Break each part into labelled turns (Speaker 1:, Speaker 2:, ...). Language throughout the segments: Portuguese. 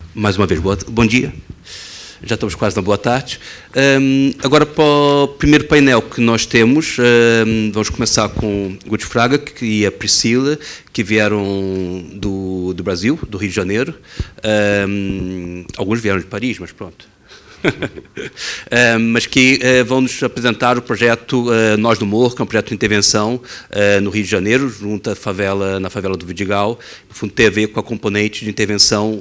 Speaker 1: Mais uma vez, bom dia. Já estamos quase na boa tarde. Agora, para o primeiro painel que nós temos, vamos começar com o Guti Fraga e a Priscila, que vieram do Brasil, do Rio de Janeiro. Alguns vieram de Paris, mas pronto. Mas que vão nos apresentar o projeto Nós do Morro, que é um projeto de intervenção no Rio de Janeiro, junto à favela, na favela do Vidigal. No fundo, tem a ver com a componente de intervenção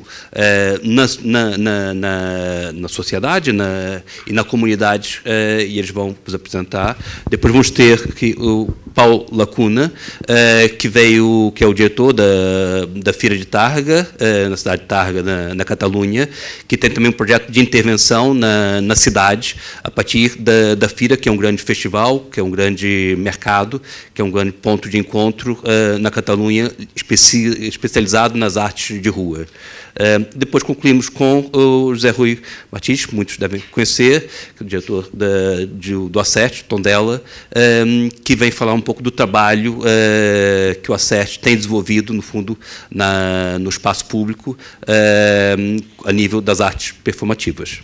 Speaker 1: na sociedade e na comunidade, e eles vão nos apresentar. Depois vamos ter aqui o Paulo Lacuna, que é o diretor da Feira de Targa, na cidade de Targa, na Catalunha, que tem também um projeto de intervenção na cidade, a partir da Feira, que é um grande festival, que é um grande mercado, que é um grande ponto de encontro na Catalunha, especializado nas artes de rua. Depois concluímos com o José Rui Martins, que muitos devem conhecer, que é o diretor do ACERT, Tondela, que vem falar um pouco do trabalho que o ACERT tem desenvolvido, no fundo, no espaço público, a nível das artes performativas.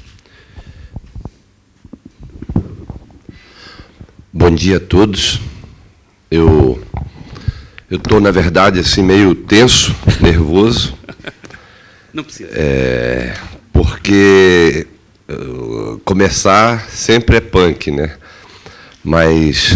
Speaker 2: Bom dia a todos. Eu estou, na verdade, assim, meio tenso, nervoso.
Speaker 1: Não precisa.
Speaker 2: Porque começar sempre é punk, né? Mas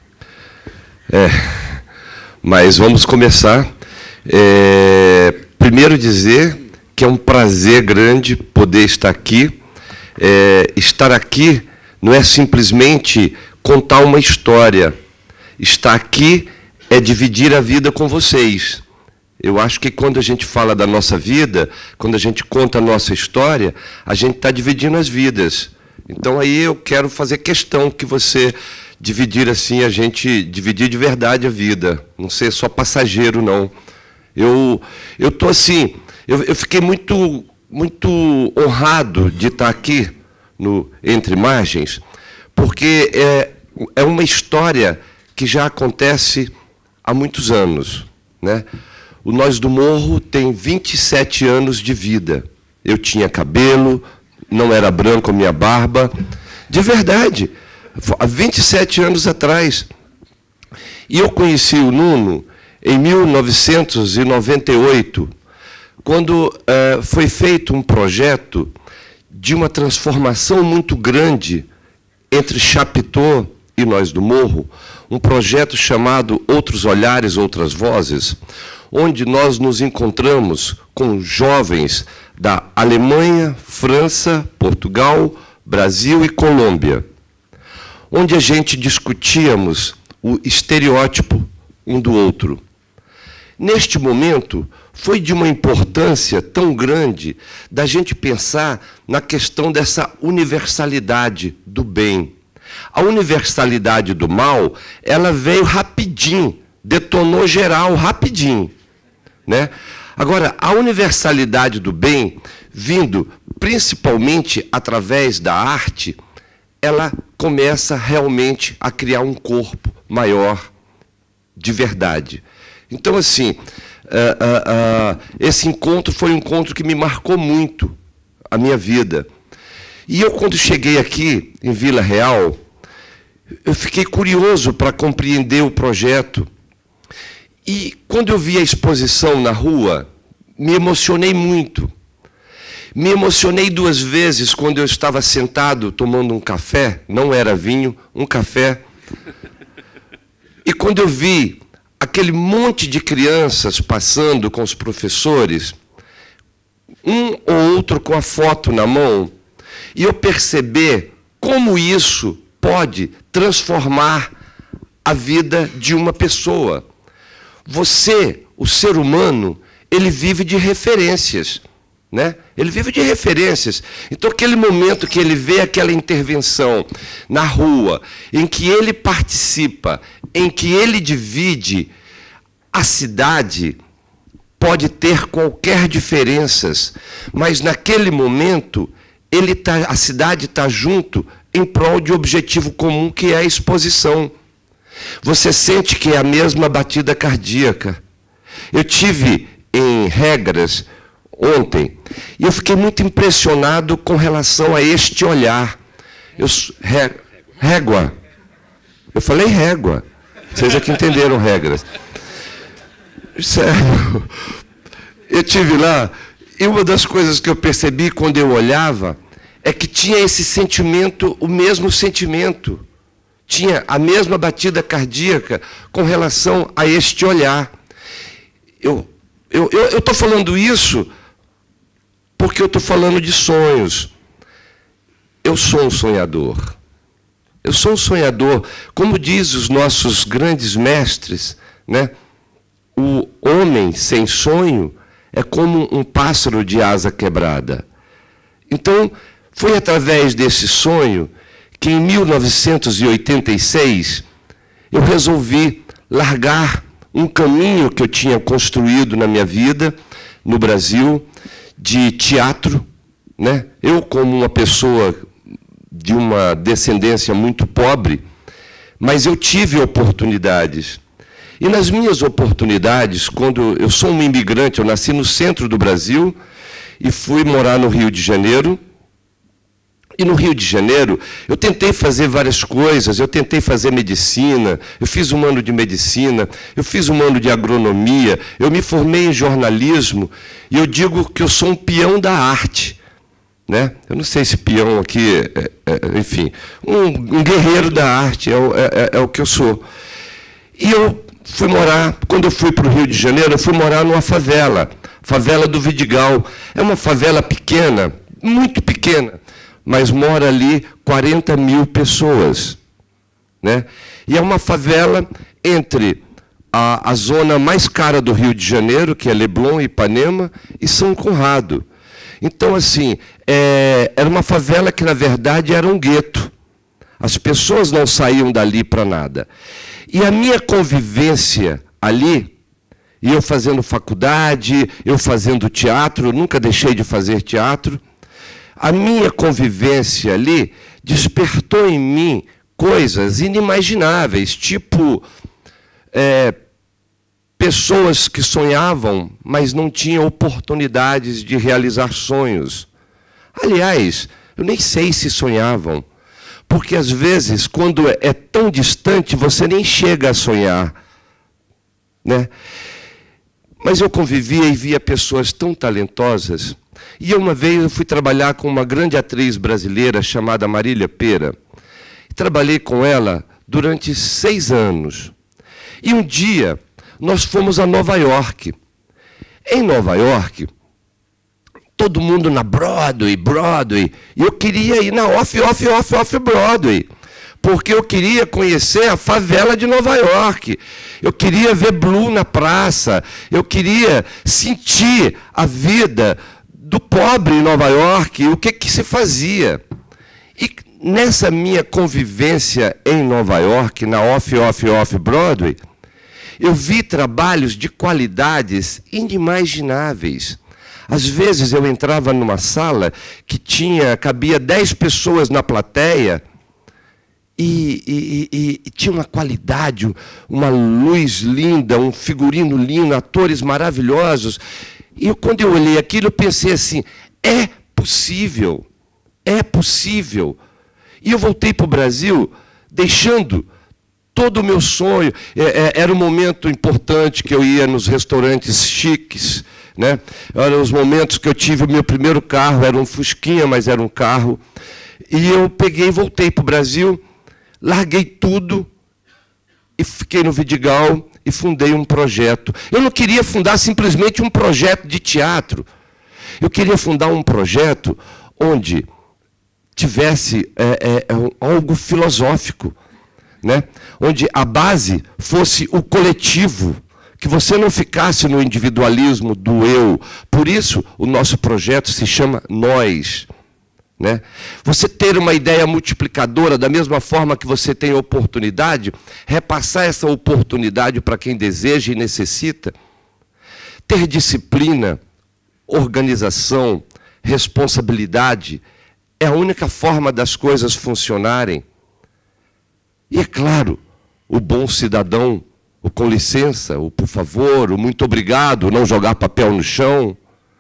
Speaker 2: vamos começar. Primeiro dizer que é um prazer grande poder estar aqui. Estar aqui não é simplesmente contar uma história. Estar aqui é dividir a vida com vocês. Eu acho que quando a gente fala da nossa vida, quando a gente conta a nossa história, a gente está dividindo as vidas. Então aí eu quero fazer questão que você dividir assim, a gente dividir de verdade a vida, não ser só passageiro, não. Eu estou assim, eu fiquei muito honrado de estar aqui no Entre Margens, porque é uma história que já acontece há muitos anos, né? O Nós do Morro tem 27 anos de vida. Eu tinha cabelo, não era branco a minha barba. De verdade, há 27 anos atrás. E eu conheci o Nuno em 1998, quando foi feito um projeto de uma transformação muito grande entre Chapitão e Nós do Morro, um projeto chamado Outros Olhares, Outras Vozes, onde nós nos encontramos com jovens da Alemanha, França, Portugal, Brasil e Colômbia, onde a gente discutíamos o estereótipo um do outro. Neste momento, foi de uma importância tão grande da gente pensar na questão dessa universalidade do bem. A universalidade do mal, ela veio rapidinho, detonou geral rapidinho, né? Agora, a universalidade do bem, vindo principalmente através da arte, ela começa realmente a criar um corpo maior de verdade. Então, assim, esse encontro foi um encontro que me marcou muito a minha vida. E eu, quando cheguei aqui, em Vila Real, eu fiquei curioso para compreender o projeto. E, quando eu vi a exposição na rua, me emocionei muito. Me emocionei 2 vezes quando eu estava sentado tomando um café, não era vinho, um café. E quando eu vi aquele monte de crianças passando com os professores, um ou outro com a foto na mão, e eu perceber como isso pode transformar a vida de uma pessoa. Você, o ser humano, ele vive de referências, né? Ele vive de referências. Então, aquele momento que ele vê aquela intervenção na rua, em que ele participa, em que ele divide, a cidade pode ter qualquer diferenças, mas naquele momento a cidade está junto em prol de objetivo comum, que é a exposição. Você sente que é a mesma batida cardíaca. Eu tive em Regras, ontem, e eu fiquei muito impressionado com relação a este olhar. Régua. Eu falei régua. Vocês aqui entenderam regras. Sério. Eu estive lá, e uma das coisas que eu percebi quando eu olhava é que tinha esse sentimento, o mesmo sentimento. Tinha a mesma batida cardíaca com relação a este olhar. Eu estou falando isso porque eu estou falando de sonhos. Eu sou um sonhador. Eu sou um sonhador. Como diz os nossos grandes mestres, né? O homem sem sonho é como um pássaro de asa quebrada. Então, foi através desse sonho que, em 1986, eu resolvi largar um caminho que eu tinha construído na minha vida, no Brasil, de teatro, né? Eu, como uma pessoa de uma descendência muito pobre, mas eu tive oportunidades. E nas minhas oportunidades, quando eu sou um imigrante, eu nasci no centro do Brasil e fui morar no Rio de Janeiro. E no Rio de Janeiro, eu tentei fazer várias coisas, eu tentei fazer medicina, eu fiz um ano de medicina, eu fiz um ano de agronomia, eu me formei em jornalismo, e eu digo que eu sou um peão da arte. Né? Eu não sei se peão aqui, enfim, um guerreiro da arte é o que eu sou. E eu fui morar, quando eu fui para o Rio de Janeiro, eu fui morar numa favela do Vidigal. É uma favela pequena, muito pequena, mas mora ali 40 mil pessoas. Né? E é uma favela entre a zona mais cara do Rio de Janeiro, que é Leblon, Ipanema, e São Conrado. Então, assim, era uma favela que, na verdade, era um gueto. As pessoas não saíam dali para nada. E a minha convivência ali, e eu fazendo faculdade, eu fazendo teatro, eu nunca deixei de fazer teatro, a minha convivência ali despertou em mim coisas inimagináveis, tipo pessoas que sonhavam, mas não tinham oportunidades de realizar sonhos. Aliás, eu nem sei se sonhavam, porque às vezes, quando é tão distante, você nem chega a sonhar. Né? Mas eu convivia e via pessoas tão talentosas. E uma vez eu fui trabalhar com uma grande atriz brasileira chamada Marília Pêra. Trabalhei com ela durante 6 anos. E um dia nós fomos a Nova York. Em Nova York, todo mundo na Broadway, e eu queria ir na Off-Broadway, porque eu queria conhecer a favela de Nova York, eu queria ver Blue na praça, eu queria sentir a vida do pobre em Nova York, o que se fazia. E nessa minha convivência em Nova York, na Off-Broadway, eu vi trabalhos de qualidades inimagináveis. Às vezes eu entrava numa sala que cabia 10 pessoas na plateia e tinha uma qualidade, uma luz linda, um figurino lindo, atores maravilhosos. E quando eu olhei aquilo, eu pensei assim, é possível, é possível. E eu voltei para o Brasil deixando todo o meu sonho. Era um momento importante que eu ia nos restaurantes chiques, né? Eram os momentos que eu tive o meu primeiro carro, era um Fusquinha, mas era um carro. E eu peguei e voltei para o Brasil, larguei tudo e fiquei no Vidigal e fundei um projeto. Eu não queria fundar simplesmente um projeto de teatro. Eu queria fundar um projeto onde tivesse algo filosófico, né? Onde a base fosse o coletivo, que você não ficasse no individualismo do eu. Por isso, o nosso projeto se chama Nós. Né? Você ter uma ideia multiplicadora, da mesma forma que você tem oportunidade, repassar essa oportunidade para quem deseja e necessita. Ter disciplina, organização, responsabilidade, é a única forma das coisas funcionarem. E é claro, o bom cidadão, o com licença, o por favor, o muito obrigado, não jogar papel no chão.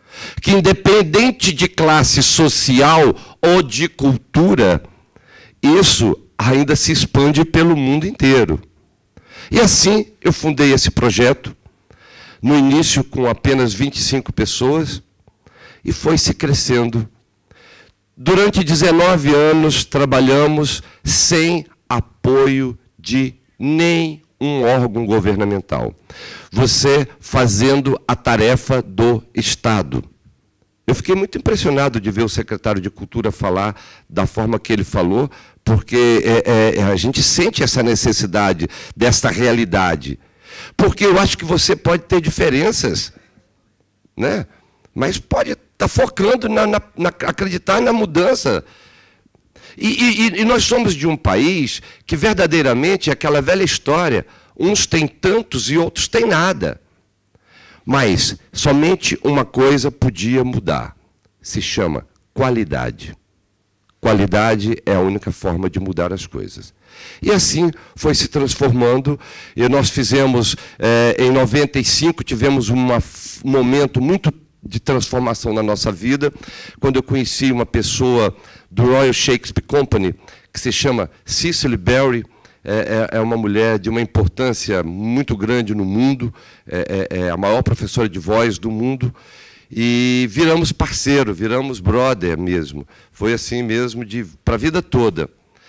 Speaker 2: que independente de classe social ou de cultura, isso ainda se expande pelo mundo inteiro. E assim eu fundei esse projeto, no início com apenas 25 pessoas, e foi se crescendo. Durante 19 anos trabalhamos sem apoio de nenhum órgão governamental. Você fazendo a tarefa do Estado. Eu fiquei muito impressionado de ver o secretário de Cultura falar da forma que ele falou, porque a gente sente essa necessidade dessa realidade. Porque eu acho que você pode ter diferenças, né? Mas pode estar focando acreditar na mudança. E nós somos de um país que verdadeiramente é aquela velha história, uns têm tantos e outros têm nada. Mas somente uma coisa podia mudar, se chama qualidade. Qualidade é a única forma de mudar as coisas. E assim foi se transformando, e nós fizemos, em 95, tivemos um momento muito de transformação na nossa vida, quando eu conheci uma pessoa do Royal Shakespeare Company, que se chama Cicely Berry. É uma mulher de uma importância muito grande no mundo, é a maior professora de voz do mundo, e viramos parceiro, viramos brother mesmo. Foi assim mesmo para a vida toda.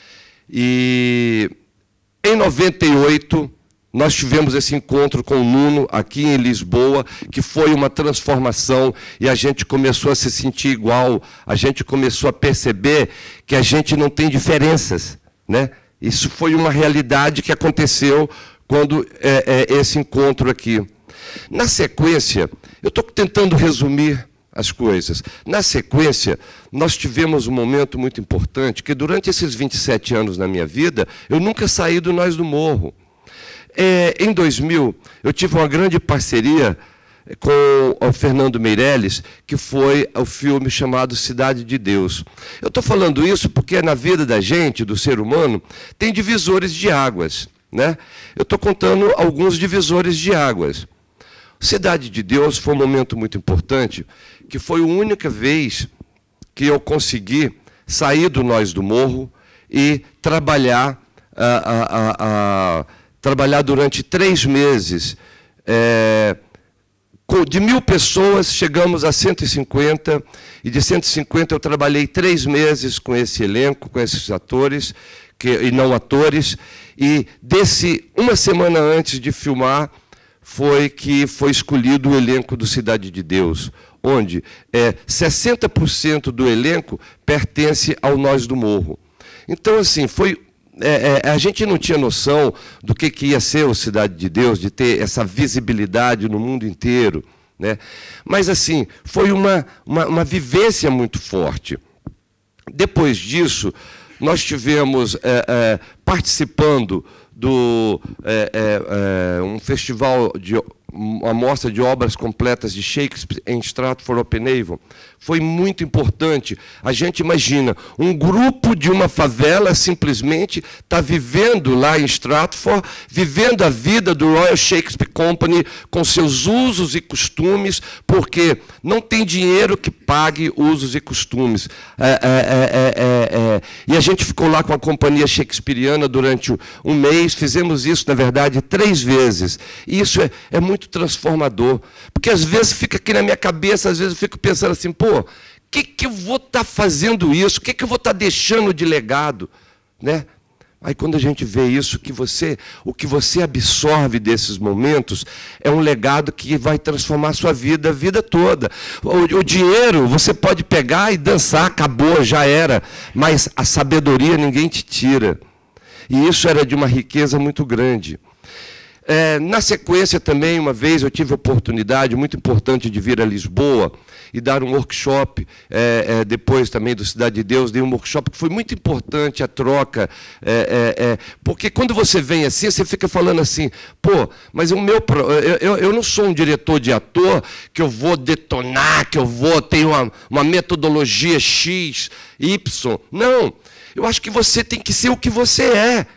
Speaker 2: E em 98, nós tivemos esse encontro com o Nuno, aqui em Lisboa, que foi uma transformação, e a gente começou a se sentir igual, a gente começou a perceber que a gente não tem diferenças, né? Isso foi uma realidade que aconteceu quando esse encontro aqui. Na sequência, eu estou tentando resumir as coisas. Na sequência, nós tivemos um momento muito importante, que durante esses 27 anos na minha vida, eu nunca saí do Nós do Morro. Em 2000, eu tive uma grande parceria com o Fernando Meirelles, que foi o filme chamado Cidade de Deus. Eu estou falando isso porque na vida da gente, do ser humano, tem divisores de águas, né? Eu estou contando alguns divisores de águas. Cidade de Deus foi um momento muito importante, que foi a única vez que eu consegui sair do Nós do Morro e trabalhar, trabalhar durante 3 meses. De 1000 pessoas, chegamos a 150, e de 150 eu trabalhei 3 meses com esse elenco, com esses atores, e não atores, e uma semana antes de filmar, foi escolhido o elenco do Cidade de Deus, onde 60% do elenco pertence ao Nós do Morro. Então, assim, a gente não tinha noção do que ia ser o Cidade de Deus, de ter essa visibilidade no mundo inteiro, né? Mas, assim, foi uma vivência muito forte. Depois disso, nós tivemos participando do um festival uma mostra de obras completas de Shakespeare em Stratford-upon-Avon. Foi muito importante. A gente imagina, um grupo de uma favela simplesmente está vivendo lá em Stratford, vivendo a vida do Royal Shakespeare Company com seus usos e costumes, porque não tem dinheiro que pague usos e costumes. E a gente ficou lá com a companhia shakespeariana durante um mês, fizemos isso, na verdade, 3 vezes. E isso é muito transformador, porque às vezes fica aqui na minha cabeça, às vezes eu fico pensando assim, pô, o que eu vou estar fazendo isso? O que eu vou estar deixando de legado? Né? Aí quando a gente vê isso, o que você absorve desses momentos é um legado que vai transformar a sua vida a vida toda. O dinheiro você pode pegar e dançar, acabou, já era, mas a sabedoria ninguém te tira. E isso era de uma riqueza muito grande. Na sequência também, uma vez, eu tive a oportunidade muito importante de vir a Lisboa e dar um workshop, depois também do Cidade de Deus, dei um workshop que foi muito importante, a troca, porque quando você vem assim, você fica falando assim, pô, mas eu não sou um diretor de ator que eu vou detonar, que eu vou ter uma metodologia X, Y. Não, eu acho que você tem que ser o que você é.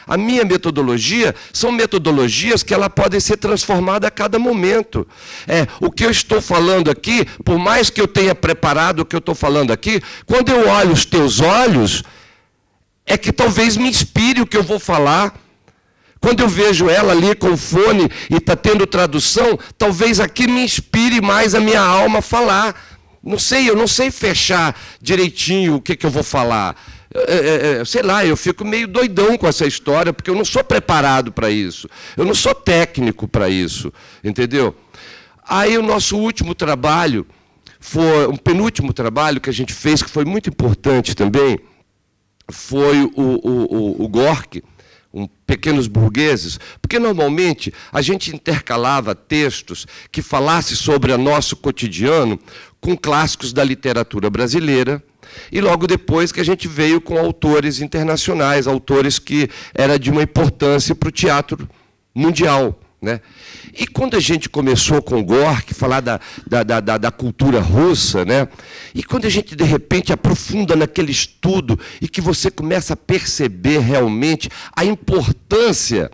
Speaker 2: A minha metodologia são metodologias que ela podem ser transformadas a cada momento. O que eu estou falando aqui, por mais que eu tenha preparado o que eu estou falando aqui, quando eu olho os teus olhos, é que talvez me inspire o que eu vou falar. Quando eu vejo ela ali com o fone e está tendo tradução, talvez aqui me inspire mais a minha alma a falar. Não sei, eu não sei fechar direitinho o que eu vou falar. Sei lá, eu fico meio doidão com essa história, porque eu não sou preparado para isso. Eu não sou técnico para isso, entendeu? Aí o nosso último trabalho, foi um penúltimo trabalho que a gente fez, que foi muito importante também, foi o Gorky, Pequenos Burgueses, porque normalmente a gente intercalava textos que falassem sobre o nosso cotidiano com clássicos da literatura brasileira, e logo depois que a gente veio com autores internacionais, autores que eram de uma importância para o teatro mundial, né? E quando a gente começou com o Gorky, falar da cultura russa, né? E quando a gente, de repente, aprofunda naquele estudo e que você começa a perceber realmente a importância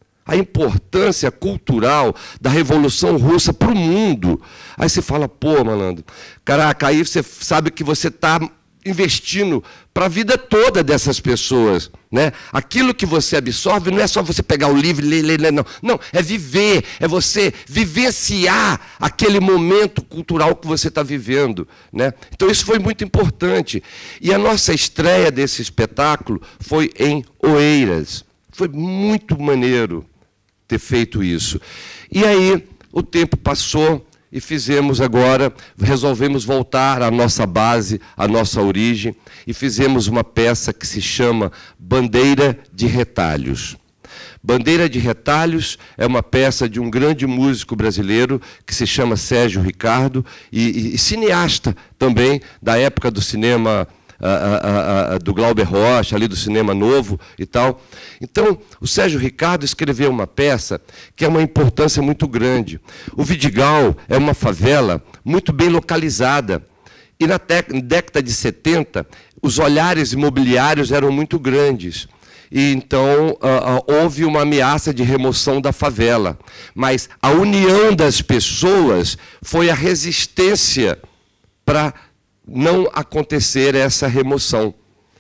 Speaker 2: cultural da Revolução Russa para o mundo, aí você fala, pô, malandro, caraca, aí você sabe que você está investindo para a vida toda dessas pessoas, né? Aquilo que você absorve não é só você pegar o livro e ler, não. Não, é viver, é você vivenciar aquele momento cultural que você está vivendo, né? Então isso foi muito importante. E a nossa estreia desse espetáculo foi em Oeiras. Foi muito maneiro ter feito isso. E aí o tempo passou, e fizemos agora, resolvemos voltar à nossa base, à nossa origem, e fizemos uma peça que se chama Bandeira de Retalhos. Bandeira de Retalhos é uma peça de um grande músico brasileiro que se chama Sérgio Ricardo, e cineasta também, da época do cinema do Glauber Rocha, ali do cinema novo e tal. Então, o Sérgio Ricardo escreveu uma peça que é uma importância muito grande. O Vidigal é uma favela muito bem localizada. E na década de 70, os olhares imobiliários eram muito grandes. E então houve uma ameaça de remoção da favela. Mas a união das pessoas foi a resistência para não acontecer essa remoção.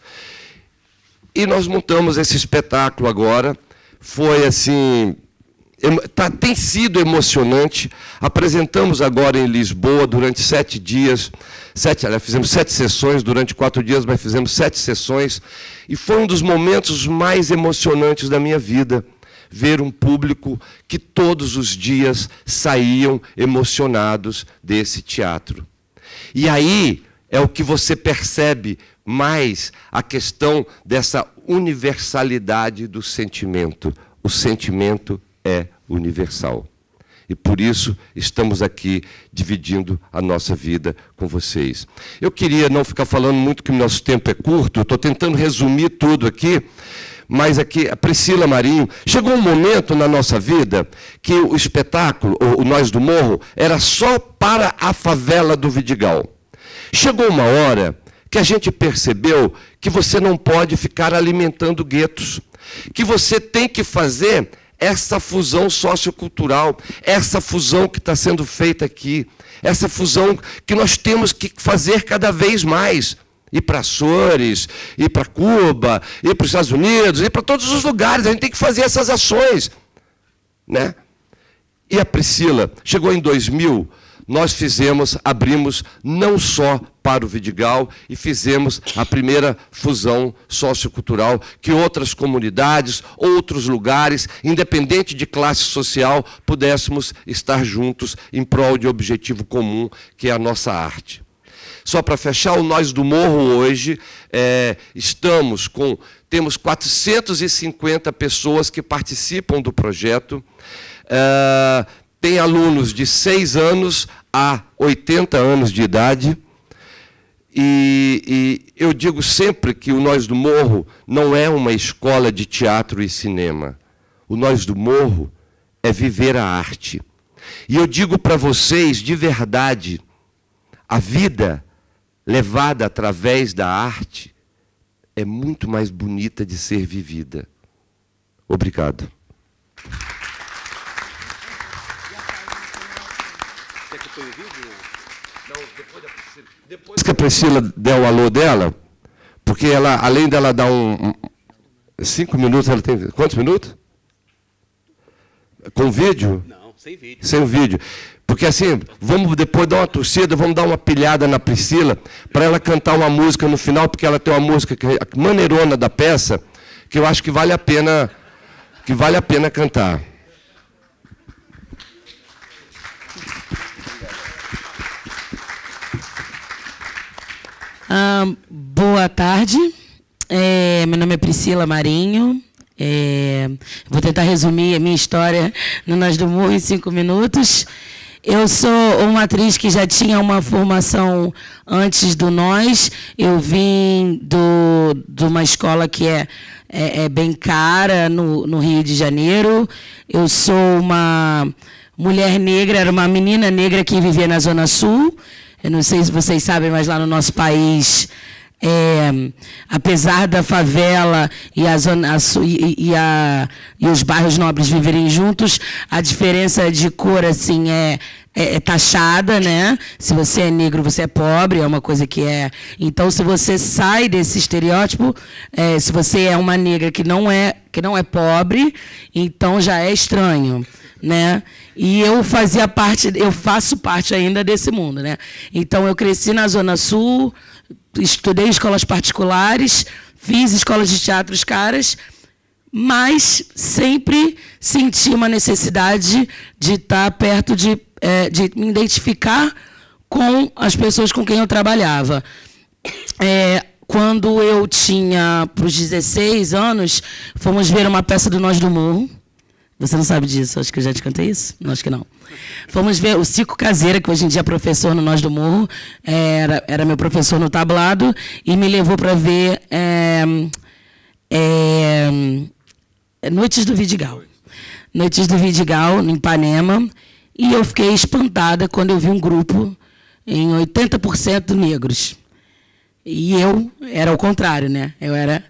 Speaker 2: E nós montamos esse espetáculo agora. Foi assim, tem sido emocionante. Apresentamos agora em Lisboa durante 7 dias. Fizemos 7 sessões durante 4 dias, mas fizemos 7 sessões. E foi um dos momentos mais emocionantes da minha vida, ver um público que todos os dias saíam emocionados desse teatro. E aí é o que você percebe mais, a questão dessa universalidade do sentimento. O sentimento é universal. E por isso estamos aqui dividindo a nossa vida com vocês. Eu queria não ficar falando muito, que o nosso tempo é curto, estou tentando resumir tudo aqui, mas aqui, a Priscila Marinho, chegou um momento na nossa vida que o espetáculo, o Nós do Morro, era só para a favela do Vidigal. Chegou uma hora que a gente percebeu que você não pode ficar alimentando guetos, que você tem que fazer essa fusão sociocultural, essa fusão que está sendo feita aqui, essa fusão que nós temos que fazer cada vez mais. Ir para Açores, ir para Cuba, ir para os Estados Unidos, ir para todos os lugares, a gente tem que fazer essas ações, né? E a Priscila, chegou em 2000, nós abrimos não só para o Vidigal, e fizemos a primeira fusão sociocultural, que outras comunidades, outros lugares, independente de classe social, pudéssemos estar juntos em prol de objetivo comum, que é a nossa arte. Só para fechar, o Nós do Morro hoje, temos 450 pessoas que participam do projeto, tem alunos de 6 anos a 80 anos de idade, e eu digo sempre que o Nós do Morro não é uma escola de teatro e cinema. O Nós do Morro é viver a arte. E eu digo para vocês, de verdade, a vida levada através da arte é muito mais bonita de ser vivida. Obrigado. Depois que a Priscila der o alô dela, porque ela, além dela dar 5 minutos, ela tem quantos minutos? Com vídeo?
Speaker 1: Não, sem vídeo.
Speaker 2: Sem vídeo. Porque assim, vamos depois dar uma torcida, vamos dar uma pilhada na Priscila, para ela cantar uma música no final, porque ela tem uma música que é a maneirona da peça, que eu acho que vale a pena cantar.
Speaker 3: Boa tarde, meu nome é Priscila Marinho, vou tentar resumir a minha história no Nós do Morro em 5 minutos. Eu sou uma atriz que já tinha uma formação antes do Nós, eu vim de uma escola que é bem cara no Rio de Janeiro, eu sou uma mulher negra, era uma menina negra que vivia na Zona Sul. Eu não sei se vocês sabem, mas lá no nosso país, apesar da favela e, e os bairros nobres viverem juntos, a diferença de cor assim é taxada, né? Se você é negro, você é pobre, é uma coisa que é... Então, se você sai desse estereótipo, se você é uma negra que não é pobre, então já é estranho, né? E eu faço parte ainda desse mundo, né? Então eu cresci na Zona Sul, estudei em escolas particulares, fiz escolas de teatros caras, mas sempre senti uma necessidade de estar perto de me identificar com as pessoas com quem eu trabalhava. Quando eu tinha para os 16 anos, fomos ver uma peça do Nós do Morro. Você não sabe disso? Acho que eu já te contei isso? Não, acho que não. Fomos ver o Cico Caseira, que hoje em dia é professor no Nós do Morro, era meu professor no tablado, e me levou para ver Noites do Vidigal. Noites do Vidigal, no Ipanema, e eu fiquei espantada quando eu vi um grupo em 80% negros. E eu era o contrário, né? Eu era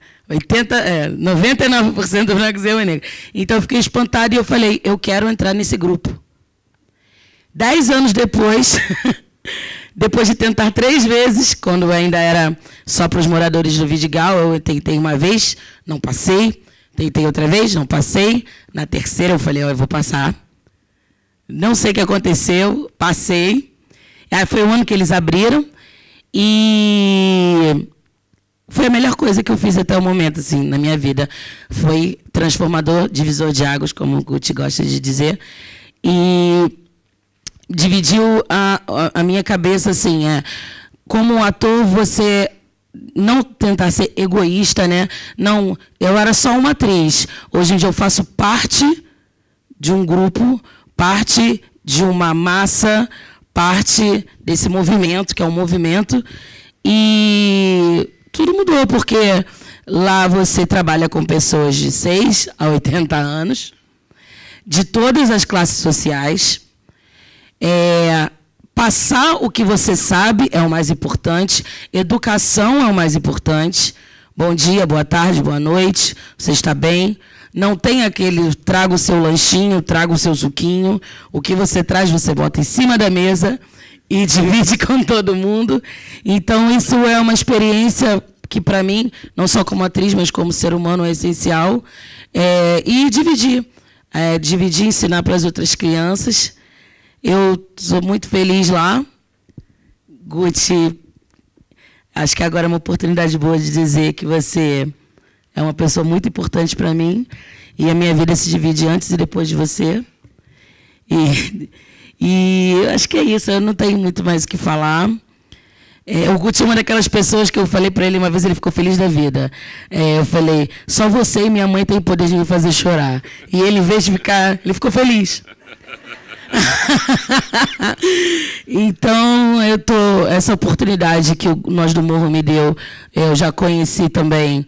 Speaker 3: 99% dos brancos e eu negro. Então eu fiquei espantada e eu falei, eu quero entrar nesse grupo. 10 anos depois, depois de tentar 3 vezes, quando ainda era só para os moradores do Vidigal, eu tentei uma vez, não passei, tentei outra vez, não passei, na terceira eu falei, eu vou passar. Não sei o que aconteceu, passei. Aí foi o ano que eles abriram e... foi a melhor coisa que eu fiz até o momento, assim, na minha vida. Foi transformador, divisor de águas, como o Guti gosta de dizer. E dividiu a minha cabeça, assim, como ator, você não tentar ser egoísta, né? Não, eu era só uma atriz. Hoje em dia eu faço parte de um grupo, parte de uma massa, parte desse movimento, que é um movimento, e... tudo mudou, porque lá você trabalha com pessoas de 6 a 80 anos, de todas as classes sociais. Passar o que você sabe é o mais importante, educação é o mais importante. Bom dia, boa tarde, boa noite, você está bem? Não tem aquele, traga o seu lanchinho, traga o seu suquinho. O que você traz, você bota em cima da mesa e divide com todo mundo. Então, isso é uma experiência que, para mim, não só como atriz, mas como ser humano, é essencial. E dividir. Dividir, ensinar para as outras crianças. Eu sou muito feliz lá. Guti, acho que agora é uma oportunidade boa de dizer que você é uma pessoa muito importante para mim. E a minha vida se divide antes e depois de você. E acho que é isso, eu não tenho muito mais o que falar. O Guti é uma daquelas pessoas que eu falei para ele, uma vez ele ficou feliz da vida. Eu falei, só você e minha mãe têm poder de me fazer chorar. E ele, em vez de ficar, ele ficou feliz. Então, essa oportunidade que o Nós do Morro me deu, eu já conheci também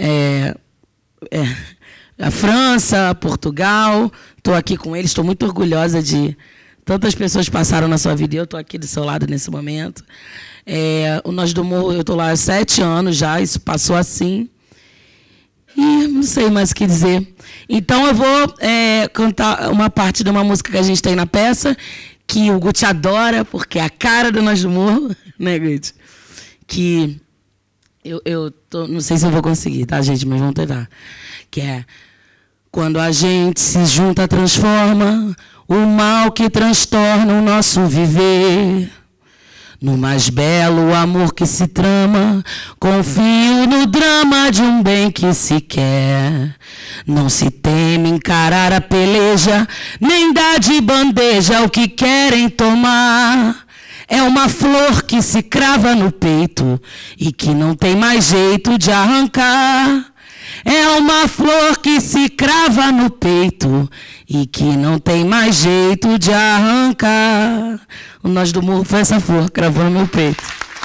Speaker 3: a França, Portugal, estou aqui com eles, estou muito orgulhosa de... Tantas pessoas passaram na sua vida e eu estou aqui do seu lado nesse momento. O Nós do Morro, eu estou lá há 7 anos já, isso passou assim. E não sei mais o que dizer. Então eu vou cantar uma parte de uma música que a gente tem na peça, que o Guti adora, porque é a cara do Nós do Morro, né, Guti? Que não sei se eu vou conseguir, tá, gente? Mas vamos tentar. Que é: quando a gente se junta, transforma o mal que transtorna o nosso viver. No mais belo amor que se trama, confio no drama de um bem que se quer. Não se teme encarar a peleja, nem dá de bandeja o que querem tomar. É uma flor que se crava no peito e que não tem mais jeito de arrancar. É uma flor que se crava no peito e que não tem mais jeito de arrancar. O Nós do Morro foi essa flor cravando no meu peito.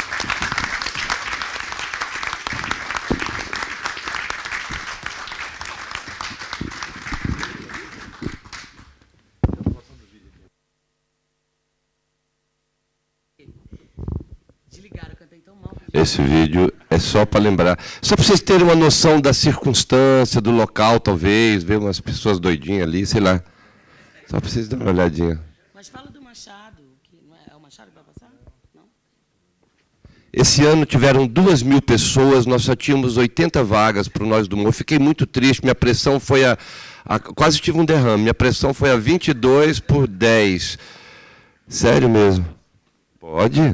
Speaker 3: Desligaram, eu cantei tão mal.
Speaker 2: Esse vídeo é só para lembrar. Só para vocês terem uma noção da circunstância, do local, talvez, ver umas pessoas doidinhas ali, sei lá. Só para vocês darem uma olhadinha.
Speaker 3: Mas fala do Machado, que não é o Machado que vai passar? Não?
Speaker 2: Esse ano tiveram 2.000 pessoas, nós só tínhamos 80 vagas para o Nós do Morro. Fiquei muito triste, minha pressão foi quase tive um derrame, minha pressão foi a 22/10. Sério mesmo. Pode?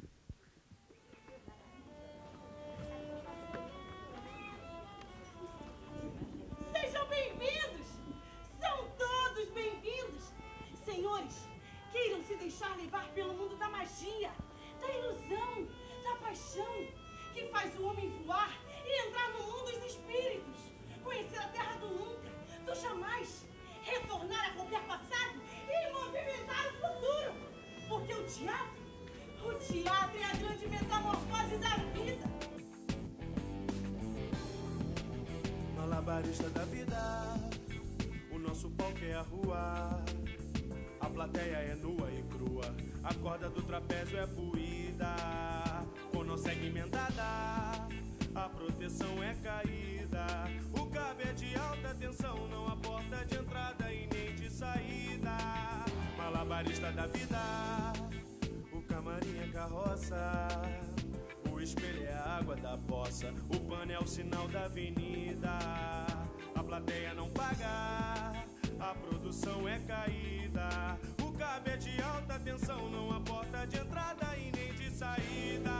Speaker 4: Sejam bem-vindos! São todos bem-vindos! Senhores, queiram se deixar levar pelo mundo da magia, da ilusão, da paixão, que faz o homem voar e entrar no mundo dos espíritos, conhecer a terra do nunca, do jamais, retornar a qualquer passado e movimentar o futuro. Porque o teatro é a grande metamorfose da vida.
Speaker 5: Malabarista da vida, o nosso palco é a rua. A plateia é nua e crua, a corda do trapézio é puída. Com não segue emendada, a proteção é caída. O cabo é de alta tensão, não há porta de entrada e nem de saída. Malabarista da vida, o camarim é carroça. O espelho é a água da poça, o pano é o sinal da avenida. A plateia não paga, a produção é caída. O cabo é de alta tensão, não há porta de entrada e nem de saída.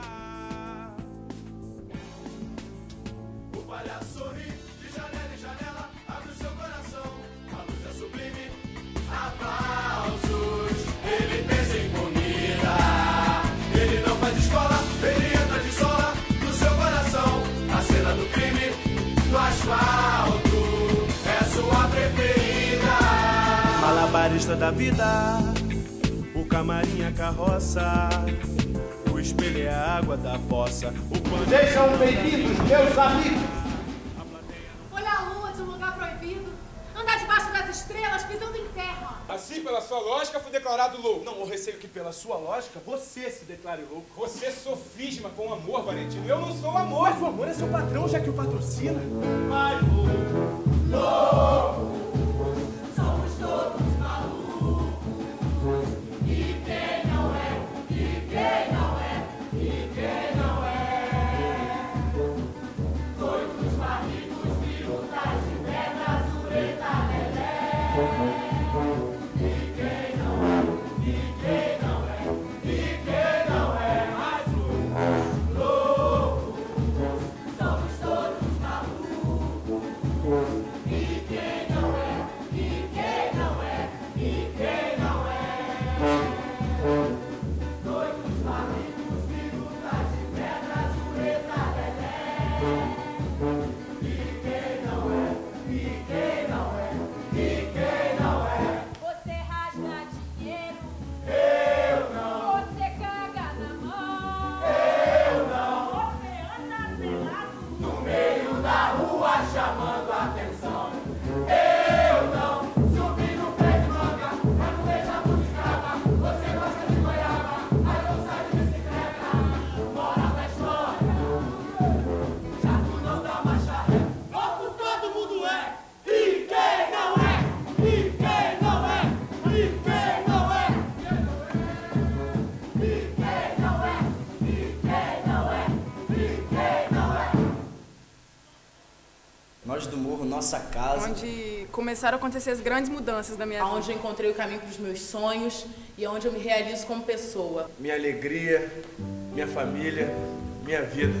Speaker 5: O palhaço sorri de janela em janela, abre o seu coração, a luz é sublime. Aplausos, ele pensa em comida, ele não faz escola, ele entra de sola no seu coração. A cena do crime, do asfalto, é sua preferida. Malabarista da vida, o camarim é a carroça. O espelho é a água da poça, o pano...
Speaker 6: Sejam bem-vindos, meus amigos.
Speaker 4: Olhar a lua de um lugar proibido, andar debaixo das estrelas pisando em terra.
Speaker 7: Assim, pela sua lógica, fui declarado louco.
Speaker 5: Não, eu receio que pela sua lógica, você se declare louco.
Speaker 7: Você sofisma com amor, Valentino. Eu não sou amor.
Speaker 5: Mas o amor é seu patrão, já que o patrocina.
Speaker 4: Vai, louco, somos todos malucos. E quem não é, e quem não é, e quem não é. Doidos, barrigos, viúvas de pedra, zureta, lelé. E quem não é, e quem não é, e quem não é. Mais louco, somos todos malucos. E quem não
Speaker 8: Nós do Morro, nossa casa.
Speaker 9: Onde começaram a acontecer as grandes mudanças da minha vida.
Speaker 10: Onde eu encontrei o caminho para os meus sonhos e onde eu me realizo como pessoa.
Speaker 5: Minha alegria, minha família, minha vida.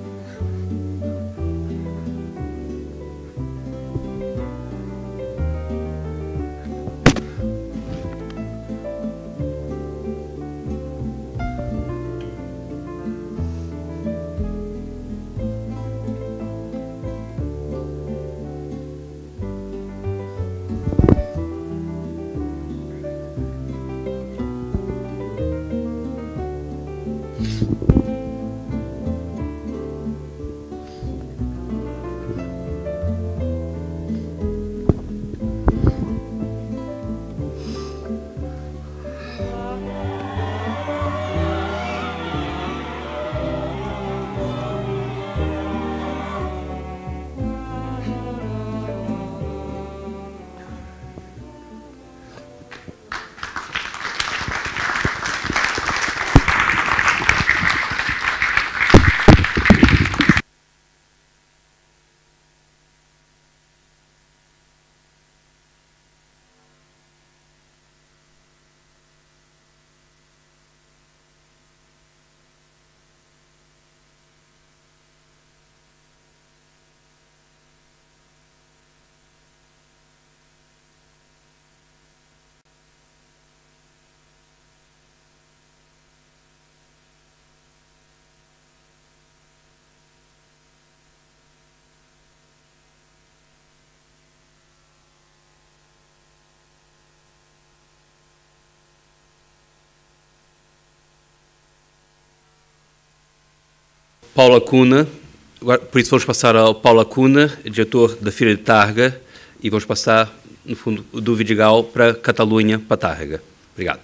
Speaker 1: Paula Cunha, agora, por isso vamos passar ao Paula Cunha, diretor da Feira de Tárrega, e vamos passar, no fundo, do Vidigal para Catalunha, para Tárrega. Obrigado.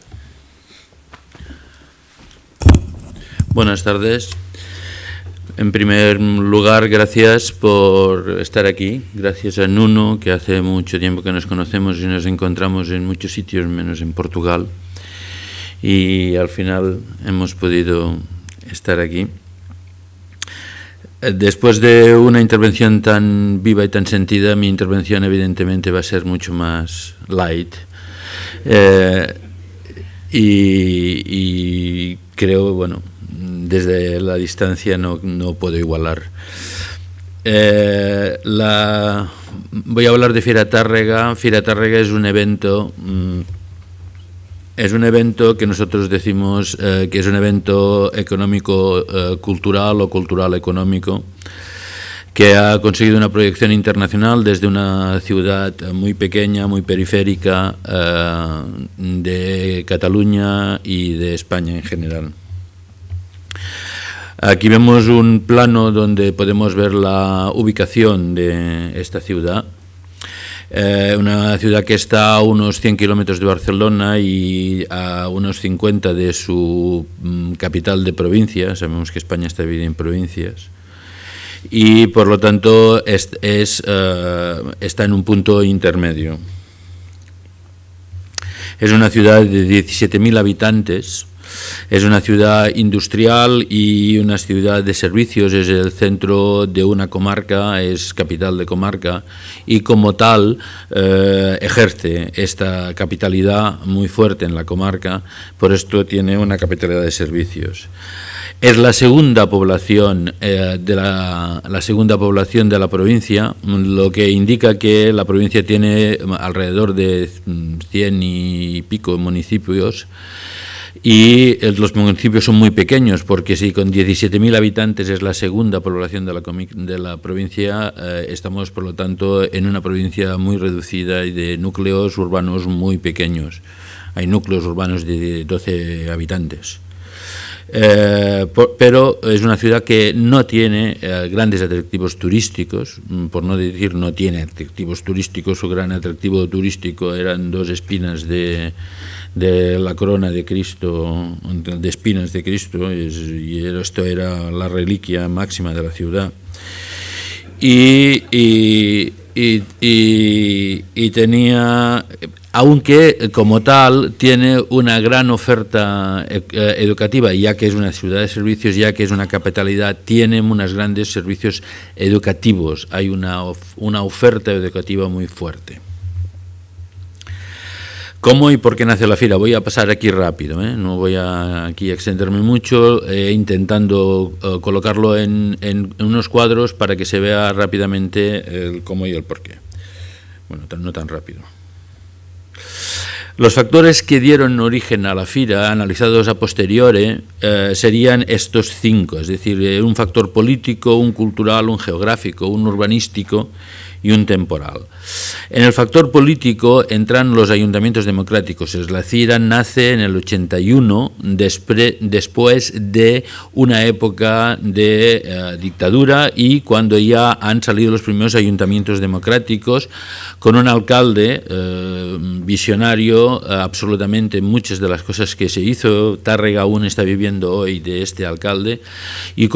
Speaker 11: Buenas tardes. En primer lugar, gracias por estar aquí. Gracias a Nuno, que hace mucho tiempo que nos conocemos y nos encontramos en muchos sitios, menos en Portugal. Y al final hemos podido estar aquí. Después de una intervención tan viva y tan sentida, mi intervención evidentemente va a ser mucho más light. Y creo, bueno, desde la distancia no puedo igualar. Voy a hablar de Fira Tárrega. Fira Tárrega es un evento que nosotros decimos que es un evento económico cultural o cultural económico, que ha conseguido una proyección internacional desde una ciudad muy pequeña, muy periférica de Cataluña y de España en general. Aquí vemos un plano donde podemos ver la ubicación de esta ciudad. Una ciudad que está a unos 100 kilómetros de Barcelona y a unos 50 de su capital de provincia. Sabemos que España está dividida en provincias. Y por lo tanto está en un punto intermedio. Es una ciudad de 17.000 habitantes. Es una ciudad industrial y una ciudad de servicios, es el centro de una comarca, es capital de comarca y como tal ejerce esta capitalidad muy fuerte en la comarca, por esto tiene una capitalidad de servicios. Es la segunda población la segunda población de la provincia, lo que indica que la provincia tiene alrededor de 100 y pico municipios. Y los municipios son muy pequeños, porque si con 17.000 habitantes es la segunda población de la provincia, estamos por lo tanto en una provincia muy reducida y de núcleos urbanos muy pequeños. Hay núcleos urbanos de 12 habitantes. Pero es una ciudad que no tiene grandes atractivos turísticos, por no decir no tiene atractivos turísticos. Su gran atractivo turístico eran dos espinas de la corona de Cristo, de espinas de Cristo, y esto era la reliquia máxima de la ciudad. Y y tenía, aunque como tal tiene una gran oferta educativa, ya que es una ciudad de servicios, ya que es una capitalidad, tiene unos grandes servicios educativos, hay una oferta educativa muy fuerte. ¿Cómo y por qué nace la Fira? Voy a pasar aquí rápido, no voy a aquí extenderme mucho, intentando colocarlo en unos cuadros para que se vea rápidamente el cómo y el por qué. Bueno, no tan rápido. Los factores que dieron origen a la Fira, analizados a posteriori, serían estos 5, es decir, un factor político, un cultural, un geográfico, un urbanístico y un temporal. En el factor político entran los ayuntamientos democráticos. La Fira nace en el 81, después de una época de dictadura y cuando ya han salido los primeros ayuntamientos democráticos, con un alcalde visionario, absolutamente muchas de las cosas que se hizo. Tárrega aún está viviendo hoy de este alcalde y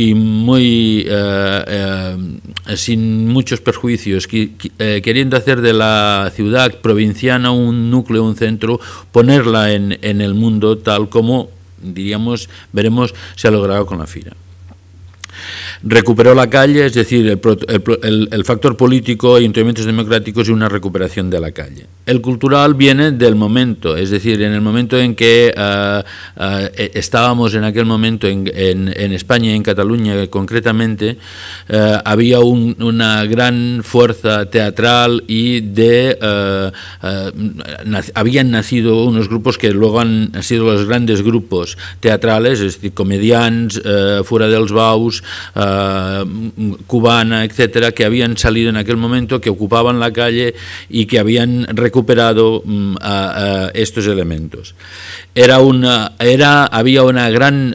Speaker 11: sin muchos perjuicios, queriendo hacer de la ciudad provinciana un núcleo, un centro, ponerla en el mundo tal como, diríamos, veremos, se ha logrado con la Fira. Recuperó la calle, es decir, el factor político, ayuntamientos democráticos y una recuperación de la calle. El cultural viene del momento, es decir, en el momento en que estábamos en aquel momento en España, en Cataluña concretamente, había una gran fuerza teatral y habían nacido unos grupos que luego han sido los grandes grupos teatrales, es decir, comedians, Fura dels Baus, Cubana, etcétera, que habían salido en aquel momento, que ocupaban la calle y que habían recuperado estos elementos. Había una gran...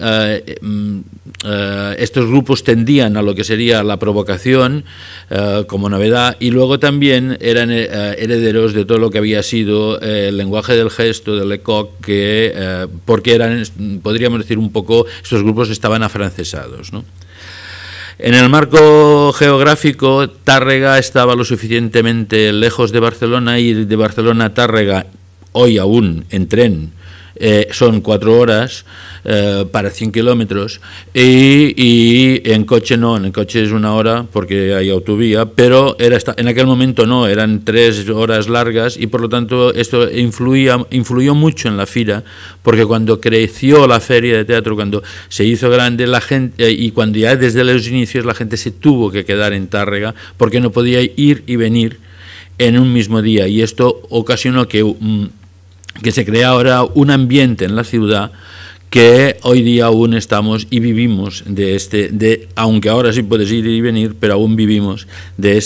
Speaker 11: estos grupos tendían a lo que sería la provocación como novedad, y luego también eran herederos de todo lo que había sido el lenguaje del gesto, del Lecoq, porque eran, podríamos decir un poco, estos grupos estaban afrancesados, ¿no? En el marco geográfico, Tárrega estaba lo suficientemente lejos de Barcelona, y de Barcelona a Tárrega, hoy aún en tren, son 4 horas para 100 kilómetros, y en coche no, en coche es 1 hora porque hay autovía, pero en aquel momento no, eran 3 horas largas, y por lo tanto esto influyó mucho en la Fira, porque cuando creció la feria de teatro, cuando se hizo grande, la gente, y cuando ya desde los inicios la gente se tuvo que quedar en Tárrega porque no podía ir y venir en un mismo día, y esto ocasionó que se crea ahora un ambiente en la ciudad que hoy día aún estamos y vivimos aunque ahora sí puedes ir y venir, pero aún vivimos de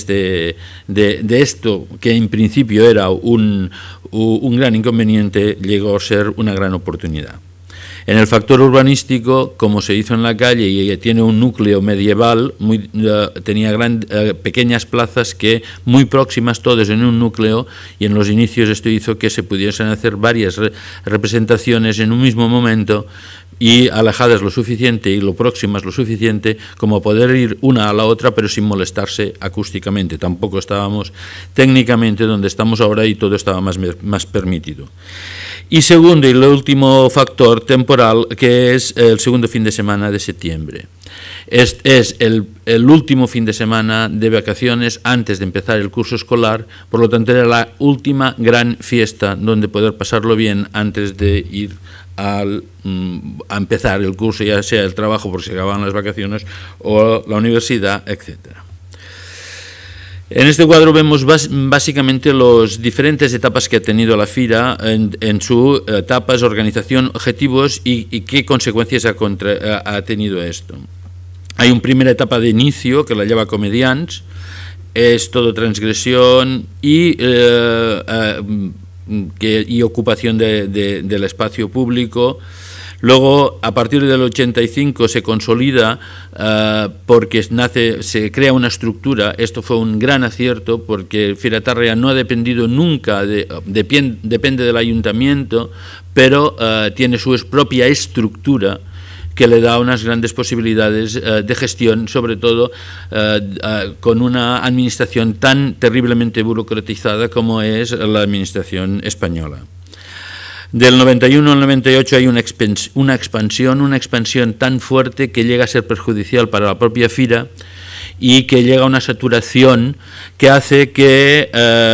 Speaker 11: esto que en principio era un gran inconveniente, llegó a ser una gran oportunidad. En el factor urbanístico, como se hizo en la calle y tiene un núcleo medieval, tenía pequeñas plazas que muy próximas todas en un núcleo, y en los inicios esto hizo que se pudiesen hacer varias representaciones en un mismo momento y alejadas lo suficiente y lo próximas lo suficiente como poder ir una a la otra, pero sin molestarse acústicamente. Tampoco estábamos técnicamente donde estamos ahora y todo estaba más permitido. Y segundo y el último factor temporal, que es el segundo fin de semana de septiembre. Es el último fin de semana de vacaciones antes de empezar el curso escolar, por lo tanto era la última gran fiesta donde poder pasarlo bien antes de ir a empezar el curso, ya sea el trabajo porque se acababan las vacaciones o la universidad, etcétera. En este cuadro vemos básicamente las diferentes etapas que ha tenido la Fira en sus etapas, organización, objetivos y qué consecuencias ha tenido esto. Hay una primera etapa de inicio que la lleva Comedians, es todo transgresión y ocupación del espacio público. Luego, a partir del 85 se consolida porque se crea una estructura. Esto fue un gran acierto porque Fira Tárrega no ha dependido nunca, depende del ayuntamiento, pero tiene su propia estructura que le da unas grandes posibilidades de gestión, sobre todo con una administración tan terriblemente burocratizada como es la administración española. Del 91 al 98 hay una expansión tan fuerte que llega a ser perjudicial para la propia Fira y que llega a una saturación que hace que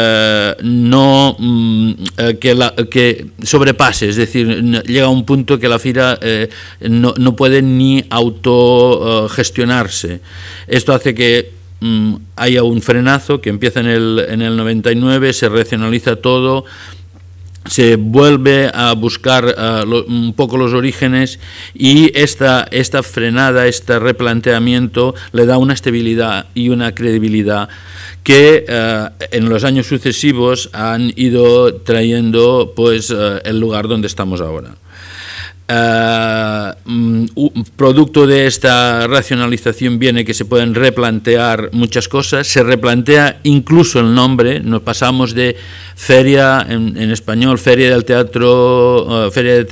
Speaker 11: que sobrepase, es decir, llega a un punto que la Fira no puede ni autogestionarse. Esto hace que haya un frenazo que empieza en el 99, se racionaliza todo, se vuelve a buscar un poco los orígenes y esta frenada, este replanteamiento le da una estabilidad y una credibilidad que en los años sucesivos han ido trayendo pues el lugar donde estamos ahora. Producto de esta racionalización viene que se pueden replantear muchas cosas, se replantea incluso el nombre, nos pasamos de feria, en español, feria de teatro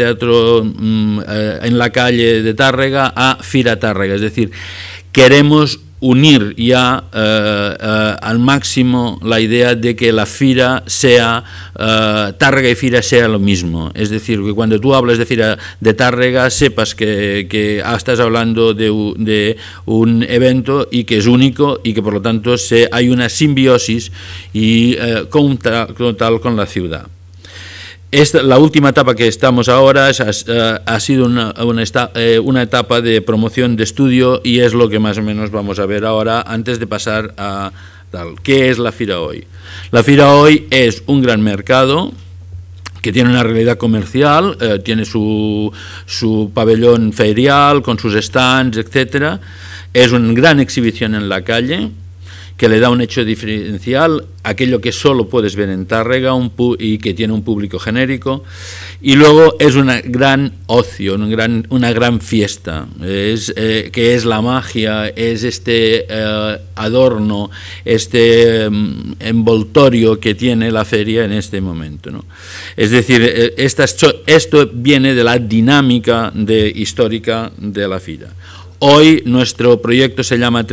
Speaker 11: en la calle de Tárrega a Fira Tárrega, es decir, queremos unir ya al máximo la idea de que la Fira sea, Tárrega y Fira sea lo mismo. Es decir, que cuando tú hablas de Fira de Tárrega sepas que estás hablando de un evento y que es único y que por lo tanto hay una simbiosis y con la ciudad. La última etapa que estamos ahora ha sido una etapa de promoción de estudio y es lo que más o menos vamos a ver ahora antes de pasar a tal. ¿Qué es la Fira hoy? La Fira hoy es un gran mercado que tiene una realidad comercial, tiene su pabellón ferial con sus stands, etcétera. Es una gran exhibición en la calle que le da un hecho diferencial, aquello que solo puedes ver en Tárrega y que tiene un público genérico, y luego es un gran ocio, una gran fiesta, que es la magia, es este adorno, este envoltorio que tiene la feria en este momento, ¿no? Es decir, esto viene de la dinámica histórica de la Fira. Hoy nuestro proyecto se llama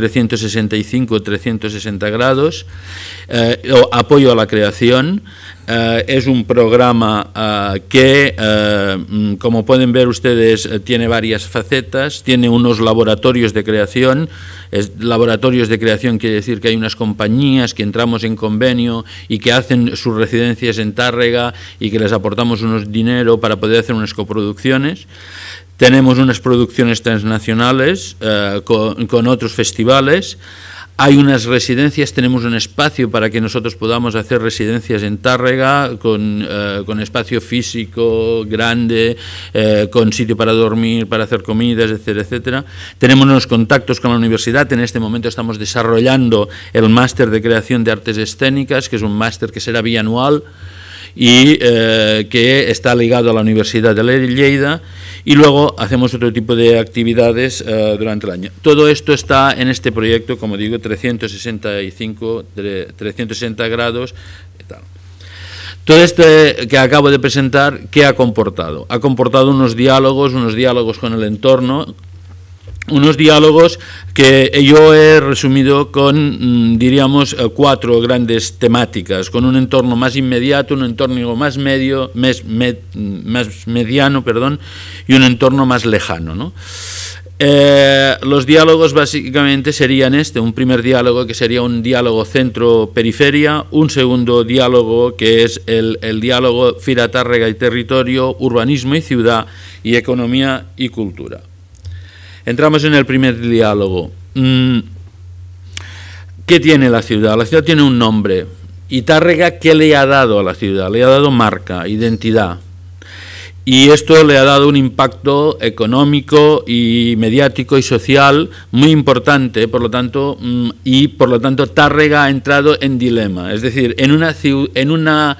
Speaker 11: 360 grados, apoyo a la creación. Es un programa que, como pueden ver ustedes, tiene varias facetas, tiene unos laboratorios de creación. Laboratorios de creación quiere decir que hay unas compañías que entramos en convenio y que hacen sus residencias en Tárrega y que les aportamos unos dinero para poder hacer unas coproducciones. Tenemos unas producciones transnacionales con otros festivales. Hay unas residencias, tenemos un espacio para que nosotros podamos hacer residencias en Tárrega con espacio físico grande, con sitio para dormir, para hacer comidas, etcétera, etcétera. Tenemos unos contactos con la universidad. En este momento estamos desarrollando el máster de creación de artes escénicas, que es un máster que será bianual y que está ligado a la Universidad de Lleida, y luego hacemos otro tipo de actividades durante el año. Todo esto está en este proyecto, como digo, 360 grados y tal. Todo esto que acabo de presentar, ¿qué ha comportado? Ha comportado unos diálogos con el entorno, unos diálogos que yo he resumido con, diríamos, 4 grandes temáticas, con un entorno más inmediato, un entorno más mediano, y un entorno más lejano, ¿no? Los diálogos básicamente serían un primer diálogo que sería un diálogo centro-periferia, un segundo diálogo que es el diálogo Fira Tárrega y territorio, urbanismo y ciudad, y economía y cultura. Entramos en el primer diálogo. ¿Qué tiene la ciudad? La ciudad tiene un nombre. ¿Y Tárrega qué le ha dado a la ciudad? Le ha dado marca, identidad. Y esto le ha dado un impacto económico y mediático y social muy importante, por lo tanto Tárrega ha entrado en dilema. Es decir, en una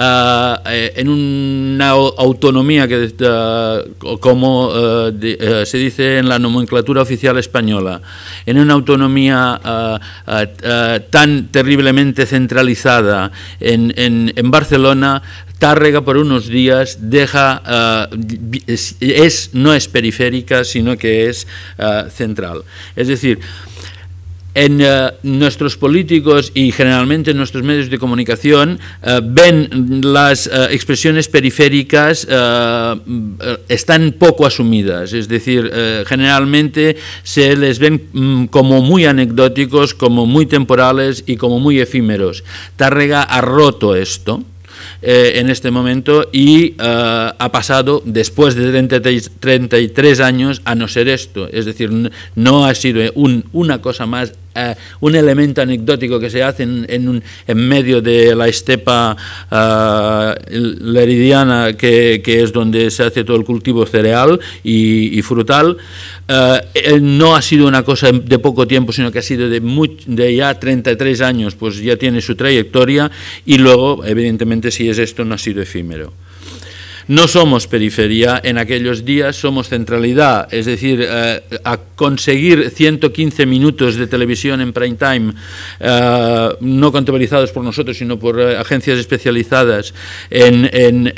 Speaker 11: autonomía que, como se dice en la nomenclatura oficial española, en una autonomía tan terriblemente centralizada en Barcelona, Tárrega por unos días deja, no es periférica, sino que es central. Es decir, en nuestros políticos y generalmente en nuestros medios de comunicación ven las expresiones periféricas están poco asumidas, es decir, generalmente se les ven como muy anecdóticos, como muy temporales y como muy efímeros. Tárrega ha roto esto en este momento y ha pasado después de 33 años a no ser esto, es decir, no ha sido una cosa más, un elemento anecdótico que se hace en medio de la estepa leridiana, que es donde se hace todo el cultivo cereal y frutal. No ha sido una cosa de poco tiempo, sino que ha sido de ya 33 años, pues ya tiene su trayectoria, y luego, evidentemente, si es esto, no ha sido efímero. No somos periferia en aquellos días, somos centralidad, es decir, a conseguir 115 minutos de televisión en prime time, no contabilizados por nosotros, sino por agencias especializadas en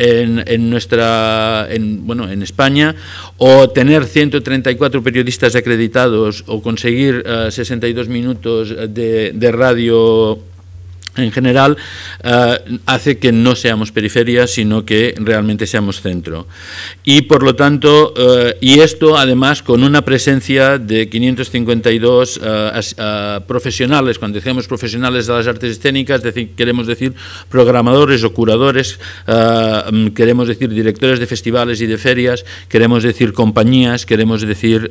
Speaker 11: España, o tener 134 periodistas acreditados, o conseguir 62 minutos de radio en general, hace que no seamos periferia, sino que realmente seamos centro. Y por lo tanto, y esto además con una presencia de 552 profesionales. Cuando decimos profesionales de las artes escénicas, queremos decir programadores o curadores, queremos decir directores de festivales y de ferias, queremos decir compañías, queremos decir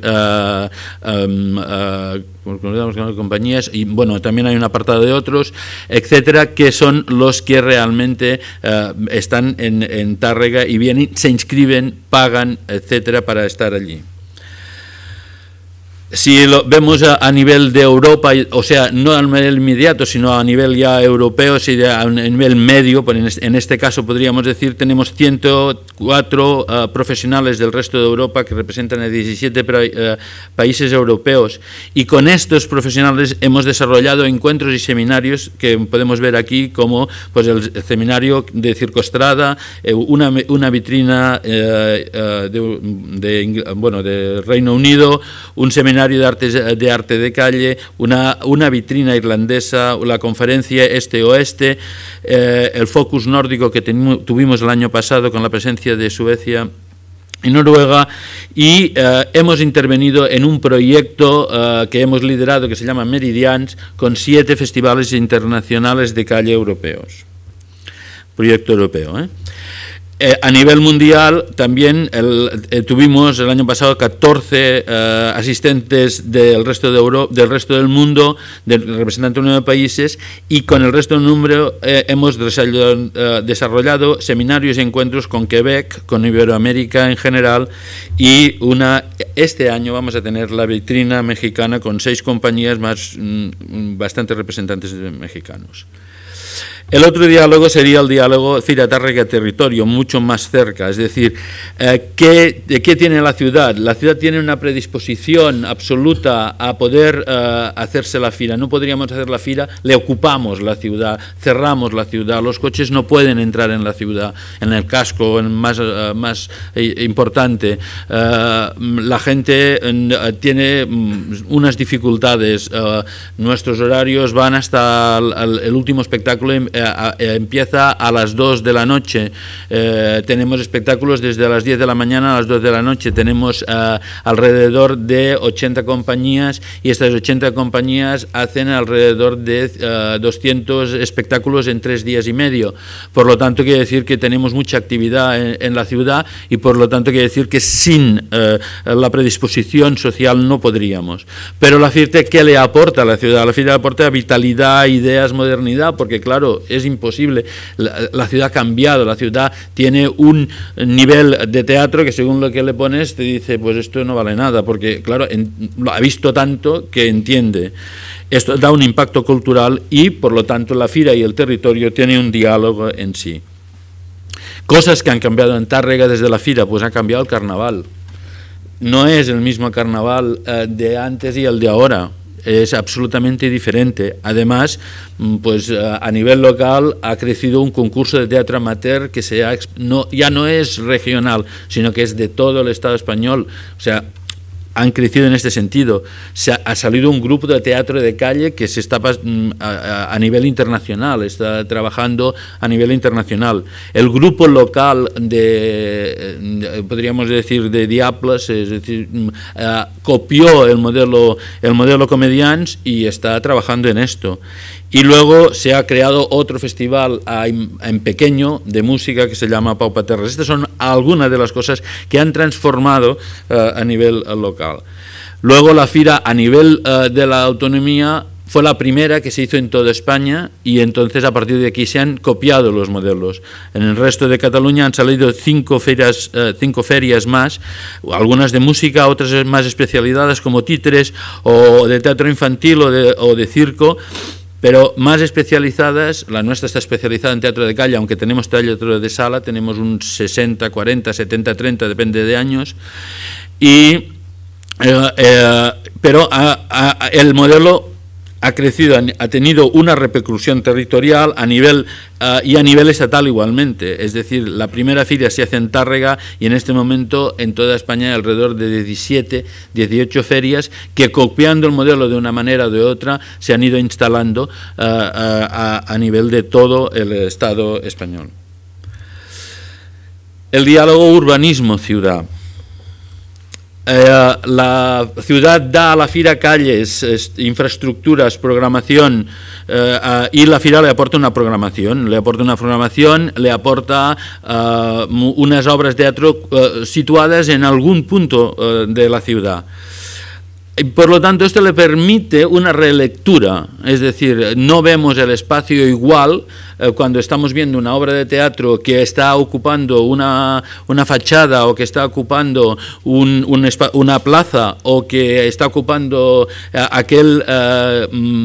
Speaker 11: compañías, y bueno, también hay un apartado de otros, etcétera, que son los que realmente están en Tárrega y vienen, se inscriben, pagan, etcétera, para estar allí. Si lo vemos a nivel de Europa, o sea, no a nivel inmediato, sino a nivel ya europeo, si a nivel medio, pues en este caso podríamos decir, tenemos 104 profesionales del resto de Europa que representan a 17 países europeos, y con estos profesionales hemos desarrollado encuentros y seminarios que podemos ver aquí, como pues el seminario de Circostrada, una vitrina de Reino Unido, un seminario de arte de calle, una vitrina irlandesa, la conferencia este-oeste, el focus nórdico que tuvimos el año pasado con la presencia de Suecia y Noruega, y hemos intervenido en un proyecto que hemos liderado que se llama Meridians, con 7 festivales internacionales de calle europeos. Proyecto europeo, a nivel mundial también tuvimos el año pasado 14 asistentes del resto de Europa, del resto del mundo, representantes de 9 países, y con el resto del número hemos desarrollado seminarios y encuentros con Quebec, con Iberoamérica en general, y este año vamos a tener la vitrina mexicana con 6 compañías más, bastantes representantes mexicanos. El otro diálogo sería el diálogo Fira Tárrega territorio, mucho más cerca, es decir, ¿qué tiene la ciudad? La ciudad tiene una predisposición absoluta a poder hacerse la fira. No podríamos hacer la fira, le ocupamos la ciudad, cerramos la ciudad, los coches no pueden entrar en la ciudad, en el casco más importante. La gente tiene unas dificultades, nuestros horarios van hasta el último espectáculo, empieza a las 2 de la noche, tenemos espectáculos desde las 10 de la mañana a las 2 de la noche, tenemos alrededor de 80 compañías, y estas 80 compañías hacen alrededor de 200 espectáculos en 3 días y medio, por lo tanto quiere decir que tenemos mucha actividad en la ciudad, y por lo tanto quiere decir que sin la predisposición social no podríamos. Pero la FIRTE, ¿qué le aporta a la ciudad? La FIRTE le aporta vitalidad, ideas, modernidad, porque claro, es imposible, la ciudad ha cambiado, la ciudad tiene un nivel de teatro que según lo que le pones te dice, pues esto no vale nada, porque claro, lo ha visto tanto que entiende. Esto da un impacto cultural y por lo tanto la FIRA y el territorio tienen un diálogo en sí. Cosas que han cambiado en Tárrega desde la FIRA, pues ha cambiado el carnaval. No es el mismo carnaval de antes y el de ahora. es absolutamente diferente. Además, pues a nivel local ha crecido un concurso de teatro amateur que ya no es regional, sino que es de todo el Estado español. O sea, han crecido en este sentido. Ha salido un grupo de teatro de calle que se está a nivel internacional, está trabajando a nivel internacional. El grupo local podríamos decir, de Diables, es decir, copió el modelo Comedians y está trabajando en esto. Y luego se ha creado otro festival en pequeño de música que se llama Pau Paterres. Estas son algunas de las cosas que han transformado a nivel local. Luego la Fira a nivel de la autonomía fue la primera que se hizo en toda España y entonces a partir de aquí se han copiado los modelos. En el resto de Cataluña han salido 5 ferias más, algunas de música, otras más especializadas como títeres o de teatro infantil o de circo, pero más especializadas. La nuestra está especializada en teatro de calle, aunque tenemos teatro de sala, tenemos un 60-40, 70-30, depende de años, pero el modelo ha crecido, ha tenido una repercusión territorial y a nivel estatal igualmente. Es decir, la primera feria se hace en Tárrega y en este momento en toda España hay alrededor de 17, 18 ferias que, copiando el modelo de una manera o de otra, se han ido instalando a nivel de todo el Estado español. El diálogo urbanismo-ciudad. La ciudad da a la Fira calles, infraestructuras, programación, y la Fira le aporta una programación, le aporta unas obras de teatro situadas en algún punto de la ciudad. Por lo tanto, esto le permite una relectura, es decir, no vemos el espacio igual cuando estamos viendo una obra de teatro que está ocupando una fachada o que está ocupando una plaza o que está ocupando aquella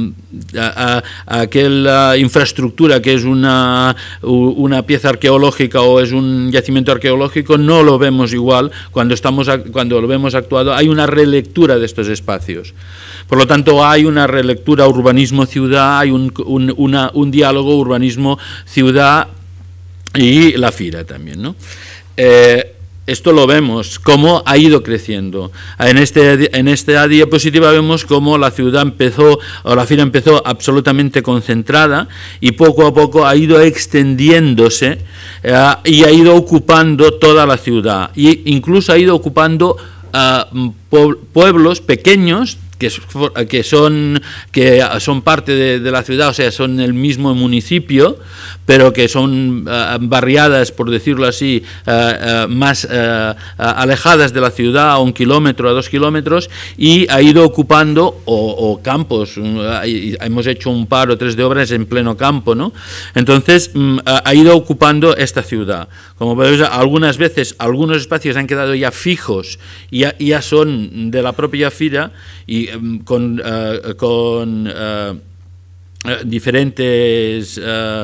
Speaker 11: infraestructura que es una pieza arqueológica o es un yacimiento arqueológico. No lo vemos igual cuando lo vemos actuado. Hay una relectura de estos espacios. Por lo tanto, hay una relectura urbanismo-ciudad, hay un diálogo urbanismo-ciudad y la Fira también, ¿no? Esto lo vemos, cómo ha ido creciendo. En esta diapositiva vemos cómo la Fira empezó absolutamente concentrada y poco a poco ha ido extendiéndose y ha ido ocupando toda la ciudad. E incluso ha ido ocupando pueblos pequeños que son parte de la ciudad, o sea, son el mismo municipio, pero que son barriadas, por decirlo así, más alejadas de la ciudad, a 1 kilómetro, a 2 kilómetros, y ha ido ocupando, o campos. Hemos hecho un par o 3 de obras en pleno campo, ¿no? Entonces, ha ido ocupando esta ciudad. Como podéis ver, algunas veces, algunos espacios han quedado ya fijos, y ya son de la propia Fira, y con diferentes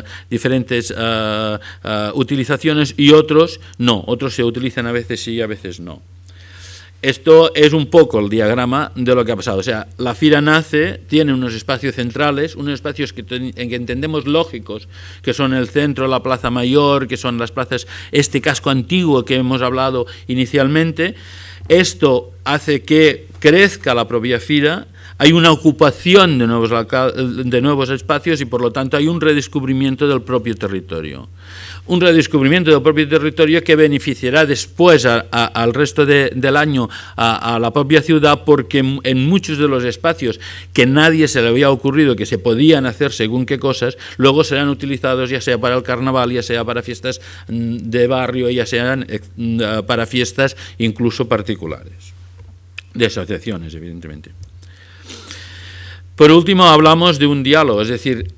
Speaker 11: utilizaciones, y otros no, otros se utilizan a veces sí y a veces no. Esto es un poco el diagrama de lo que ha pasado. O sea, la Fira nace, tiene unos espacios centrales, unos espacios que entendemos lógicos, que son el centro, la Plaza Mayor, que son las plazas, este casco antiguo que hemos hablado inicialmente. Esto hace que crezca la propia Fira, hay una ocupación de nuevos espacios y por lo tanto hay un redescubrimiento del propio territorio. Un redescubrimiento del propio territorio que beneficiará después al resto del año a la propia ciudad, porque en muchos de los espacios que nadie se le había ocurrido que se podían hacer según qué cosas, luego serán utilizados ya sea para el carnaval, ya sea para fiestas de barrio, ya sean para fiestas incluso particulares, de asociaciones, evidentemente. Por último, hablamos de un diálogo, es decir,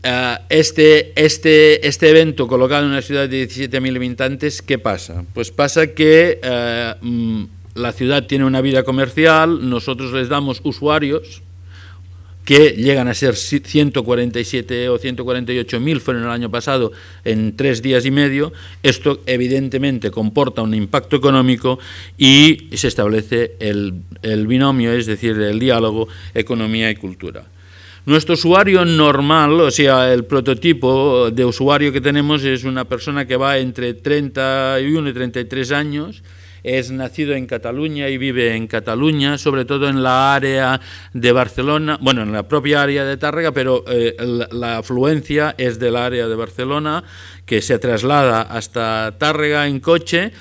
Speaker 11: este evento colocado en una ciudad de 17.000 habitantes, ¿qué pasa? Pues pasa que la ciudad tiene una vida comercial, nosotros les damos usuarios, que llegan a ser 147 o 148.000 fueron el año pasado en 3 días y medio. Esto evidentemente comporta un impacto económico y se establece el binomio, es decir, el diálogo economía y cultura. Nuestro usuario normal, o sea, el prototipo de usuario que tenemos es una persona que va entre 31 y 33 años, es nacido en Cataluña y vive en Cataluña, sobre todo en la área de Barcelona, bueno, en la propia área de Tàrrega, pero la afluencia es del área de Barcelona, que se traslada hasta Tàrrega en coche.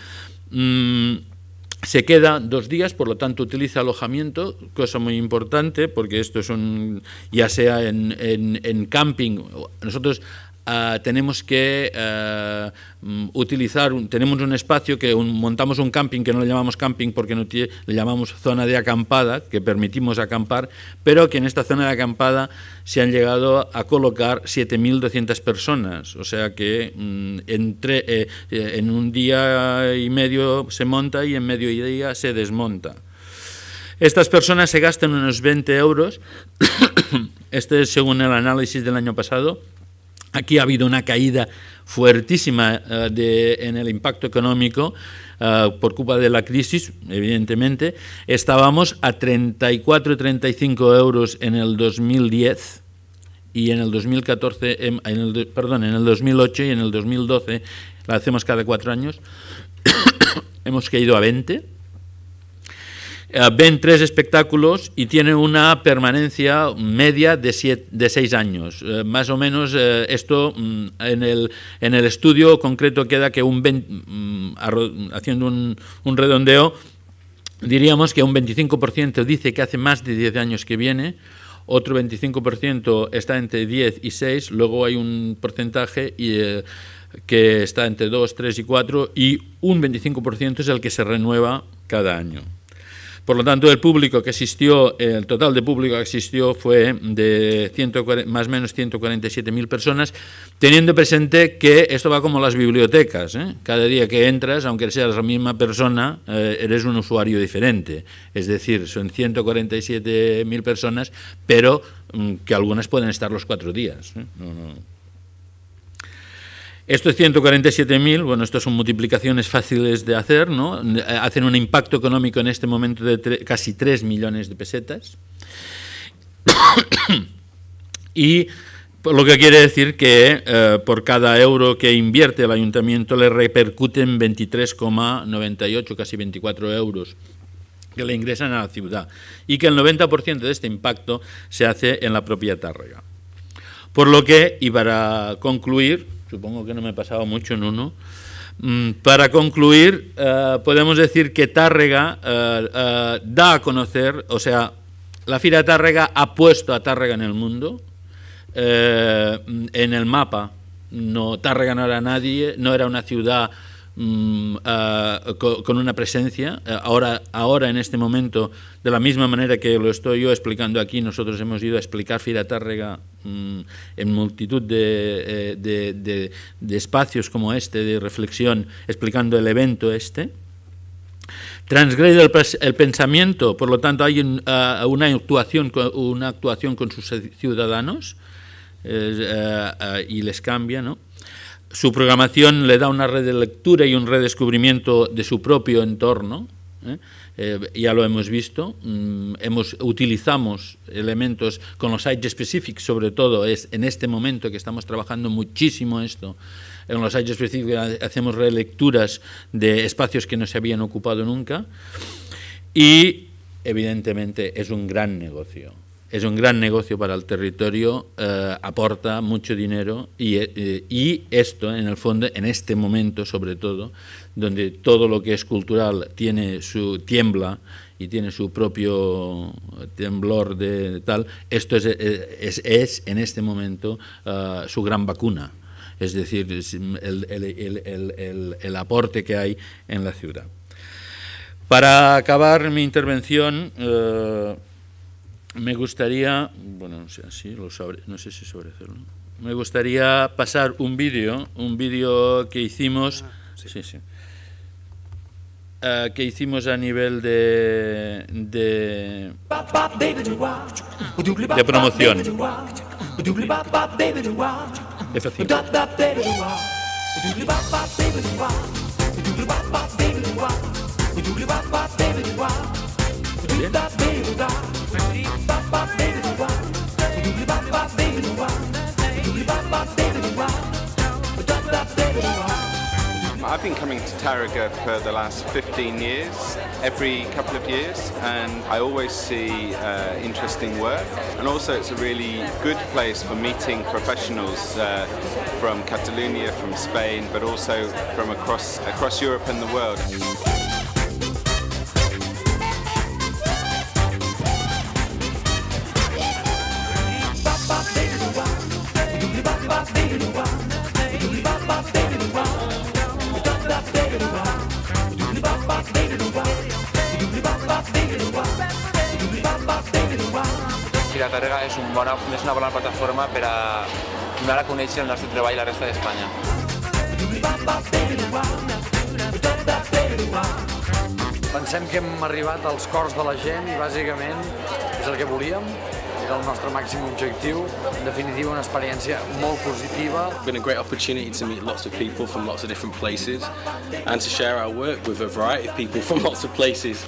Speaker 11: Se queda 2 días, por lo tanto utiliza alojamiento, cosa muy importante, porque esto es ya sea en camping. Nosotros tenemos que tenemos un espacio que montamos un camping que no le llamamos camping porque le llamamos zona de acampada, que permitimos acampar, pero que en esta zona de acampada se han llegado a colocar 7.200 personas, o sea que en un día y medio se monta y en medio día se desmonta. Estas personas se gastan unos 20 euros, este es según el análisis del año pasado. Aquí ha habido una caída fuertísima en el impacto económico por culpa de la crisis, evidentemente. Estábamos a 34 y 35 euros en el 2010 y en el 2014, perdón, en el 2008 y en el 2012, la hacemos cada 4 años, hemos caído a 20. Ven 3 espectáculos y tiene una permanencia media de 6 años. Más o menos esto en el estudio concreto queda que haciendo un redondeo, diríamos que un 25% dice que hace más de 10 años que viene, otro 25% está entre 10 y 6, luego hay un porcentaje que está entre 2, 3 y 4 y un 25% es el que se renueva cada año. Por lo tanto, el público que asistió, el total de público que asistió fue de más o menos 147.000 personas, teniendo presente que esto va como las bibliotecas, ¿eh? Cada día que entras, aunque seas la misma persona, eres un usuario diferente. Es decir, son 147.000 personas, pero que algunas pueden estar los 4 días, ¿eh? Estos 147.000, bueno, estas son multiplicaciones fáciles de hacer, ¿no? Hacen un impacto económico en este momento de casi 3 millones de pesetas. Y lo que quiere decir que por cada euro que invierte el ayuntamiento le repercuten 23,98, casi 24 euros que le ingresan a la ciudad. Y que el 90% de este impacto se hace en la propia Tàrrega. Por lo que, y para concluir, supongo que no me he pasado mucho en uno. Para concluir, podemos decir que Tàrrega da a conocer, o sea, la Fira Tàrrega ha puesto a Tàrrega en el mundo, en el mapa. Tàrrega no era nadie, no era una ciudad con una presencia. Ahora en este momento, de la misma manera que lo estoy yo explicando aquí, nosotros hemos ido a explicar Fira Tàrrega en multitud de espacios como este, de reflexión, explicando el evento este. Transgrede el pensamiento, por lo tanto hay una actuación con sus ciudadanos y les cambia, ¿no? Su programación le da una red de lectura y un redescubrimiento de su propio entorno, ya lo hemos visto. Utilizamos elementos con los site specific, sobre todo es en este momento que estamos trabajando muchísimo esto. En los site specific hacemos relecturas de espacios que no se habían ocupado nunca y evidentemente es un gran negocio. Es un gran negocio para el territorio, aporta mucho dinero y esto, en el fondo, en este momento sobre todo, donde todo lo que es cultural tiembla y tiene su propio temblor de tal, esto es en este momento su gran vacuna, es decir, el aporte que hay en la ciudad. Para acabar mi intervención, me gustaría, bueno, no sé si sobre hacerlo. Me gustaría pasar un vídeo que hicimos. Sí. que hicimos a nivel de promoción. Es fácil.
Speaker 12: I've been coming to Tárrega for the last 15 years, every couple of years, and I always see interesting work. And also it's a really good place for meeting professionals from Catalonia, from Spain, but also from across Europe and the world.
Speaker 13: Tárrega és una bona plataforma per a donar a conèixer el nostre treball a la resta d'Espanya.
Speaker 14: Pensem que hem arribat als cors de la gent i bàsicament és el que volíem, era el nostre màxim objectiu, en definitiva una experiència molt positiva.
Speaker 15: It's been a great opportunity to meet lots of people from lots of different places and to share our work with a variety of people from lots of places.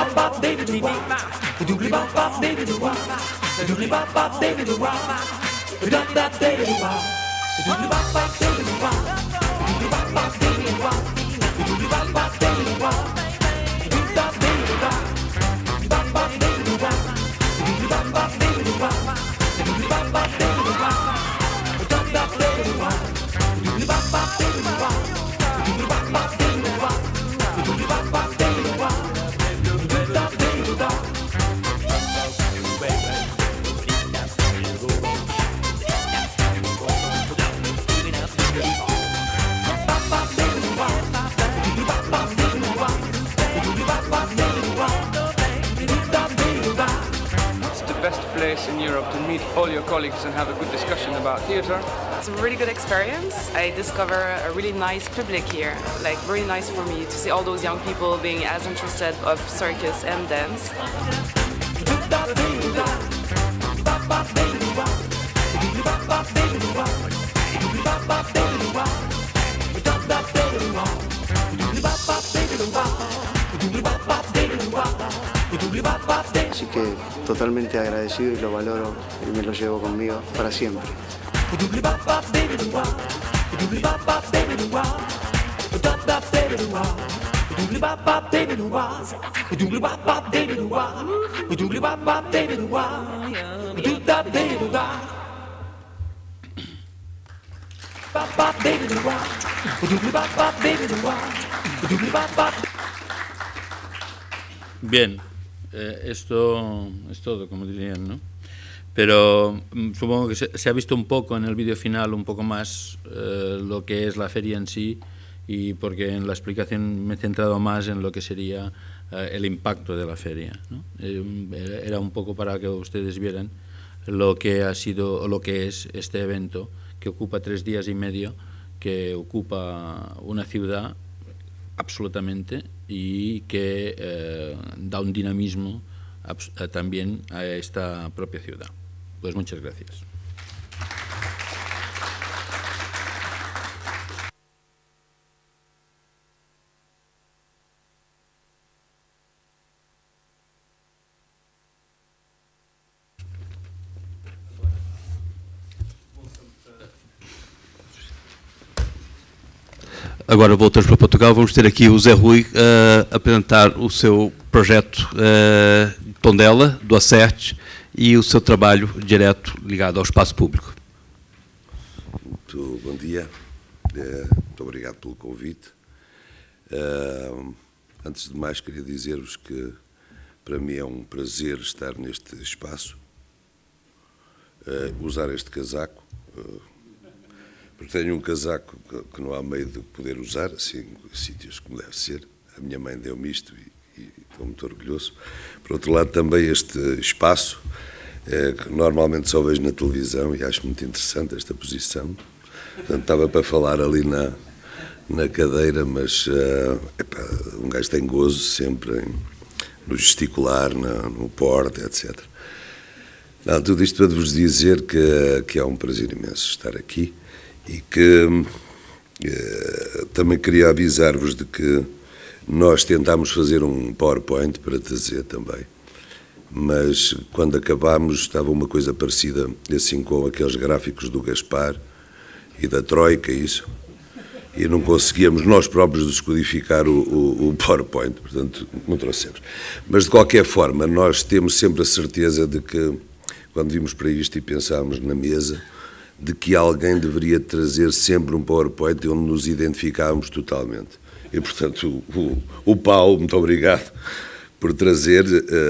Speaker 16: Place in Europe to meet all your colleagues and have a good discussion about theatre.
Speaker 9: It's a really good experience. I discover a really nice public here, like really nice for me to see all those young people being as interested of circus and dance.
Speaker 17: Así que totalmente agradecido y lo valoro y me lo llevo conmigo para siempre.
Speaker 11: Bien, esto es todo, como dirían, ¿no? Pero supongo que se ha visto un poco en el vídeo final, un poco más lo que es la feria en sí, y porque en la explicación me he centrado más en lo que sería el impacto de la feria, ¿no? Era un poco para que ustedes vieran lo que ha sido o lo que es este evento, que ocupa 3 días y medio, que ocupa una ciudad absolutamente y que da un dinamismo también a esta propia ciudad. Pues muchas gracias.
Speaker 1: Agora voltamos para Portugal, vamos ter aqui o Zé Rui a apresentar o seu projeto Tondela, do Acerte, e o seu trabalho direto ligado ao espaço público.
Speaker 2: Muito bom dia, muito obrigado pelo convite. Antes de mais, queria dizer-vos que para mim é um prazer estar neste espaço, usar este casaco, porque tenho um casaco que não há meio de poder usar, assim, em sítios como deve ser. A minha mãe deu-me isto e estou muito orgulhoso. Por outro lado, também este espaço, que normalmente só vejo na televisão e acho muito interessante esta posição. Portanto, estava para falar ali
Speaker 18: na cadeira, mas um gajo tem gozo sempre no gesticular, no porte, etc. Não, tudo isto para vos dizer que é um prazer imenso estar aqui e que também queria avisar-vos de que nós tentámos fazer um PowerPoint para trazer também, mas quando acabámos estava uma coisa parecida assim com aqueles gráficos do Gaspar e da Troika, isso, e não conseguíamos nós próprios descodificar o PowerPoint, portanto não trouxemos. Mas de qualquer forma, nós temos sempre a certeza de que, quando vimos para isto e pensámos na mesa, de que alguém deveria trazer sempre um PowerPoint onde nos identificávamos totalmente. E, portanto, o Paulo, muito obrigado por trazer.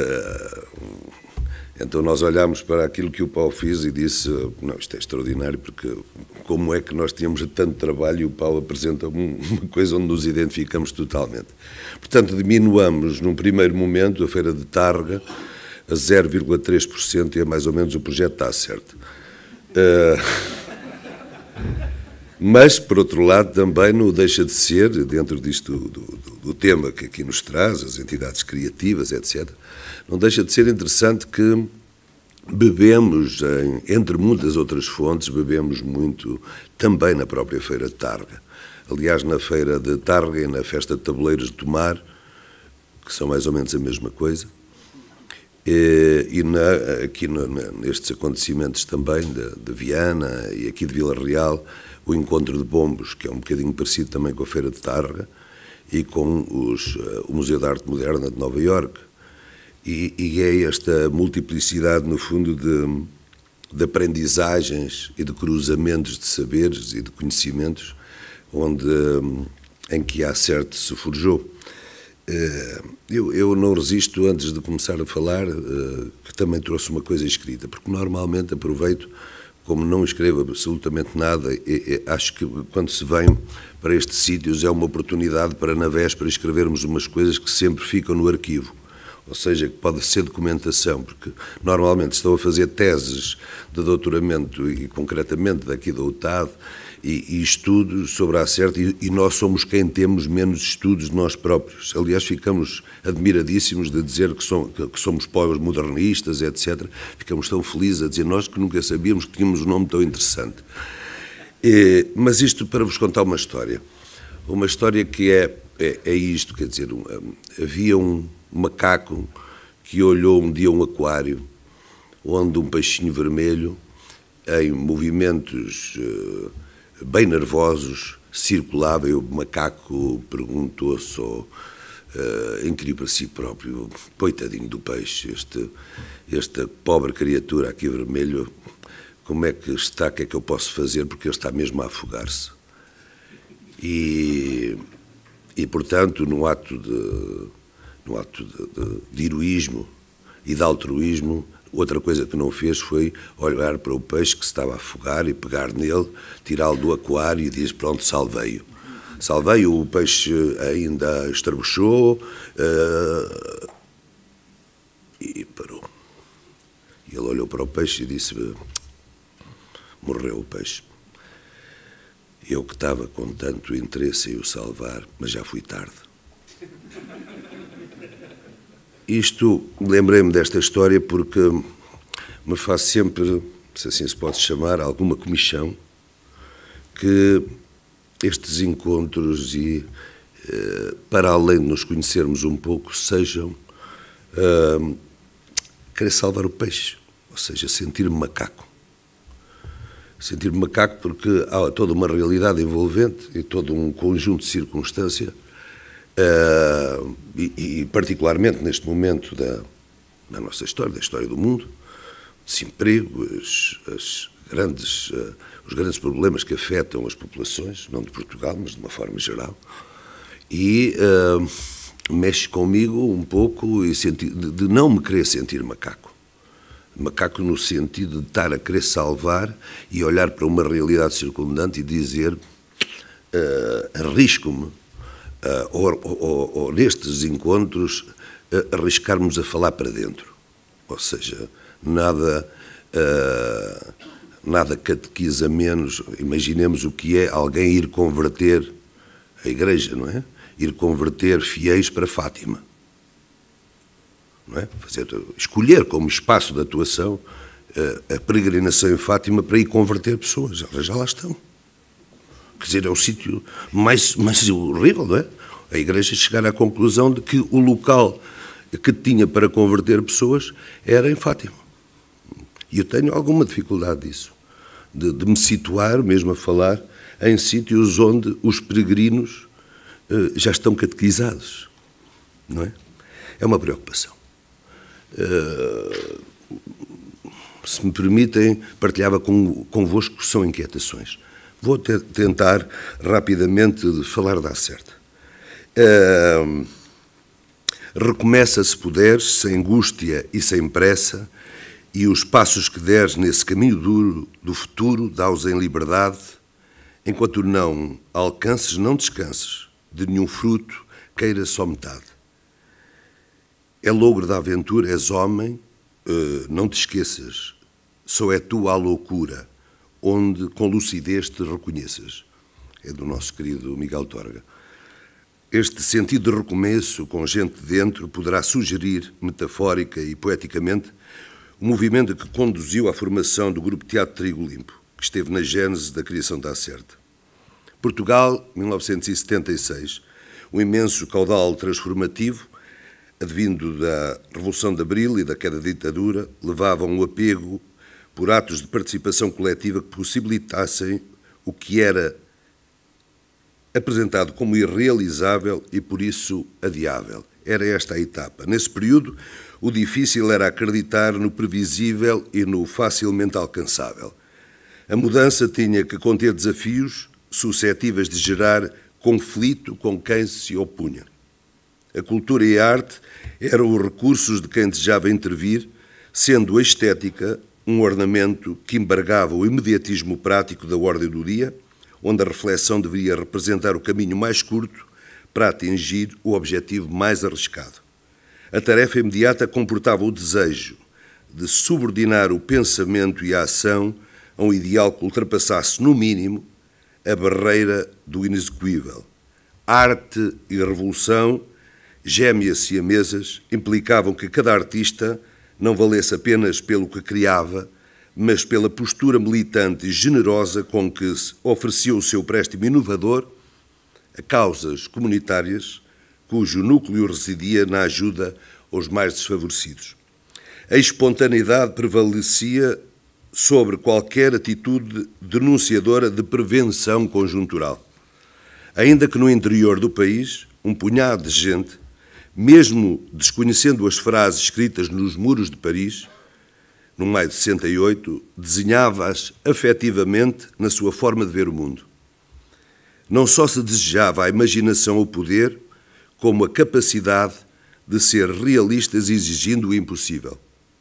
Speaker 18: Então nós olhámos para aquilo que o Paulo fez e disse, não, isto é extraordinário, porque como é que nós tínhamos tanto trabalho e o Paulo apresenta uma coisa onde nos identificamos totalmente. Portanto, diminuamos num primeiro momento a Feira de Tárrega a 0,3% e é mais ou menos o projeto está certo. Mas, por outro lado, também não deixa de ser, dentro disto do tema que aqui nos traz, as entidades criativas, etc., não deixa de ser interessante que bebemos, entre muitas outras fontes, bebemos muito também na própria Feira de Tárrega. Aliás, na Feira de Tárrega e na Festa de Tabuleiros de Tomar, que são mais ou menos a mesma coisa, aqui nestes acontecimentos também de Viana e aqui de Vila Real, o Encontro de Bombos, que é um bocadinho parecido também com a Feira de Tárrega e com o Museu de Arte Moderna de Nova Iorque. E é esta multiplicidade, no fundo, de aprendizagens e de cruzamentos de saberes e de conhecimentos em que a CERT se forjou. Eu não resisto, antes de começar a falar, que também trouxe uma coisa escrita, porque normalmente aproveito, como não escrevo absolutamente nada, acho que quando se vem para estes sítios é uma oportunidade para, na véspera, escrevermos umas coisas que sempre ficam no arquivo. Ou seja, que pode ser documentação, porque normalmente estão a fazer teses de doutoramento e concretamente daqui da UTAD e estudos sobre a CERT e nós somos quem temos menos estudos de nós próprios. Aliás, ficamos admiradíssimos de dizer que somos pós-modernistas, etc. Ficamos tão felizes a dizer nós que nunca sabíamos que tínhamos um nome tão interessante. Mas isto para vos contar uma história que é isto, quer dizer, havia um macaco que olhou um dia um aquário onde um peixinho vermelho, em movimentos bem nervosos, circulava, e o macaco perguntou só, inquiriu para si próprio, coitadinho do peixe, esta pobre criatura aqui vermelho, como é que está, o que é que eu posso fazer, porque ele está mesmo a afogar-se. E portanto, no ato de heroísmo e de altruísmo, outra coisa que não fez foi olhar para o peixe que se estava a afogar e pegar nele, tirá-lo do aquário e diz, pronto, salvei-o. Salvei-o, o peixe ainda estrabuchou e parou. E ele olhou para o peixe e disse, morreu o peixe. Eu que estava com tanto interesse em o salvar, mas já fui tarde. Isto, lembrei-me desta história porque me faz sempre, se assim se pode chamar, alguma comichão que estes encontros e, para além de nos conhecermos um pouco, sejam querer salvar o peixe, ou seja, sentir-me macaco. Sentir-me macaco porque há toda uma realidade envolvente e todo um conjunto de circunstâncias e particularmente neste momento da nossa história, da história do mundo, desemprego, os grandes problemas que afetam as populações, não de Portugal, mas de uma forma geral, e mexe comigo um pouco de não me querer sentir macaco. Macaco no sentido de estar a querer salvar e olhar para uma realidade circundante e dizer, arrisco-me, ou nestes encontros, arriscarmos a falar para dentro. Ou seja, nada catequiza menos. Imaginemos o que é alguém ir converter a Igreja, não é? Ir converter fiéis para Fátima. Não é? Escolher como espaço de atuação a peregrinação em Fátima para ir converter pessoas. Elas já lá estão. Quer dizer, é o sítio mais horrível, não é? A Igreja chegar à conclusão de que o local que tinha para converter pessoas era em Fátima. E eu tenho alguma dificuldade disso, de me situar, mesmo a falar, em sítios onde os peregrinos já estão catequizados, não é? É uma preocupação. Se me permitem, partilhava convosco que são inquietações. Vou tentar rapidamente falar da certa. Recomeça, se puderes, sem angústia e sem pressa, e os passos que deres nesse caminho duro do futuro, dá-os em liberdade, enquanto não alcances, não descanses, de nenhum fruto queira só metade. É logro da aventura, és homem, não te esqueças, só é tu a loucura, onde com lucidez te reconheças. É do nosso querido Miguel Torga. Este sentido de recomeço, com gente dentro, poderá sugerir, metafórica e poeticamente, o movimento que conduziu à formação do Grupo Teatro Trigo Limpo, que esteve na gênese da criação da Acerta. Portugal, 1976, um imenso caudal transformativo, advindo da Revolução de Abril e da queda da ditadura, levavam um apego por atos de participação coletiva que possibilitassem o que era apresentado como irrealizável e, por isso, adiável. Era esta a etapa. Nesse período, o difícil era acreditar no previsível e no facilmente alcançável. A mudança tinha que conter desafios suscetíveis de gerar conflito com quem se opunha. A cultura e a arte eram os recursos de quem desejava intervir, sendo a estética um ornamento que embargava o imediatismo prático da ordem do dia, onde a reflexão deveria representar o caminho mais curto para atingir o objetivo mais arriscado. A tarefa imediata comportava o desejo de subordinar o pensamento e a ação a um ideal que ultrapassasse, no mínimo, a barreira do inexecuível. Arte e revolução, gêmeas siamesas, implicavam que cada artista não valesse apenas pelo que criava, mas pela postura militante e generosa com que oferecia o seu préstimo inovador a causas comunitárias cujo núcleo residia na ajuda aos mais desfavorecidos. A espontaneidade prevalecia sobre qualquer atitude denunciadora de prevenção conjuntural. Ainda que no interior do país, um punhado de gente, mesmo desconhecendo as frases escritas nos muros de Paris, no maio de 68, desenhava-as afetivamente na sua forma de ver o mundo. Não só se desejava a imaginação ou o poder, como a capacidade de ser realistas exigindo o impossível.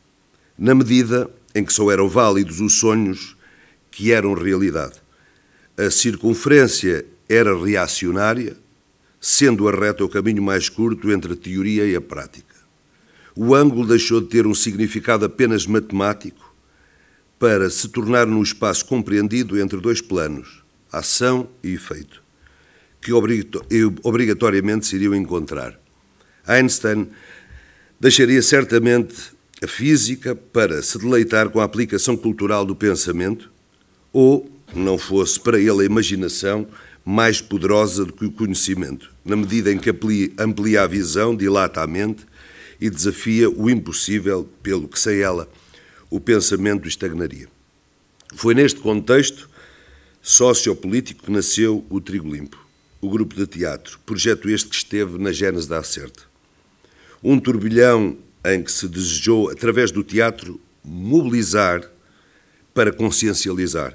Speaker 18: Na medida em que só eram válidos os sonhos que eram realidade. A circunferência era reacionária, sendo a reta o caminho mais curto entre a teoria e a prática. O ângulo deixou de ter um significado apenas matemático para se tornar num espaço compreendido entre dois planos, ação e efeito, que obrigatoriamente se iriam encontrar. Einstein deixaria certamente a física para se deleitar com a aplicação cultural do pensamento, ou, não fosse para ele a imaginação mais poderosa do que o conhecimento, na medida em que amplia a visão, dilata a mente e desafia o impossível, pelo que sem ela o pensamento estagnaria. Foi neste contexto sociopolítico que nasceu o Trigo Limpo, o grupo de teatro, projeto este que esteve na gênese da Acerta. Um turbilhão em que se desejou, através do teatro, mobilizar para consciencializar,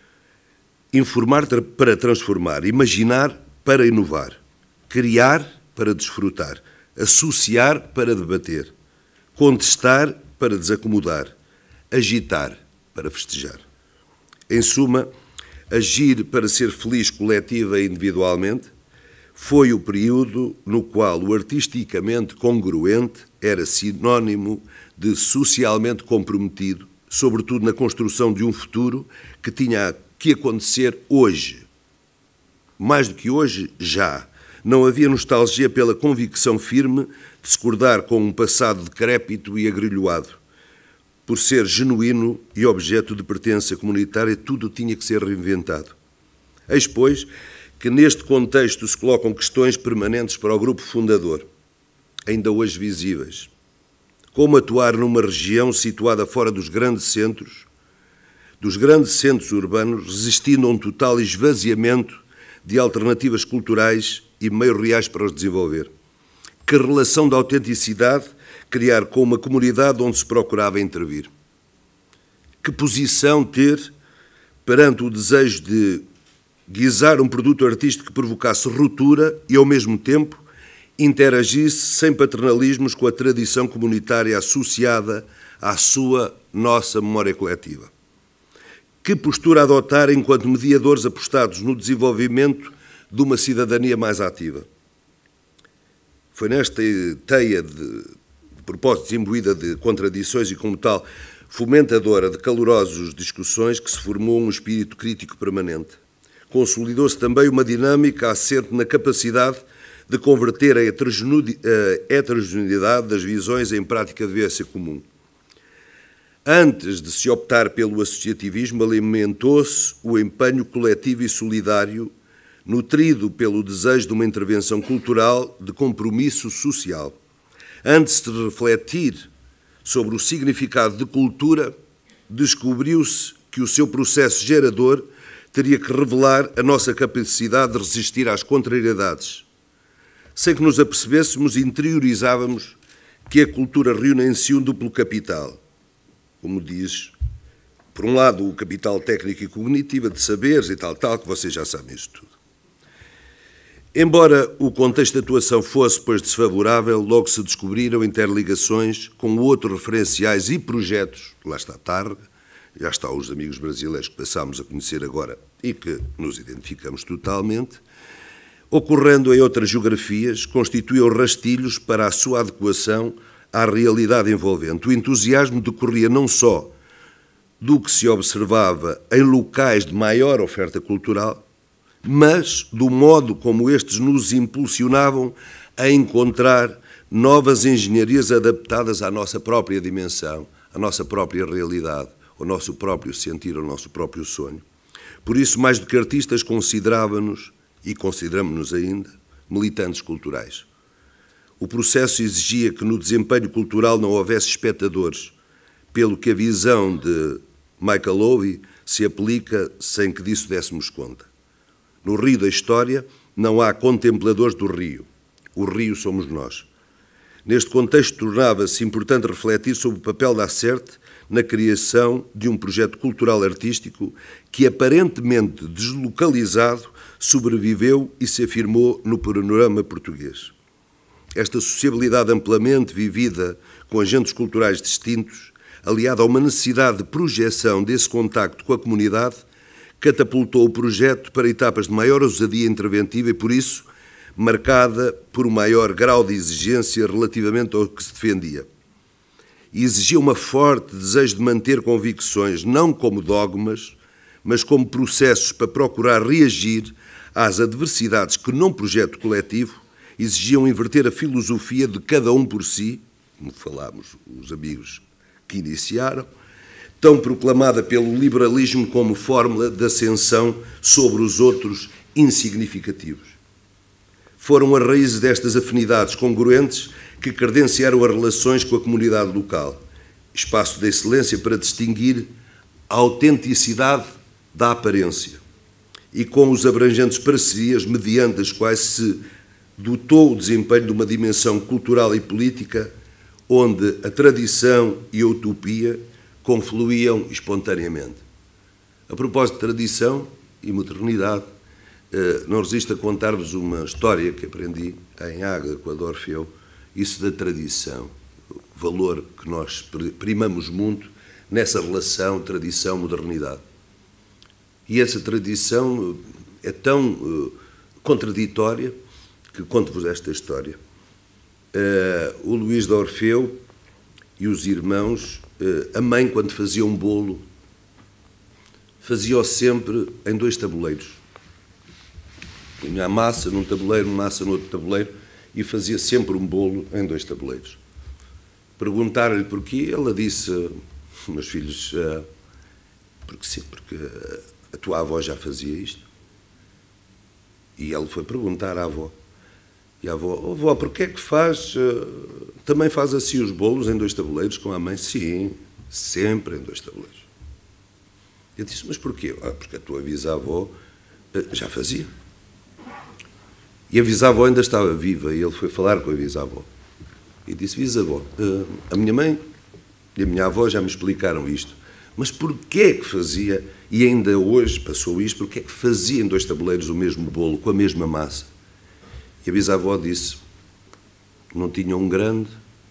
Speaker 18: informar para transformar, imaginar para inovar, criar para desfrutar, associar para debater, contestar para desacomodar, agitar para festejar. Em suma, agir para ser feliz coletiva e individualmente foi o período no qual o artisticamente congruente era sinónimo de socialmente comprometido, sobretudo na construção de um futuro que tinha que acontecer hoje, mais do que hoje, já. Não havia nostalgia pela convicção firme de se acordar com um passado decrépito e agrilhoado. Por ser genuíno e objeto de pertença comunitária, tudo tinha que ser reinventado. Eis, pois, que neste contexto se colocam questões permanentes para o grupo fundador, ainda hoje visíveis. Como atuar numa região situada fora dos grandes centros urbanos, resistindo a um total esvaziamento de alternativas culturais e meios reais para os desenvolver? Que relação de autenticidade criar com uma comunidade onde se procurava intervir? Que posição ter perante o desejo de guisar um produto artístico que provocasse ruptura e, ao mesmo tempo, interagisse sem paternalismos com a tradição comunitária associada à nossa memória coletiva? Que postura adotar enquanto mediadores apostados no desenvolvimento de uma cidadania mais ativa? Foi nesta teia de propósitos imbuída de contradições e, como tal, fomentadora de calorosas discussões, que se formou um espírito crítico permanente. Consolidou-se também uma dinâmica assente na capacidade de converter a heterogeneidade das visões em prática de vivência comum. Antes de se optar pelo associativismo, alimentou-se o empenho coletivo e solidário, nutrido pelo desejo de uma intervenção cultural de compromisso social. Antes de refletir sobre o significado de cultura, descobriu-se que o seu processo gerador teria que revelar a nossa capacidade de resistir às contrariedades. Sem que nos apercebêssemos, interiorizávamos que a cultura reúne em si um duplo capital. Como diz, por um lado, o capital técnico e cognitivo, de saberes e tal, que vocês já sabem isso tudo. Embora o contexto de atuação fosse, pois, desfavorável, logo se descobriram interligações com outros referenciais e projetos, lá está Targa, já está os amigos brasileiros que passámos a conhecer agora e que nos identificamos totalmente, ocorrendo em outras geografias, constituíam rastilhos para a sua adequação à realidade envolvente. O entusiasmo decorria não só do que se observava em locais de maior oferta cultural, mas do modo como estes nos impulsionavam a encontrar novas engenharias adaptadas à nossa própria dimensão, à nossa própria realidade, ao nosso próprio sentir, ao nosso próprio sonho. Por isso, mais do que artistas, considerávamos, e consideramos-nos ainda, militantes culturais. O processo exigia que no desempenho cultural não houvesse espectadores, pelo que a visão de Michael Owie se aplica sem que disso dessemos conta. No rio da história não há contempladores do rio. O rio somos nós. Neste contexto, tornava-se importante refletir sobre o papel da Acerte na criação de um projeto cultural artístico que, aparentemente deslocalizado, sobreviveu e se afirmou no panorama português. Esta sociabilidade amplamente vivida com agentes culturais distintos, aliada a uma necessidade de projeção desse contacto com a comunidade, catapultou o projeto para etapas de maior ousadia interventiva e, por isso, marcada por um maior grau de exigência relativamente ao que se defendia. E exigia um forte desejo de manter convicções, não como dogmas, mas como processos para procurar reagir às adversidades que, num projeto coletivo, exigiam inverter a filosofia de cada um por si, como falámos os amigos que iniciaram, tão proclamada pelo liberalismo como fórmula de ascensão sobre os outros insignificativos. Foram as raízes destas afinidades congruentes que credenciaram as relações com a comunidade local, espaço de excelência para distinguir a autenticidade da aparência e com os abrangentes parcerias mediante as quais se dotou o desempenho de uma dimensão cultural e política onde a tradição e a utopia confluíam espontaneamente. A propósito de tradição e modernidade, não resisto a contar-vos uma história que aprendi em Águeda com a de Orfeu, isso da tradição, o valor que nós primamos muito nessa relação tradição-modernidade. E essa tradição é tão contraditória que conto-vos esta história. O Luís de Orfeu e os irmãos, a mãe, quando fazia um bolo, fazia-o sempre em 2 tabuleiros. Punha a massa num tabuleiro, massa no outro tabuleiro, e fazia sempre um bolo em 2 tabuleiros. Perguntaram-lhe porquê, ela disse, meus filhos, porque sim, porque a tua avó já fazia isto. E ele foi perguntar à avó. E a avó, avó, porquê é que também faz assim os bolos em 2 tabuleiros com a mãe? Sim, sempre em 2 tabuleiros. Eu disse, mas porquê? Porque a tua bisavó já fazia. E a bisavó ainda estava viva, e ele foi falar com a bisavó. E disse, bisavó, a minha mãe e a minha avó já me explicaram isto, mas porquê é que fazia, e ainda hoje passou isto, porquê é que fazia em 2 tabuleiros o mesmo bolo, com a mesma massa? E a bisavó disse, não tinha um grande?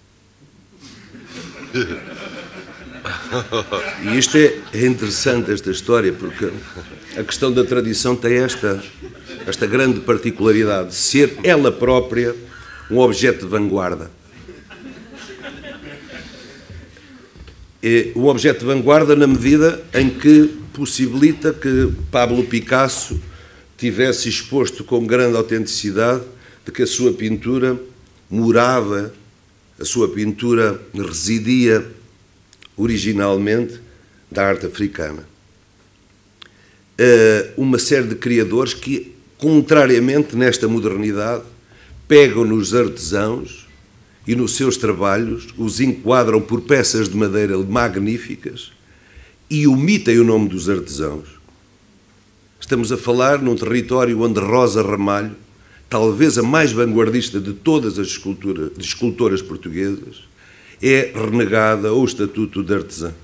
Speaker 18: E isto é interessante, esta história, porque a questão da tradição tem esta grande particularidade, de ser ela própria um objeto de vanguarda. É um objeto de vanguarda na medida em que possibilita que Pablo Picasso tivesse exposto com grande autenticidade de que a sua pintura morava, a sua pintura residia originalmente da arte africana. Uma série de criadores que, contrariamente nesta modernidade, pegam nos artesãos e nos seus trabalhos, os enquadram por peças de madeira magníficas e omitem o nome dos artesãos. Estamos a falar num território onde Rosa Ramalho, talvez a mais vanguardista de todas as escultoras portuguesas, é renegada ao estatuto de artesã.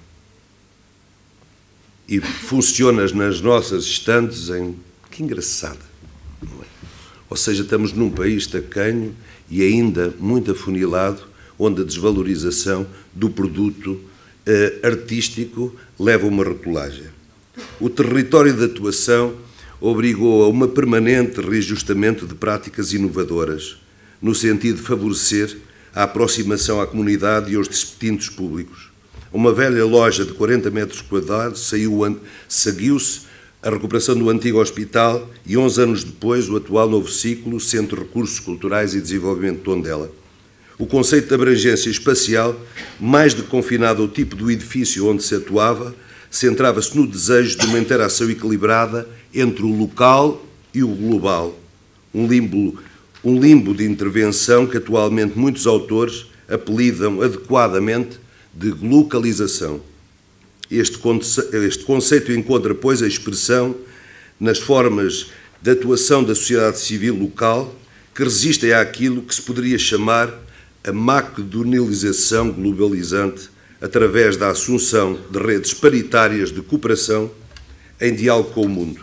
Speaker 18: E funciona nas nossas estantes em... Que engraçada, não é? Ou seja, estamos num país tacanho e ainda muito afunilado, onde a desvalorização do produto artístico leva a uma rotulagem. O território de atuação obrigou a uma permanente reajustamento de práticas inovadoras, no sentido de favorecer a aproximação à comunidade e aos distintos públicos. Uma velha loja de 40 metros quadrados seguiu-se a recuperação do antigo hospital e 11 anos depois o atual novo ciclo, Centro de Recursos Culturais e Desenvolvimento de Tondela. O conceito de abrangência espacial, mais do que confinado ao tipo do edifício onde se atuava, centrava-se no desejo de uma interação equilibrada entre o local e o global, um limbo de intervenção que atualmente muitos autores apelidam adequadamente de glocalização. Este conceito encontra, pois, a expressão nas formas de atuação da sociedade civil local que resistem àquilo que se poderia chamar a macedonialização globalizante através da assunção de redes paritárias de cooperação em diálogo com o mundo.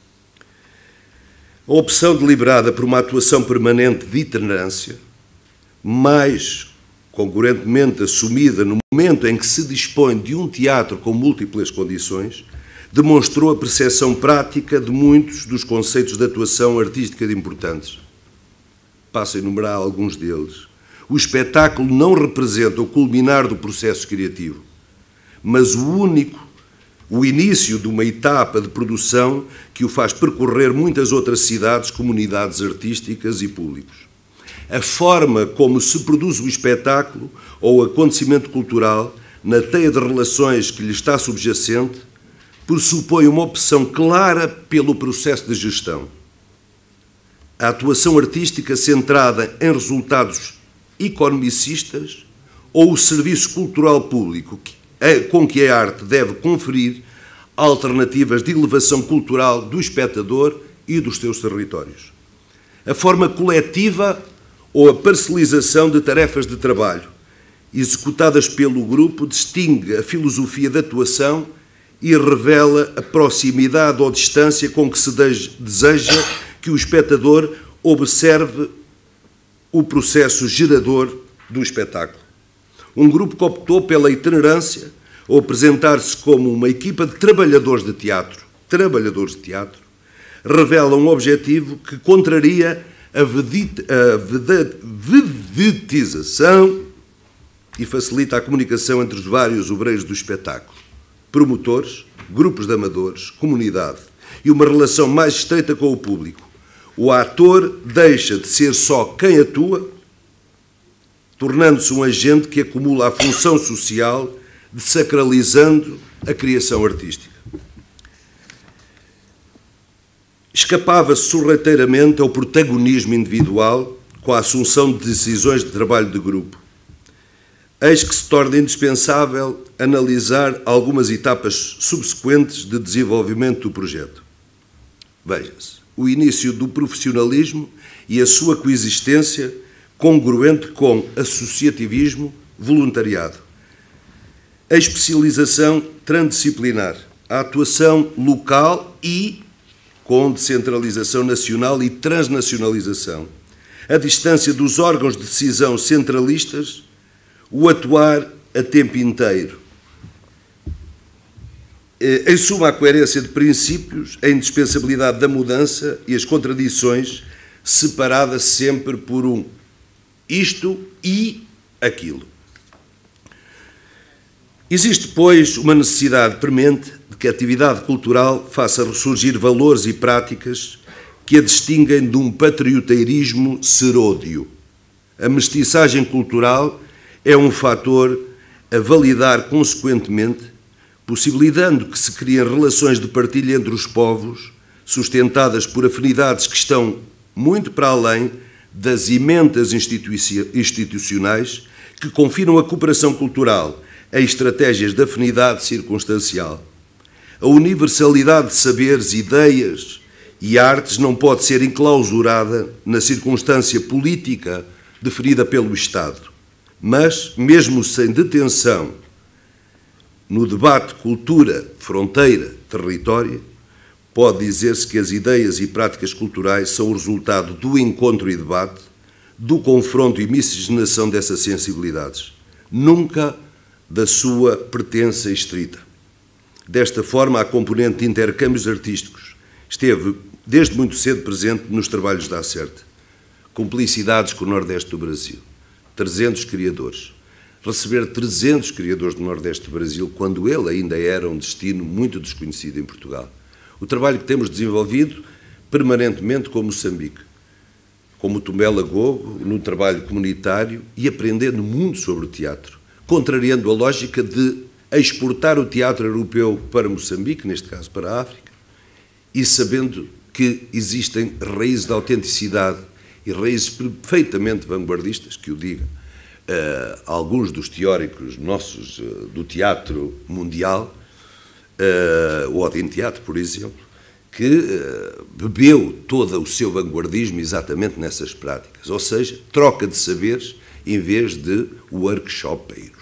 Speaker 18: A opção deliberada por uma atuação permanente de itinerância, mais congruentemente assumida no momento em que se dispõe de um teatro com múltiplas condições, demonstrou a percepção prática de muitos dos conceitos de atuação artística de importantes. Passo a enumerar alguns deles. O espetáculo não representa o culminar do processo criativo, mas o início de uma etapa de produção que o faz percorrer muitas outras cidades, comunidades artísticas e públicos. A forma como se produz o espetáculo ou o acontecimento cultural, na teia de relações que lhe está subjacente, pressupõe uma opção clara pelo processo de gestão. A atuação artística centrada em resultados economicistas ou o serviço cultural público com que a arte deve conferir alternativas de elevação cultural do espectador e dos seus territórios. A forma coletiva ou a parcelização de tarefas de trabalho, executadas pelo grupo, distingue a filosofia da atuação e revela a proximidade ou distância com que se deseja que o espectador observe o processo gerador do espetáculo. Um grupo que optou pela itinerância, ao apresentar-se como uma equipa de trabalhadores de teatro, revela um objetivo que contraria a vedetização e facilita a comunicação entre os vários obreiros do espetáculo, promotores, grupos de amadores, comunidade e uma relação mais estreita com o público. o ator deixa de ser só quem atua, tornando-se um agente que acumula a função social, desacralizando a criação artística. Escapava-se sorrateiramente ao protagonismo individual com a assunção de decisões de trabalho de grupo. Eis que se torna indispensável analisar algumas etapas subsequentes de desenvolvimento do projeto. Veja-se, o início do profissionalismo e a sua coexistência congruente com associativismo, voluntariado. A especialização transdisciplinar, a atuação local e com descentralização nacional e transnacionalização, a distância dos órgãos de decisão centralistas, o atuar a tempo inteiro. Em suma, a coerência de princípios, a indispensabilidade da mudança e as contradições, separadas sempre por um isto e aquilo. Existe, pois, uma necessidade premente de que a atividade cultural faça ressurgir valores e práticas que a distinguem de um patrioteirismo seródio. A mestiçagem cultural é um fator a validar consequentemente, possibilitando que se criem relações de partilha entre os povos, sustentadas por afinidades que estão muito para além das emendas institucionais que confinam a cooperação cultural a estratégias de afinidade circunstancial. A universalidade de saberes, ideias e artes não pode ser enclausurada na circunstância política deferida pelo Estado, mas, mesmo sem detenção no debate cultura, fronteira, território, pode dizer-se que as ideias e práticas culturais são o resultado do encontro e debate, do confronto e miscigenação dessas sensibilidades, nunca da sua pertença estrita. Desta forma, a componente de intercâmbios artísticos esteve desde muito cedo presente nos trabalhos da Acerte. Cumplicidades com o Nordeste do Brasil, 300 criadores. Receber 300 criadores do Nordeste do Brasil, quando ele ainda era um destino muito desconhecido em Portugal. O trabalho que temos desenvolvido permanentemente com Moçambique, como Tumbela Gogo, num trabalho comunitário e aprendendo muito sobre o teatro, contrariando a lógica de exportar o teatro europeu para Moçambique, neste caso para a África, e sabendo que existem raízes de autenticidade e raízes perfeitamente vanguardistas, que o diga alguns dos teóricos nossos do teatro mundial, o Odin Teatro, por exemplo, que bebeu todo o seu vanguardismo exatamente nessas práticas, ou seja, troca de saberes em vez de workshopeiros.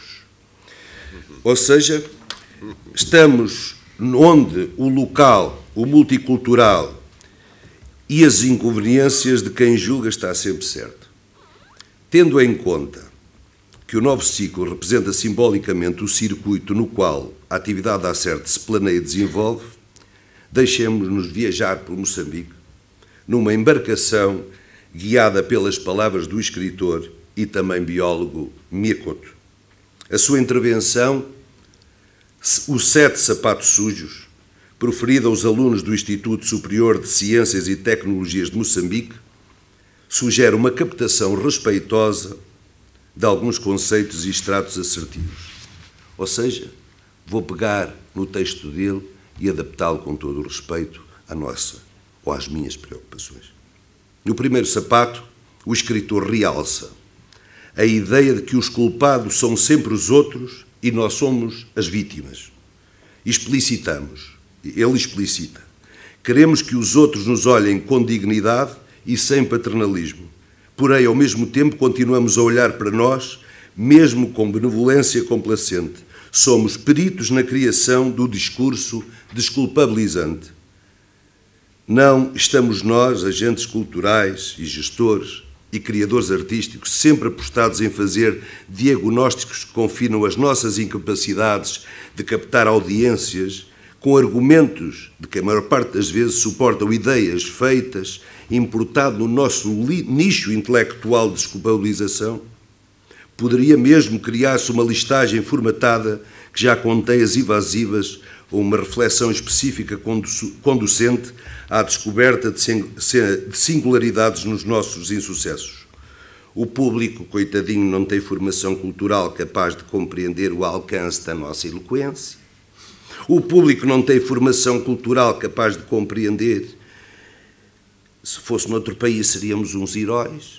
Speaker 18: Ou seja, estamos onde o local, o multicultural e as inconveniências de quem julga está sempre certo. Tendo em conta que o novo ciclo representa simbolicamente o circuito no qual a atividade da Acerte se planeia e desenvolve, deixemos-nos viajar por Moçambique numa embarcação guiada pelas palavras do escritor e também biólogo Miyakoto. A sua intervenção, Os 7 Sapatos Sujos, proferida aos alunos do Instituto Superior de Ciências e Tecnologias de Moçambique, sugere uma captação respeitosa de alguns conceitos e extratos assertivos. Ou seja, vou pegar no texto dele e adaptá-lo com todo o respeito à nossa ou às minhas preocupações. No primeiro sapato, o escritor realça a ideia de que os culpados são sempre os outros e nós somos as vítimas. Ele explicita. Queremos que os outros nos olhem com dignidade e sem paternalismo. Porém, ao mesmo tempo, continuamos a olhar para nós, mesmo com benevolência complacente. Somos peritos na criação do discurso desculpabilizante. Não estamos nós, agentes culturais e gestores e criadores artísticos, sempre apostados em fazer diagnósticos que confinam as nossas incapacidades de captar audiências com argumentos de que a maior parte das vezes suportam ideias feitas, importado no nosso nicho intelectual de desculpabilização? Poderia mesmo criar-se uma listagem formatada que já contém as evasivas ou uma reflexão específica conducente à descoberta de singularidades nos nossos insucessos. O público, coitadinho, não tem formação cultural capaz de compreender o alcance da nossa eloquência. O público não tem formação cultural capaz de compreender. Se fosse noutro país, seríamos uns heróis.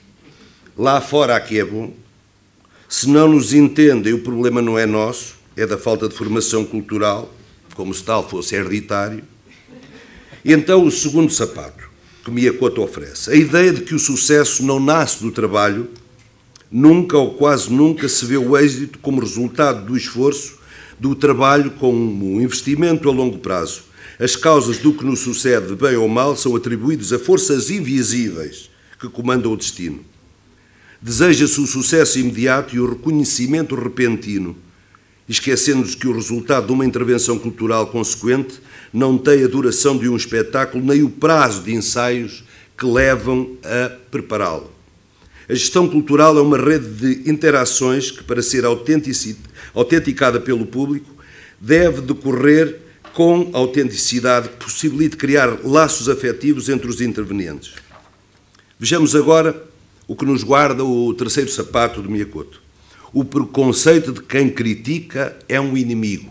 Speaker 18: Lá fora aqui é bom. Se não nos entendem, o problema não é nosso, é da falta de formação cultural, como se tal fosse hereditário. E então o segundo sapato que Miyakoto oferece, a ideia de que o sucesso não nasce do trabalho, nunca ou quase nunca se vê o êxito como resultado do esforço, do trabalho como um investimento a longo prazo. As causas do que nos sucede, bem ou mal, são atribuídas a forças invisíveis que comandam o destino. Deseja-se o sucesso imediato e o reconhecimento repentino, esquecendo-se que o resultado de uma intervenção cultural consequente não tem a duração de um espetáculo nem o prazo de ensaios que levam a prepará-lo. A gestão cultural é uma rede de interações que, para ser autenticada pelo público, deve decorrer com autenticidade que possibilite criar laços afetivos entre os intervenientes. Vejamos agora o que nos guarda o terceiro sapato de Miyakoto. O preconceito de quem critica é um inimigo.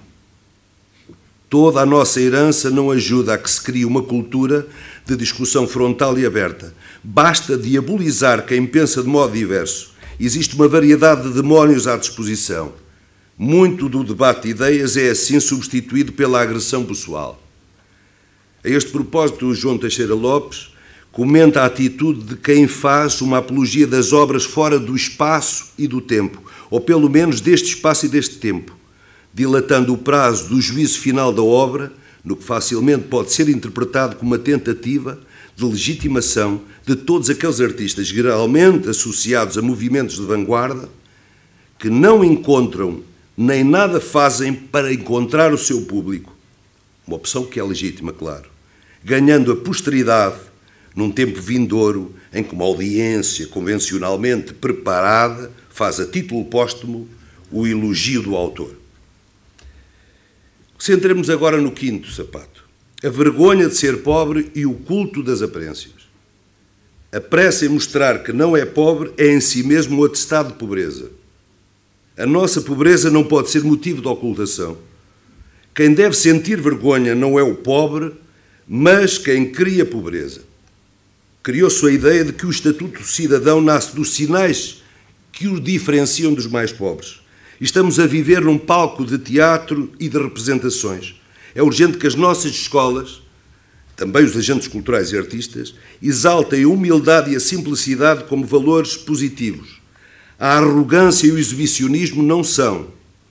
Speaker 18: Toda a nossa herança não ajuda a que se crie uma cultura de discussão frontal e aberta. Basta diabolizar quem pensa de modo diverso. Existe uma variedade de demónios à disposição. Muito do debate de ideias é assim substituído pela agressão pessoal. A este propósito, o João Teixeira Lopes comenta a atitude de quem faz uma apologia das obras fora do espaço e do tempo, ou pelo menos deste espaço e deste tempo, dilatando o prazo do juízo final da obra, no que facilmente pode ser interpretado como uma tentativa de legitimação de todos aqueles artistas geralmente associados a movimentos de vanguarda que não encontram nem nada fazem para encontrar o seu público, uma opção que é legítima, claro, ganhando a posteridade num tempo vindouro em que uma audiência convencionalmente preparada faz a título póstumo o elogio do autor. Centremos agora no quinto sapato, a vergonha de ser pobre e o culto das aparências. A pressa em mostrar que não é pobre é em si mesmo um atestado de pobreza. A nossa pobreza não pode ser motivo de ocultação. Quem deve sentir vergonha não é o pobre, mas quem cria pobreza. Criou-se a ideia de que o estatuto do cidadão nasce dos sinais que o diferenciam dos mais pobres. Estamos a viver num palco de teatro e de representações. É urgente que as nossas escolas, também os agentes culturais e artistas, exaltem a humildade e a simplicidade como valores positivos. A arrogância e o exibicionismo não são,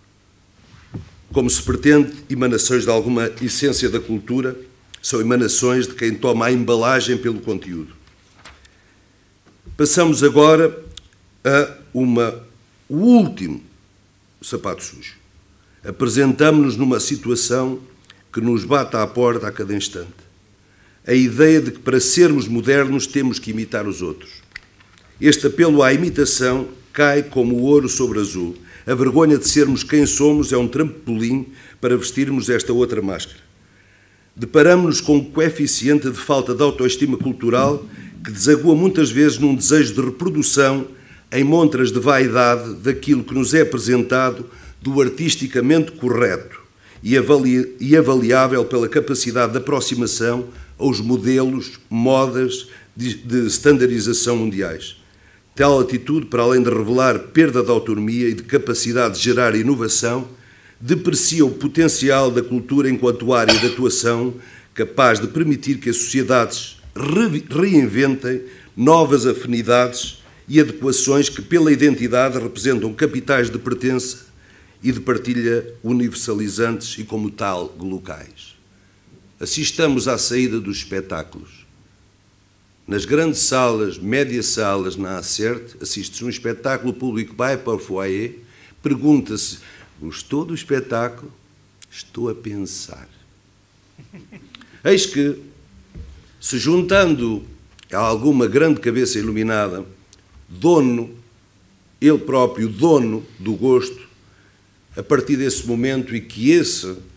Speaker 18: como se pretende, emanações de alguma essência da cultura, são emanações de quem toma a embalagem pelo conteúdo. Passamos agora a o último sapato sujo. Apresentamos-nos numa situação que nos bate à porta a cada instante. A ideia de que para sermos modernos temos que imitar os outros. Este apelo à imitação cai como ouro sobre azul. A vergonha de sermos quem somos é um trampolim para vestirmos esta outra máscara. Deparamos-nos com um coeficiente de falta de autoestima cultural que desagua muitas vezes num desejo de reprodução em montras de vaidade daquilo que nos é apresentado do artisticamente correto e avaliável pela capacidade de aproximação aos modelos, modas de standardização mundiais. Tal atitude, para além de revelar perda de autonomia e de capacidade de gerar inovação, deprecia o potencial da cultura enquanto área de atuação capaz de permitir que as sociedades reinventem novas afinidades e adequações que, pela identidade, representam capitais de pertença e de partilha universalizantes e, como tal, locais. Assistamos à saída dos espetáculos. Nas grandes salas, médias salas, na Acerte, assiste-se um espetáculo, o público vai para o foyer, pergunta-se: gostou do espetáculo? Estou a pensar. Eis que, se juntando a alguma grande cabeça iluminada, dono, ele próprio dono do gosto, a partir desse momento, e que esse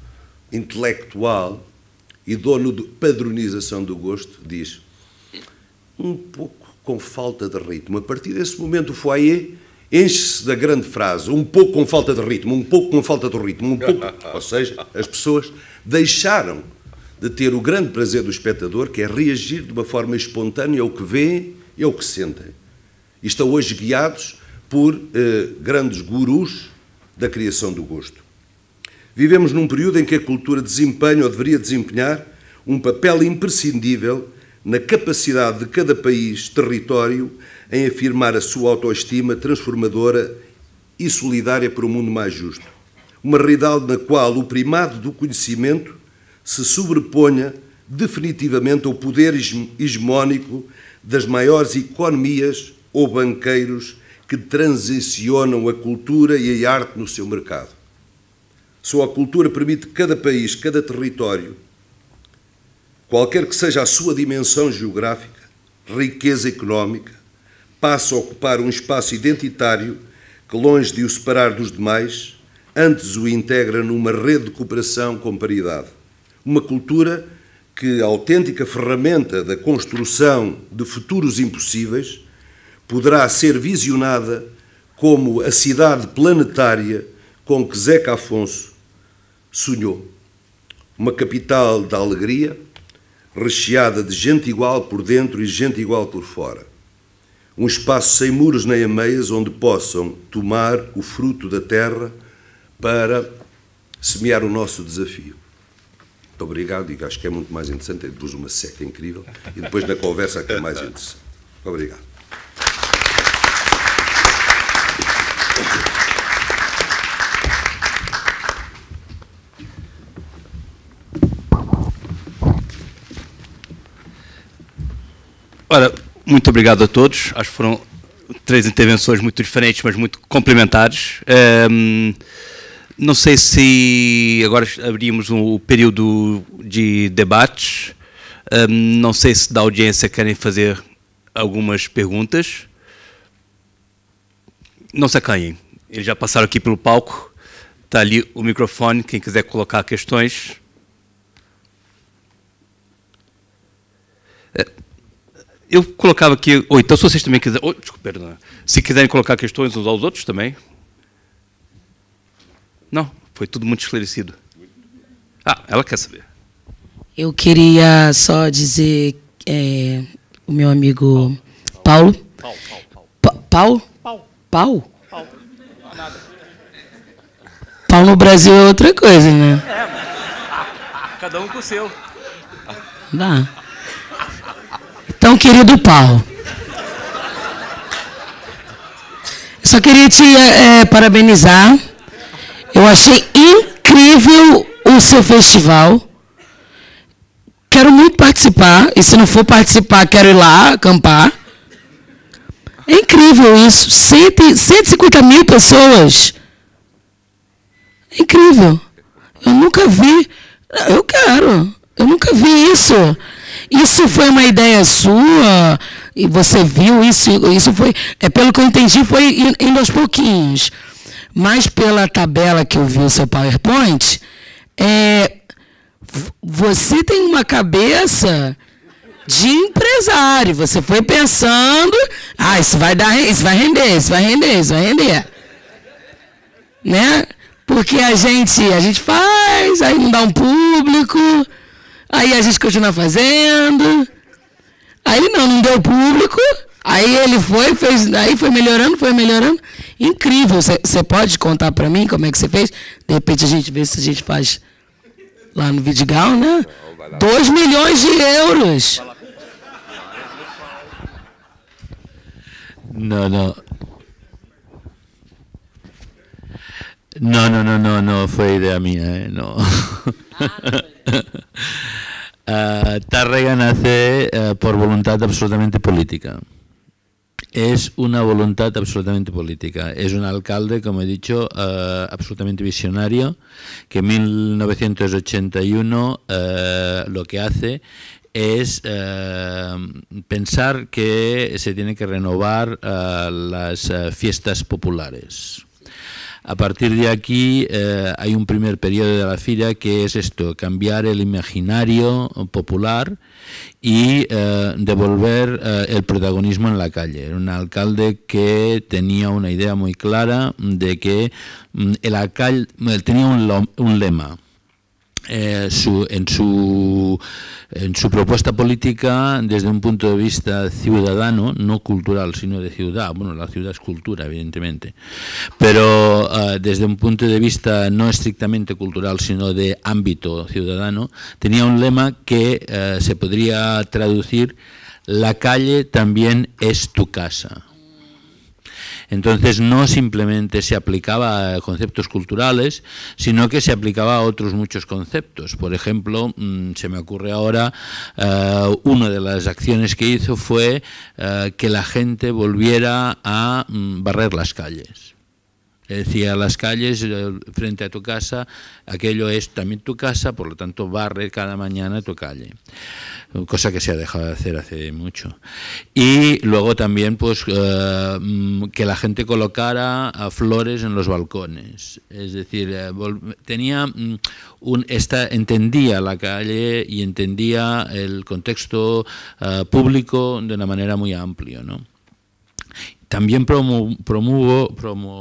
Speaker 18: intelectual e dono de padronização do gosto, diz um pouco com falta de ritmo. A partir desse momento o foyer enche-se da grande frase, um pouco com falta de ritmo, um pouco com falta de ritmo, um pouco... Ou seja, as pessoas deixaram de ter o grande prazer do espectador, que é reagir de uma forma espontânea ao que vêem e ao que sentem. E estão hoje guiados por grandes gurus da criação do gosto. Vivemos num período em que a cultura desempenha ou deveria desempenhar um papel imprescindível na capacidade de cada país, território, em afirmar a sua autoestima transformadora e solidária para um mundo mais justo. Uma realidade na qual o primado do conhecimento se sobreponha definitivamente ao poder hegemónico das maiores economias ou banqueiros que transicionam a cultura e a arte no seu mercado. Só a cultura permite que cada país, cada território, qualquer que seja a sua dimensão geográfica, riqueza económica, passe a ocupar um espaço identitário que, longe de o separar dos demais, antes o integra numa rede de cooperação com paridade. Uma cultura que, autêntica ferramenta da construção de futuros impossíveis, poderá ser visionada como a cidade planetária com que Zeca Afonso sonhou. Uma capital da alegria, recheada de gente igual por dentro e gente igual por fora. Um espaço sem muros nem ameias, onde possam tomar o fruto da terra para semear o nosso desafio. Muito obrigado, e acho que é muito mais interessante. Eu pus uma seca incrível e depois na conversa que é mais interessante. Muito obrigado.
Speaker 1: Ora, muito obrigado a todos. Acho que foram 3 intervenções muito diferentes, mas muito complementares. Não sei se agora abrimos o período de debates. Não sei se da audiência querem fazer algumas perguntas. Não se acanhem. Eles já passaram aqui pelo palco. Está ali o microfone, quem quiser colocar questões. Eu colocava aqui... então, se vocês também quiserem... desculpa, perdão. Se quiserem colocar questões uns aos outros também. Não, foi tudo muito esclarecido. Ela quer saber.
Speaker 3: Eu queria só dizer, o meu amigo Paulo. Paulo? Paulo? Paulo no Brasil é outra coisa, né?
Speaker 1: Cada um com o seu.
Speaker 3: Dá. Então, querido Paulo, eu só queria te parabenizar. Eu achei incrível o seu festival. Quero muito participar. E se não for participar, quero ir lá acampar. É incrível isso. 150 mil pessoas. É incrível. Eu nunca vi. Eu quero. Eu nunca vi isso. Isso foi uma ideia sua? E você viu isso? Isso foi, pelo que eu entendi, foi indo aos pouquinhos. Mas pela tabela que eu vi o seu PowerPoint, você tem uma cabeça de empresário. Você foi pensando, isso vai dar, isso vai render, isso vai render, isso vai render. Né? Porque a gente faz, aí não dá um público. Aí a gente continua fazendo. Aí não deu público. Aí ele fez, aí foi melhorando. Incrível. Você pode contar para mim como é que você fez? De repente a gente vê se a gente faz lá no Vidigal, né? 2 milhões de euros.
Speaker 11: No fue idea mía, no. Tárrega nace por voluntad absolutamente política. Es una voluntad absolutamente política. Es un alcalde, como he dicho, absolutamente visionario, que en 1981 lo que hace es pensar que se tiene que renovar las fiestas populares. A partir de aquí hay un primer periodo de la fira que es esto, cambiar el imaginario popular y devolver el protagonismo en la calle. Era un alcalde que tenía una idea muy clara de que el alcalde tenía un lema. En su propuesta política desde un punto de vista ciudadano, no cultural, sino de ciudad. Bueno, la ciudad es cultura, evidentemente, pero desde un punto de vista no estrictamente cultural, sino de ámbito ciudadano, tenía un lema que se podría traducir: la calle también es tu casa. Entonces no simplemente se aplicaba a conceptos culturales, sino que se aplicaba a otros muchos conceptos. Por ejemplo, se me ocurre ahora, una de las acciones que hizo fue que la gente volviera a barrer las calles. Decía, las calles frente a tu casa, aquello es también tu casa, por lo tanto barre cada mañana tu calle, cosa que se ha dejado de hacer hace mucho. Y luego también pues que la gente colocara flores en los balcones, es decir, entendía la calle y entendía el contexto público de una manera muy amplia, ¿no? También promovió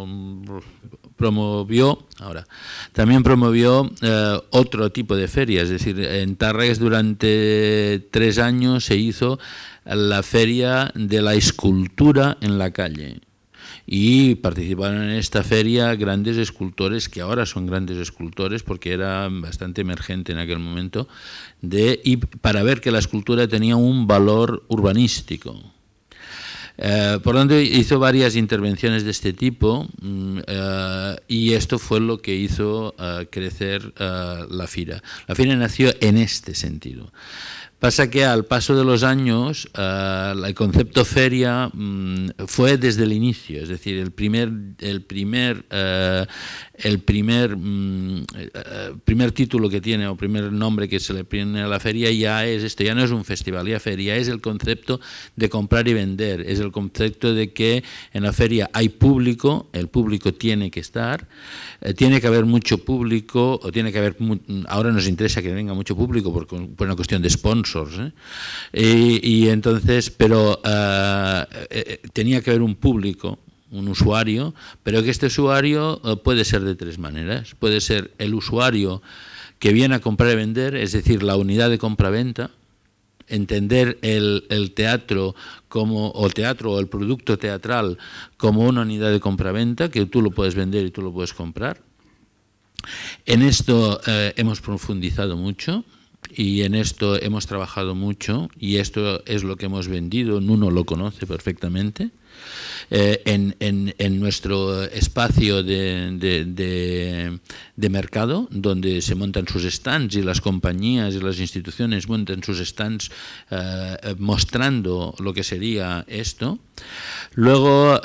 Speaker 11: otro tipo de ferias, es decir, en Tàrregas durante 3 años se hizo la feria de la escultura en la calle. Y participaron en esta feria grandes escultores, que ahora son grandes escultores porque era bastante emergente en aquel momento, y para ver que la escultura tenía un valor urbanístico. Por lo tanto, hizo varias intervenciones de este tipo y esto fue lo que hizo crecer la FIRA. La FIRA nació en este sentido. Pasa que al paso de los años el concepto feria fue desde el inicio, es decir, el primer título que tiene o primer nombre que se le pone a la feria ya es esto, ya no es un festival, ya feria, es el concepto de comprar y vender, es el concepto de que en la feria hay público, el público tiene que estar, tiene que haber mucho público, o tiene que haber, ahora nos interesa que venga mucho público por una cuestión de sponsors, y entonces, pero tenía que haber un público, un usuario, pero que este usuario puede ser de 3 maneras. Puede ser el usuario que viene a comprar y vender, es decir, la unidad de compra-venta, entender el teatro o el producto teatral como una unidad de compra-venta, que tú lo puedes vender y tú lo puedes comprar. En esto hemos profundizado mucho. Y en esto hemos trabajado mucho y esto es lo que hemos vendido, Nuno lo conoce perfectamente. En nuestro espacio de mercado, donde se montan sus stands y las compañías y las instituciones montan sus stands mostrando lo que sería esto. Luego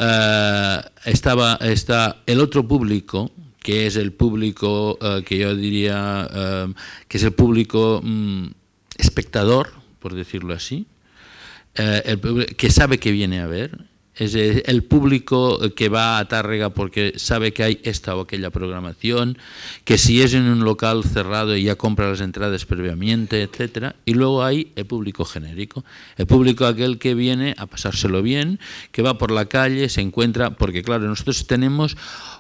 Speaker 11: está el otro público, que es el público que yo diría que es el público espectador, por decirlo así, que sabe que viene a ver, es el público que va a Tàrrega porque sabe que hay esta o aquella programación, que si es en un local cerrado ya compra las entradas previamente, etcétera. Y luego hay el público genérico, el público aquel que viene a pasárselo bien, que va por la calle, se encuentra, porque claro, nosotros tenemos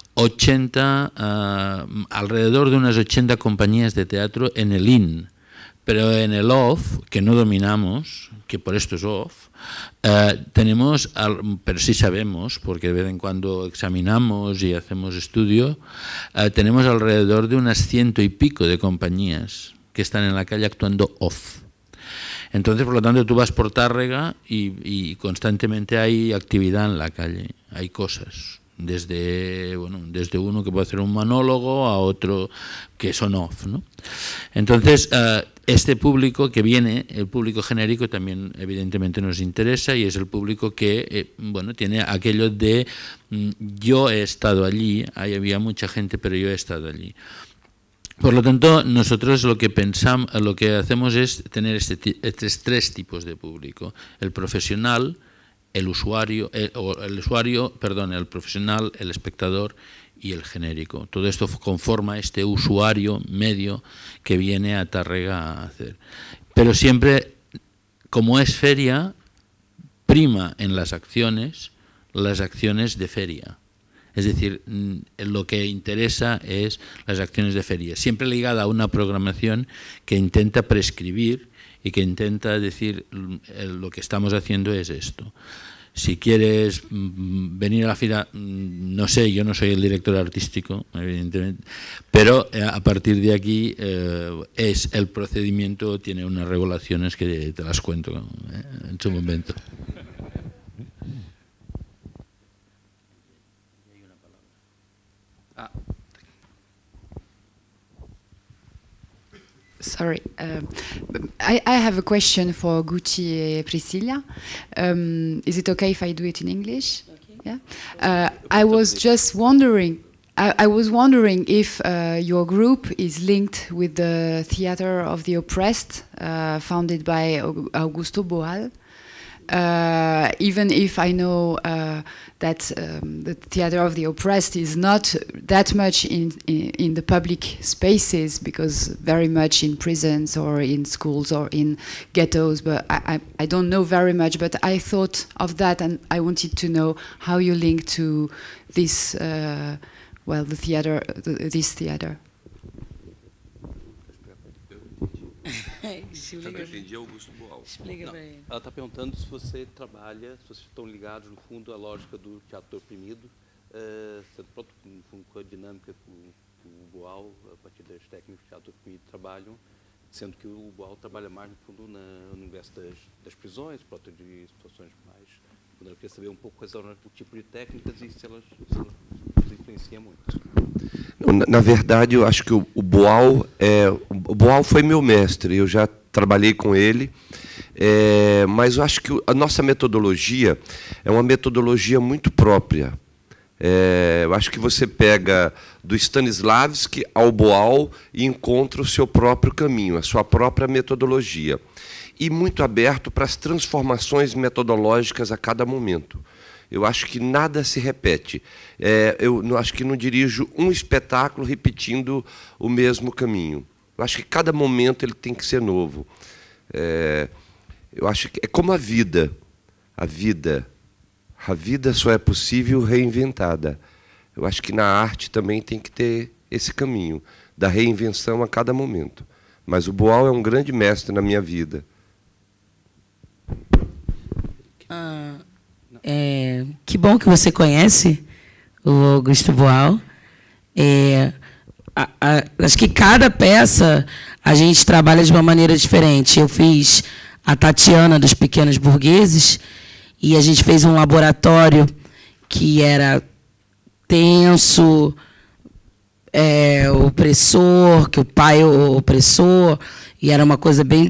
Speaker 11: alrededor de unas 80 compañías de teatro en el IN, pero en el OFF, que no dominamos, que por esto es OFF, tenemos, pero sí sabemos, porque de vez en cuando examinamos y hacemos estudio, tenemos alrededor de unas 100 y pico de compañías que están en la calle actuando OFF. Entonces, por lo tanto, tú vas por Tàrrega y constantemente hay actividad en la calle, hay cosas. Desde uno que puede hacer un monólogo a otro que son off, ¿no? Entonces, este público que viene, el público genérico, también evidentemente nos interesa y es el público que tiene aquello de yo he estado allí, ahí había mucha gente, pero yo he estado allí. Por lo tanto, nosotros lo que hacemos es tener estos 3 tipos de público: el profesional, el profesional, el espectador y el genérico. Todo esto conforma este usuario medio que viene a Tárrega a hacer. Pero siempre, como es feria, prima en las acciones de feria. Es decir, lo que interesa es las acciones de feria, siempre ligada a una programación que intenta prescribir y que intenta decir lo que estamos haciendo es esto. Si quieres venir a la fila, no sé, yo no soy el director artístico, evidentemente, pero a partir de aquí es el procedimiento, tiene unas regulaciones que te las cuento en su momento.
Speaker 19: Sorry, I have a question for Gucci and Priscilla. Is it okay if I do it in English? Okay. Yeah. I was just wondering. I was wondering if your group is linked with the Theatre of the Oppressed, founded by Augusto Boal. Even if I know that the Theatre of the Oppressed is not that much in the public spaces, because very much in prisons or in schools or in ghettos, but I don't know very much, but I thought of that and I wanted to know how you link to this, well, the theatre, this theatre.
Speaker 1: Não, ela está perguntando se você trabalha, se vocês estão ligados, no fundo, à lógica do teatro oprimido, pronto, no fundo, com a dinâmica que o Boal, a partir das técnicas do teatro oprimido, trabalham, sendo que o Boal trabalha mais, no fundo, no universo das prisões, pronto, de situações mais... Eu queria saber um pouco quais são o tipo de técnicas e se elas influenciam muito.
Speaker 2: Na verdade, eu acho que o Boal foi meu mestre, eu já trabalhei com ele, mas eu acho que a nossa metodologia é uma metodologia muito própria. Eu acho que você pega do Stanislavski ao Boal e encontra o seu próprio caminho, a sua própria metodologia. E muito aberto para as transformações metodológicas a cada momento. Eu acho que nada se repete. Eu acho que não dirijo um espetáculo repetindo o mesmo caminho. Eu acho que cada momento ele tem que ser novo. Eu acho que é como a vida. A vida só é possível reinventada. Eu acho que na arte também tem que ter esse caminho da reinvenção a cada momento. Mas o Boal é um grande mestre na minha vida.
Speaker 3: Que bom que você conhece o Augusto Boal. Acho que cada peça a gente trabalha de uma maneira diferente. Eu fiz a Tatiana dos Pequenos Burgueses e a gente fez um laboratório que era tenso, opressor, que o pai é o opressor, e era uma coisa bem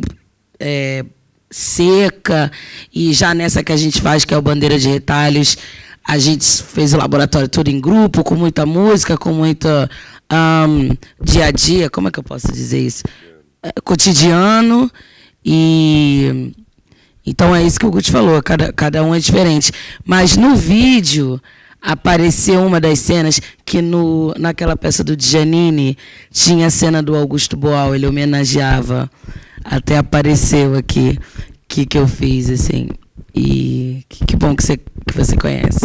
Speaker 3: seca. E já nessa que a gente faz, que é o Bandeira de Retalhos, a gente fez o laboratório todo em grupo, com muita música, com muita dia a dia, como é que eu posso dizer isso? Cotidiano. E então é isso que o Guti falou, cada um é diferente. Mas no vídeo apareceu uma das cenas que naquela peça do Giannini tinha a cena do Augusto Boal, ele homenageava, até apareceu aqui que eu fiz, assim. E que bom que você conhece.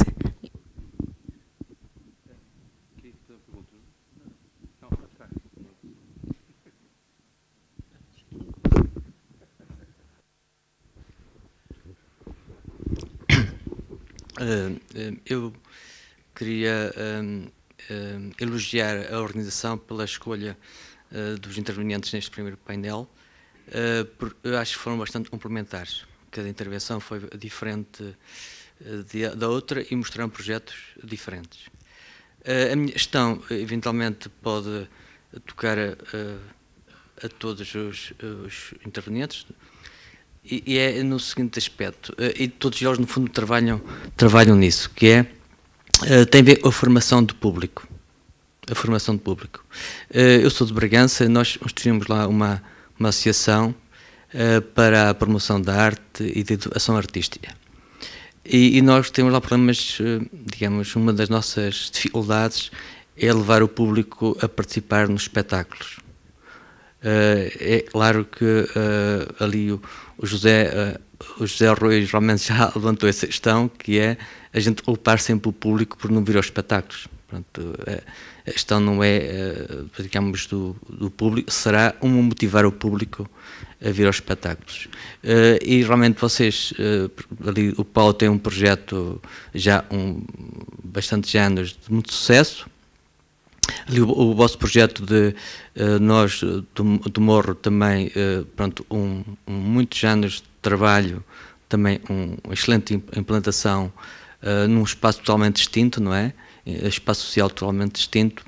Speaker 20: Eu queria elogiar a organização pela escolha dos intervenientes neste primeiro painel, porque eu acho que foram bastante complementares. Cada intervenção foi diferente da outra e mostraram projetos diferentes. A minha questão, eventualmente, pode tocar a todos os intervenientes, e é no seguinte aspecto, e todos eles, no fundo, trabalham nisso, que tem a ver com a formação do público. A formação do público. Eu sou de Bragança, nós tínhamos lá uma associação para a promoção da arte e da educação artística. E nós temos lá problemas, digamos, uma das nossas dificuldades é levar o público a participar nos espetáculos. É claro que ali o José Rui realmente já levantou essa questão, que é a gente culpar sempre o público por não vir aos espetáculos. Pronto, a questão não é, digamos, do público, será motivar o público a vir aos espetáculos. E realmente vocês, ali o Paulo tem um projeto já bastantes anos de muito sucesso. Ali o vosso projeto de nós do Morro também, pronto, muitos anos de trabalho, também uma excelente implantação num espaço totalmente distinto, não é? Espaço social totalmente distinto,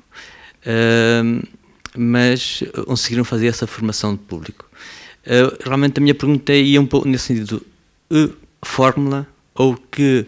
Speaker 20: mas conseguiram fazer essa formação de público. Realmente a minha pergunta ia um pouco nesse sentido: fórmula ou que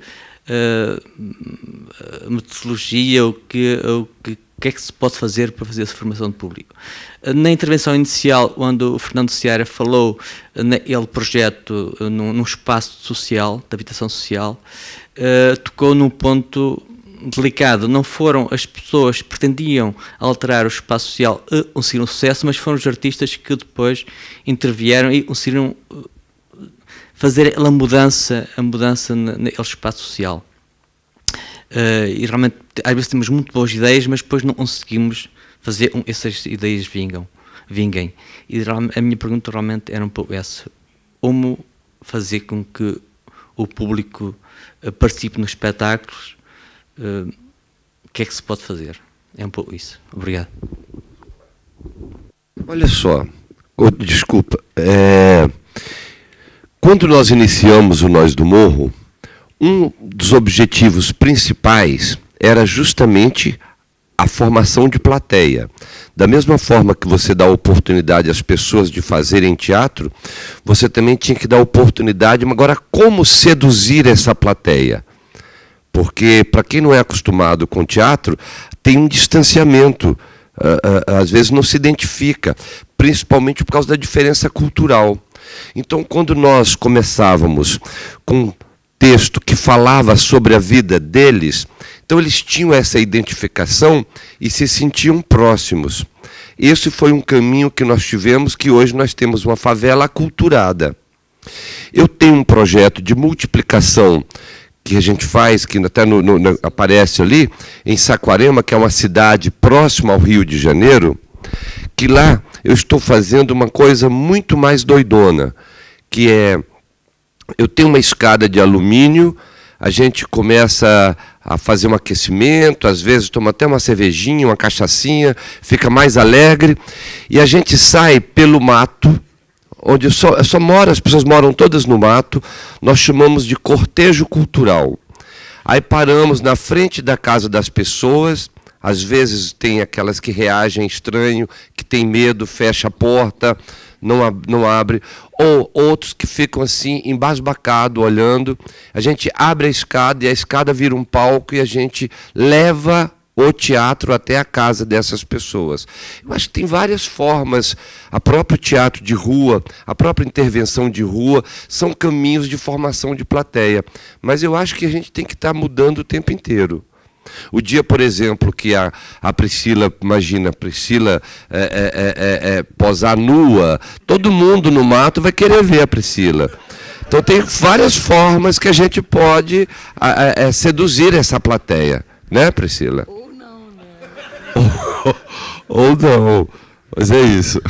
Speaker 20: metodologia ou que é que se pode fazer para fazer essa formação de público? Na intervenção inicial, quando o Fernando Seara falou naquele projeto, num espaço social, de habitação social, tocou num ponto delicado. Não foram as pessoas que pretendiam alterar o espaço social a conseguir um sucesso, mas foram os artistas que depois intervieram e conseguiram fazer a mudança naquele espaço social. E realmente, às vezes temos muito boas ideias, mas depois não conseguimos fazer essas ideias vinguem. E a minha pergunta realmente era um pouco essa: como fazer com que o público participe nos espetáculos? O que é que se pode fazer? É um pouco isso. Obrigado.
Speaker 2: Olha só, desculpa, quando nós iniciamos o Nós do Morro, um dos objetivos principais era justamente a formação de plateia. Da mesma forma que você dá oportunidade às pessoas de fazerem teatro, você também tinha que dar oportunidade, mas agora como seduzir essa plateia? Porque, para quem não é acostumado com teatro, tem um distanciamento, às vezes não se identifica, principalmente por causa da diferença cultural. Então, quando nós começávamos com um texto que falava sobre a vida deles, então eles tinham essa identificação e se sentiam próximos. Esse foi um caminho que nós tivemos, que hoje nós temos uma favela aculturada. Eu tenho um projeto de multiplicação que a gente faz, que até aparece ali, em Saquarema, que é uma cidade próxima ao Rio de Janeiro, que lá eu estou fazendo uma coisa muito mais doidona, que é, eu tenho uma escada de alumínio, a gente começa a fazer um aquecimento, às vezes toma até uma cervejinha, uma cachaçinha, fica mais alegre, e a gente sai pelo mato, onde só mora, as pessoas moram todas no mato, nós chamamos de cortejo cultural. Aí paramos na frente da casa das pessoas, às vezes tem aquelas que reagem estranho, que tem medo, fecha a porta, não abre, ou outros que ficam assim, embasbacados, olhando. A gente abre a escada e a escada vira um palco e a gente leva o teatro até a casa dessas pessoas. Eu acho que tem várias formas. A próprio teatro de rua, a própria intervenção de rua, são caminhos de formação de plateia. Mas eu acho que a gente tem que estar mudando o tempo inteiro. O dia, por exemplo, que a Priscila, imagina, a Priscila posar nua, todo mundo no mato vai querer ver a Priscila. Então tem várias formas que a gente pode seduzir essa plateia, né, Priscila? Ou não, né? Ou não, mas é isso.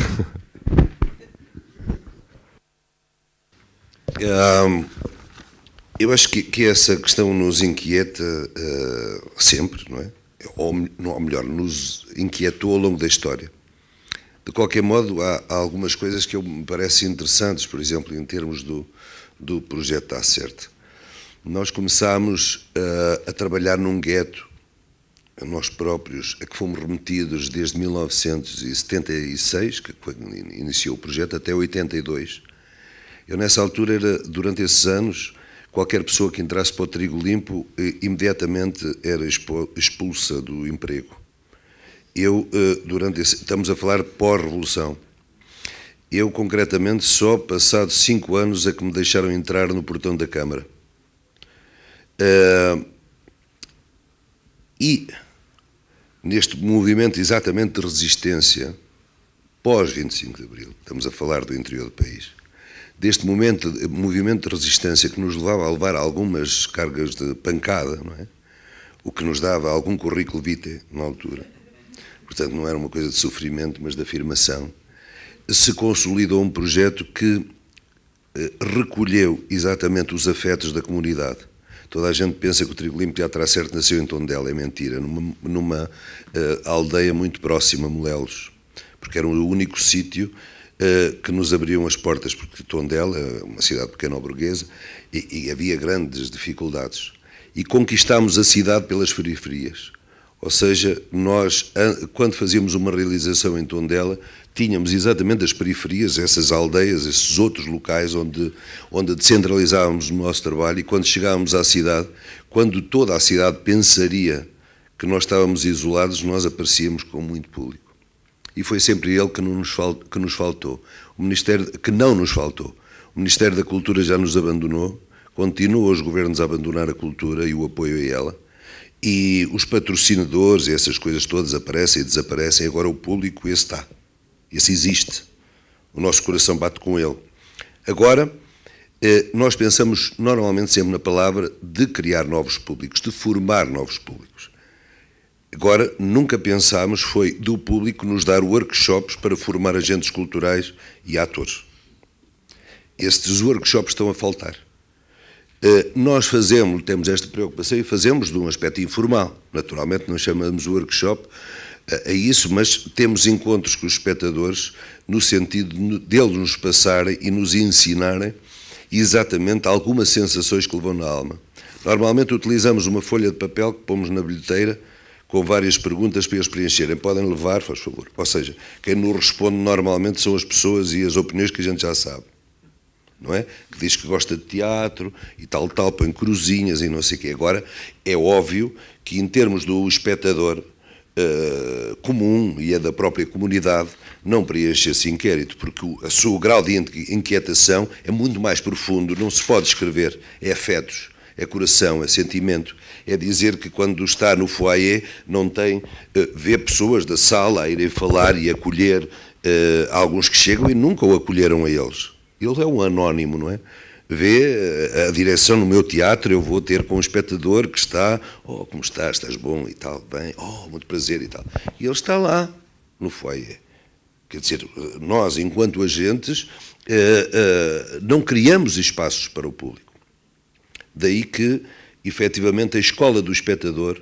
Speaker 18: Eu acho que essa questão nos inquieta sempre, não é? Ou melhor, nos inquietou ao longo da história. De qualquer modo, há algumas coisas que me parecem interessantes, por exemplo, em termos do projeto À Certa. Nós começámos a trabalhar num gueto, nós próprios, a que fomos remetidos desde 1976, que iniciou o projeto, até 82. Eu, nessa altura, durante esses anos, qualquer pessoa que entrasse para o Trigo Limpo imediatamente era expulsa do emprego. Eu, estamos a falar pós-revolução, eu concretamente só passados 5 anos é que me deixaram entrar no portão da Câmara. E neste movimento exatamente de resistência pós-25 de Abril, estamos a falar do interior do país, deste movimento de resistência que nos levava a levar algumas cargas de pancada, não é? O que nos dava algum currículo vitae na altura. Portanto, não era uma coisa de sofrimento, mas de afirmação. Se consolidou um projeto que recolheu exatamente os afetos da comunidade. Toda a gente pensa que o Trigo Limpo Teatro à Certo nasceu em Tondela, é mentira, numa aldeia muito próxima, Molelos, porque era o único sítio que nos abriam as portas, porque Tondela é uma cidade pequeno-burguesa e havia grandes dificuldades. E conquistámos a cidade pelas periferias. Ou seja, nós, quando fazíamos uma realização em Tondela, tínhamos exatamente as periferias, essas aldeias, esses outros locais onde descentralizávamos o nosso trabalho, e quando chegávamos à cidade, quando toda a cidade pensaria que nós estávamos isolados, nós aparecíamos com muito público. E foi sempre ele que nos faltou, o Ministério, que não nos faltou. O Ministério da Cultura já nos abandonou, continua os governos a abandonar a cultura e o apoio a ela, e os patrocinadores e essas coisas todas aparecem e desaparecem, agora o público esse está, esse existe, o nosso coração bate com ele. Agora, nós pensamos normalmente sempre na palavra de criar novos públicos, de formar novos públicos. Agora, nunca pensámos foi do público nos dar workshops para formar agentes culturais e atores. Estes workshops estão a faltar. Nós temos esta preocupação e fazemos de um aspecto informal. Naturalmente não chamamos o workshop a isso, mas temos encontros com os espectadores no sentido deles nos passarem e nos ensinarem exatamente algumas sensações que levam na alma. Normalmente utilizamos uma folha de papel que pomos na bilheteira com várias perguntas para eles preencherem. Podem levar, faz favor. Ou seja, quem nos responde normalmente são as pessoas e as opiniões que a gente já sabe. Não é? Que diz que gosta de teatro e tal, põe cruzinhas e não sei o quê. Agora, é óbvio que em termos do espectador comum e da própria comunidade, não preenche esse inquérito, porque o seu grau de inquietação é muito mais profundo, não se pode escrever, é afetos, é coração, é sentimento, é dizer que quando está no foyer não tem, vê pessoas da sala a irem falar e acolher alguns que chegam e nunca o acolheram a eles. Ele é um anónimo, não é? Vê a direção no meu teatro, eu vou ter com um espectador que está, oh, como estás? Estás bom e tal, bem, oh, muito prazer e tal. E ele está lá, no foyer. Quer dizer, nós, enquanto agentes, não criamos espaços para o público. Daí que, efetivamente, a escola do espectador,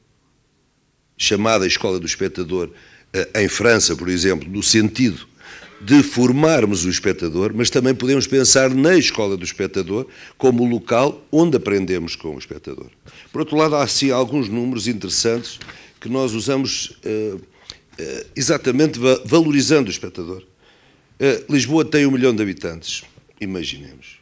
Speaker 18: chamada Escola do Espectador, em França, por exemplo, no sentido de formarmos o espectador, mas também podemos pensar na escola do espectador como o local onde aprendemos com o espectador. Por outro lado, há assim alguns números interessantes que nós usamos exatamente valorizando o espectador. Lisboa tem 1 milhão de habitantes, imaginemos.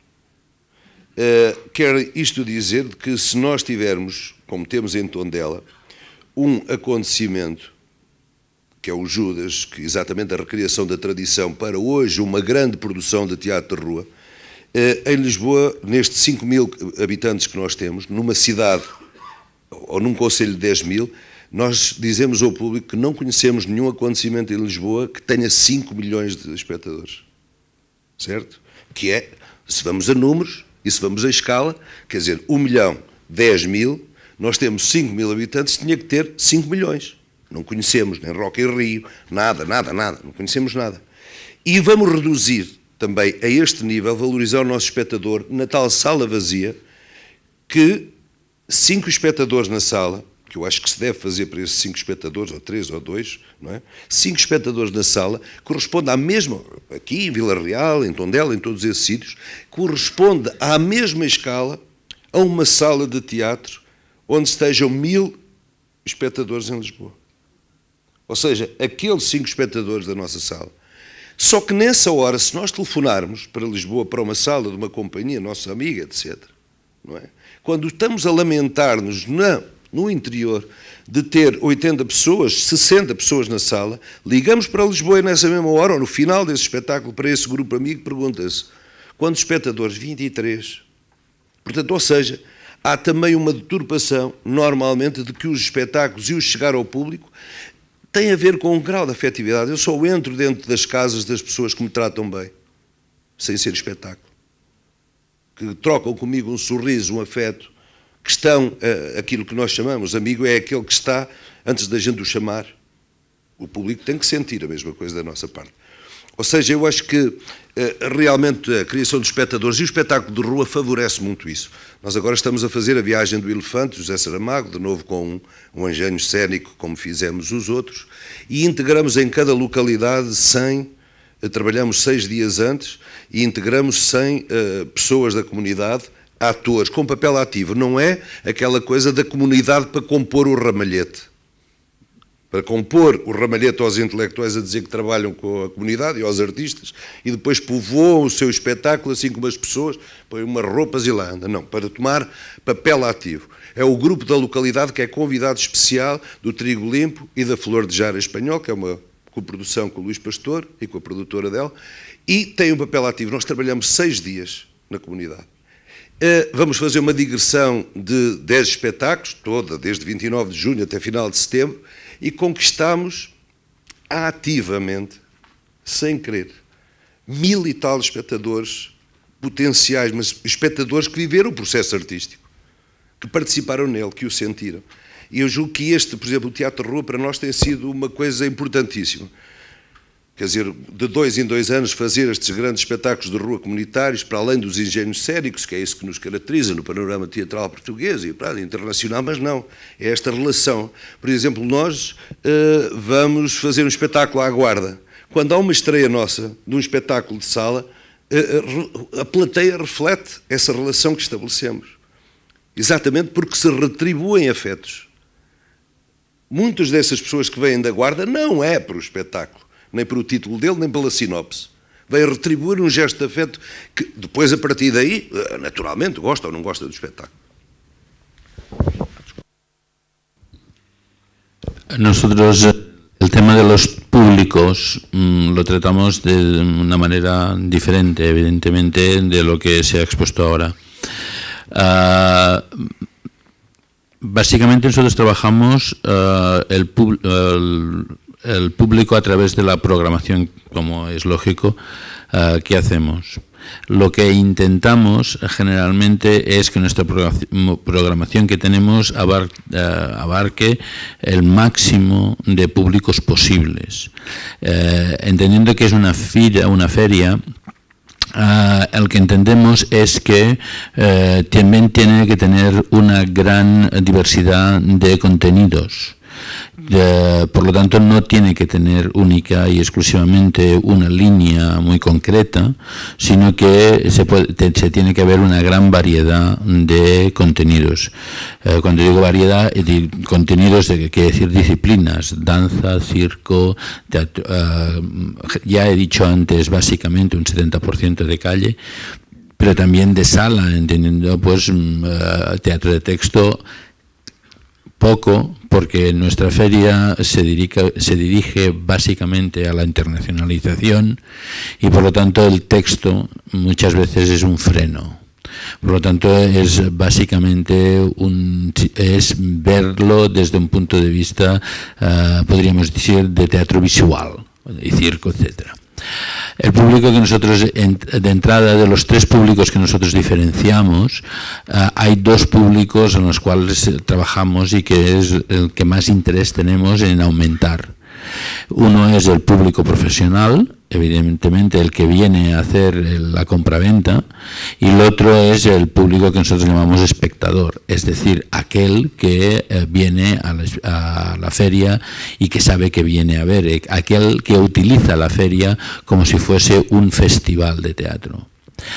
Speaker 18: Quer isto dizer que se nós tivermos, como temos em Tondela, um acontecimento que é o Judas, que exatamente a recriação da tradição para hoje uma grande produção de teatro de rua, em Lisboa, nestes 5 mil habitantes que nós temos, numa cidade ou num concelho de 10 mil, nós dizemos ao público que não conhecemos nenhum acontecimento em Lisboa que tenha 5 milhões de espectadores. Certo? Que é, se vamos a números e se vamos a escala, quer dizer, 1 milhão, 10 mil, nós temos 5 mil habitantes, tinha que ter 5 milhões. Não conhecemos nem Roca e Rio, nada, não conhecemos nada. E vamos reduzir também a este nível, valorizar o nosso espectador na tal sala vazia, que 5 espectadores na sala, que eu acho que se deve fazer para esses 5 espectadores, ou 3 ou 2, não é? 5 espectadores na sala, corresponde à mesma, aqui em Vila Real, em Tondela, em todos esses sítios, corresponde à mesma escala a uma sala de teatro onde estejam 1000 espectadores em Lisboa. Ou seja, aqueles 5 espectadores da nossa sala. Só que nessa hora, se nós telefonarmos para Lisboa, para uma sala de uma companhia, nossa amiga, etc., não é? Quando estamos a lamentar-nos no interior de ter 80 pessoas, 60 pessoas na sala, ligamos para Lisboa e nessa mesma hora, ou no final desse espetáculo, para esse grupo amigo, pergunta-se, quantos espectadores? 23. Portanto, ou seja, há também uma deturpação, normalmente, de que os espetáculos e o chegar ao público têm a ver com um grau de afetividade. Eu só entro dentro das casas das pessoas que me tratam bem, sem ser espetáculo, que trocam comigo um sorriso, um afeto, que estão, aquilo que nós chamamos, amigo é aquele que está antes da gente o chamar. O público tem que sentir a mesma coisa da nossa parte. Ou seja, eu acho que realmente a criação de espectadores e o espetáculo de rua favorece muito isso. Nós agora estamos a fazer a viagem do elefante, José Saramago, de novo com um engenho cénico, como fizemos os outros, e integramos em cada localidade 100, trabalhamos 6 dias antes, e integramos 100 pessoas da comunidade, atores, com papel ativo. Não é aquela coisa da comunidade para compor o ramalhete. Para compor o ramalhete aos intelectuais a dizer que trabalham com a comunidade e aos artistas e depois povoam o seu espetáculo assim como as pessoas, põem umas roupas e lá andam. Não, para tomar papel ativo. É o grupo da localidade que é convidado especial do Trigo Limpo e da Flor de Jara Espanhol, que é uma coprodução com o Luís Pastor e com a produtora dela, e tem um papel ativo. Nós trabalhamos 6 dias na comunidade. Vamos fazer uma digressão de 10 espetáculos, toda, desde 29 de junho até final de setembro, e conquistamos ativamente, sem querer, 1000 e tal espectadores potenciais, mas espectadores que viveram o processo artístico, que participaram nele, que o sentiram. E eu julgo que este, por exemplo, o Teatro de Rua, para nós tem sido uma coisa importantíssima. Quer dizer, de 2 em 2 anos fazer estes grandes espetáculos de rua comunitários, para além dos engenhos cénicos, que é isso que nos caracteriza no panorama teatral português e internacional, mas não, é esta relação. Por exemplo, nós vamos fazer um espetáculo à Guarda. Quando há uma estreia nossa de um espetáculo de sala, a plateia reflete essa relação que estabelecemos. Exatamente porque se retribuem afetos. Muitas dessas pessoas que vêm da Guarda não é para o espetáculo, nem pelo título dele, nem pela sinopse. Vai retribuir um gesto de afeto que depois, a partir daí, naturalmente, gosta ou não gosta do espetáculo.
Speaker 11: Nosotros el tema de los públicos lo tratamos de una manera diferente, evidentemente, de lo que se ha expuesto ahora. Básicamente nosotros trabajamos el público a través de la programación, como es lógico, que hacemos. Lo que intentamos generalmente es que nuestra programación que tenemos abarque el máximo de públicos posibles. Entendiendo que es una feria, el que entendemos es que también tiene que tener una gran diversidad de contenidos. Por lo tanto, no tiene que tener única y exclusivamente una línea muy concreta, sino que se tiene que haber una gran variedad de contenidos. Cuando digo variedad, contenidos quiere decir disciplinas, danza, circo, teatro, ya he dicho antes, básicamente un 70% de calle, pero también de sala, entendiendo pues teatro de texto, poco, porque nuestra feria se dirige básicamente a la internacionalización y por lo tanto el texto muchas veces es un freno. Por lo tanto es básicamente es verlo desde un punto de vista, podríamos decir, de teatro visual, de circo, etcétera. El público que nosotros, de entrada, de los 3 públicos que nosotros diferenciamos, hay 2 públicos en los cuales trabajamos y que es el que más interés tenemos en aumentar. Uno es el público profesional, evidentemente el que viene a hacer la compraventa, y el otro es el público que nosotros llamamos espectador, es decir, aquel que viene a la feria y que sabe que viene a ver, aquel que utiliza la feria como si fuese un festival de teatro.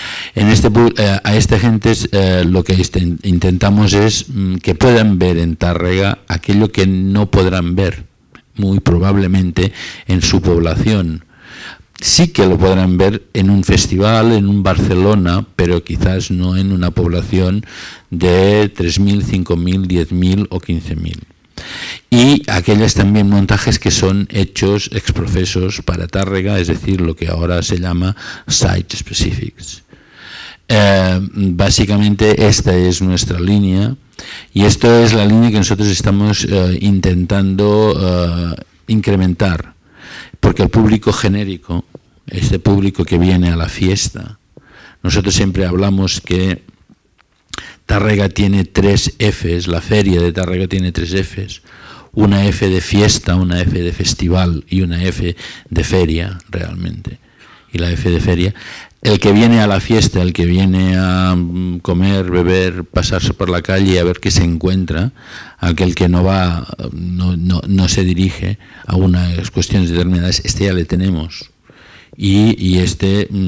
Speaker 11: A esta gente lo que intentamos es que puedan ver en Tárrega aquello que no podrán ver muy probablemente en su población. Sí que lo podrán ver en un festival, en un Barcelona, pero quizás no en una población de 3.000, 5.000, 10.000 o 15.000. Y aquellos también montajes que son hechos exprofesos para Tárrega, es decir, lo que ahora se llama site specifics. Básicamente esta es nuestra línea y esto es la línea que nosotros estamos intentando incrementar, porque el público genérico, este público que viene a la fiesta, nosotros siempre hablamos que Tárrega tiene 3 Fs, la feria de Tárrega tiene 3 Fs, una F de fiesta, una F de festival y una F de feria realmente. Y la F de feria, el que viene a la fiesta, el que viene a comer, beber, pasarse por la calle y a ver qué se encuentra, aquel que no va, no se dirige a unas cuestiones determinadas, este ya le tenemos. Y este que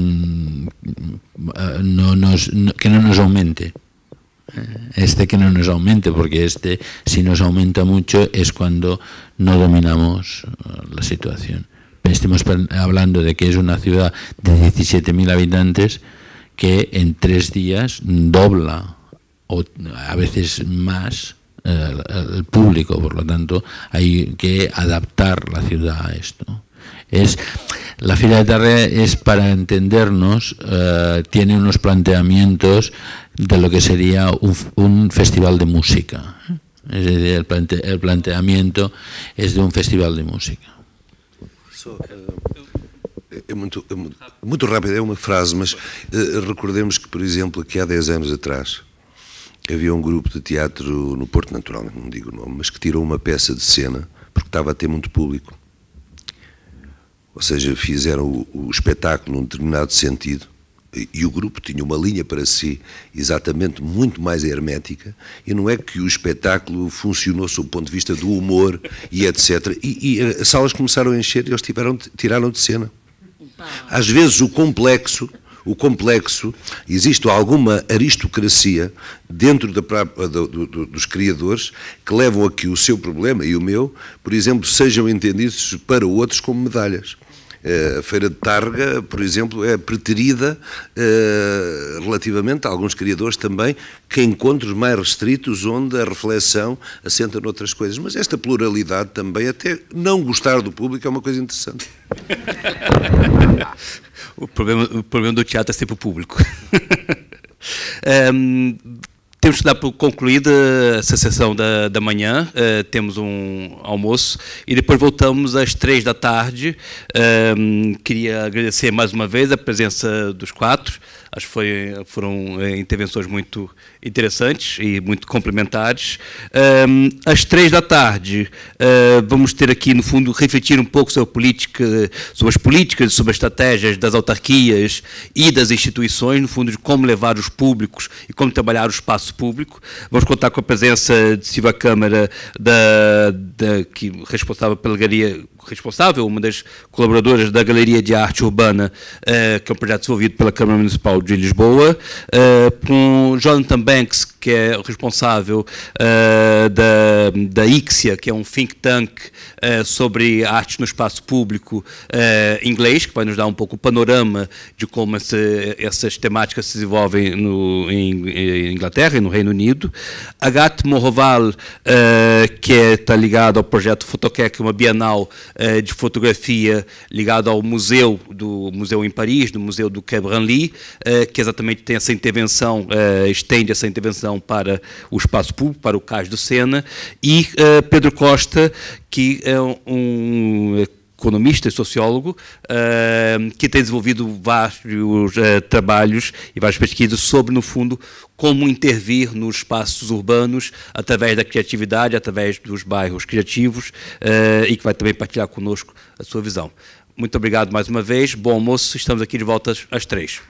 Speaker 11: no nos aumente. Que no nos aumente, porque si nos aumenta mucho es cuando no dominamos la situación. Estamos hablando de que es una ciudad de 17.000 habitantes que en 3 días dobla, o a veces más, el público, por lo tanto hay que adaptar la ciudad a esto. La Fira de Tárrega es, para entendernos, tiene unos planteamientos de lo que sería un festival de música. Es decir, el planteamiento es de un festival de música.
Speaker 18: É muito rápido, é uma frase, mas recordemos que, por exemplo, que há 10 anos atrás havia um grupo de teatro no Porto, naturalmente não digo o nome, mas que tirou uma peça de cena porque estava a ter muito público. Ou seja, fizeram o espetáculo num determinado sentido e o grupo tinha uma linha para si exatamente muito mais hermética, e não é que o espetáculo funcionou sob o ponto de vista do humor e etc. E as salas começaram a encher e eles tiraram de cena. Às vezes o complexo, existe alguma aristocracia dentro dos criadores que levam a que o seu problema e o meu, por exemplo, sejam entendidos para outros como medalhas. A Feira de Tárrega, por exemplo, é preterida relativamente a alguns criadores também, que encontros mais restritos onde a reflexão assenta noutras coisas. Mas esta pluralidade também, até não gostar do público, é uma coisa interessante.
Speaker 1: O problema do teatro é sempre o público. Temos que dar por concluída essa sessão da manhã, temos um almoço e depois voltamos às 3 da tarde. Queria agradecer mais uma vez a presença dos 4, acho que foram intervenções muito interessantes e muito complementares. Às 3 da tarde vamos ter aqui, no fundo, refletir um pouco sobre as políticas, sobre as estratégias das autarquias e das instituições, no fundo, de como levar os públicos e como trabalhar o espaço público. Vamos contar com a presença de Silvia Câmara, responsável pela galeria, uma das colaboradoras da Galeria de Arte Urbana, que é um projeto desenvolvido pela Câmara Municipal de Lisboa, com Jonathan Banks, que é o responsável da ICSIA, que é um think tank sobre arte no espaço público inglês, que vai nos dar um pouco o panorama de como essas temáticas se desenvolvem em Inglaterra e no Reino Unido. Agathe Morroval, que está ligado ao projeto Fotoquer, que é uma bienal de fotografia ligado ao museu em Paris, do Museu do Quai Branly, que exatamente tem essa intervenção, estende essa intervenção para o espaço público, para o Cais do Sena, e Pedro Costa, que é um economista e sociólogo, que tem desenvolvido vários trabalhos e várias pesquisas sobre, no fundo, como intervir nos espaços urbanos através da criatividade, através dos bairros criativos, e que vai também partilhar conosco a sua visão. Muito obrigado mais uma vez, bom almoço, estamos aqui de volta às 3.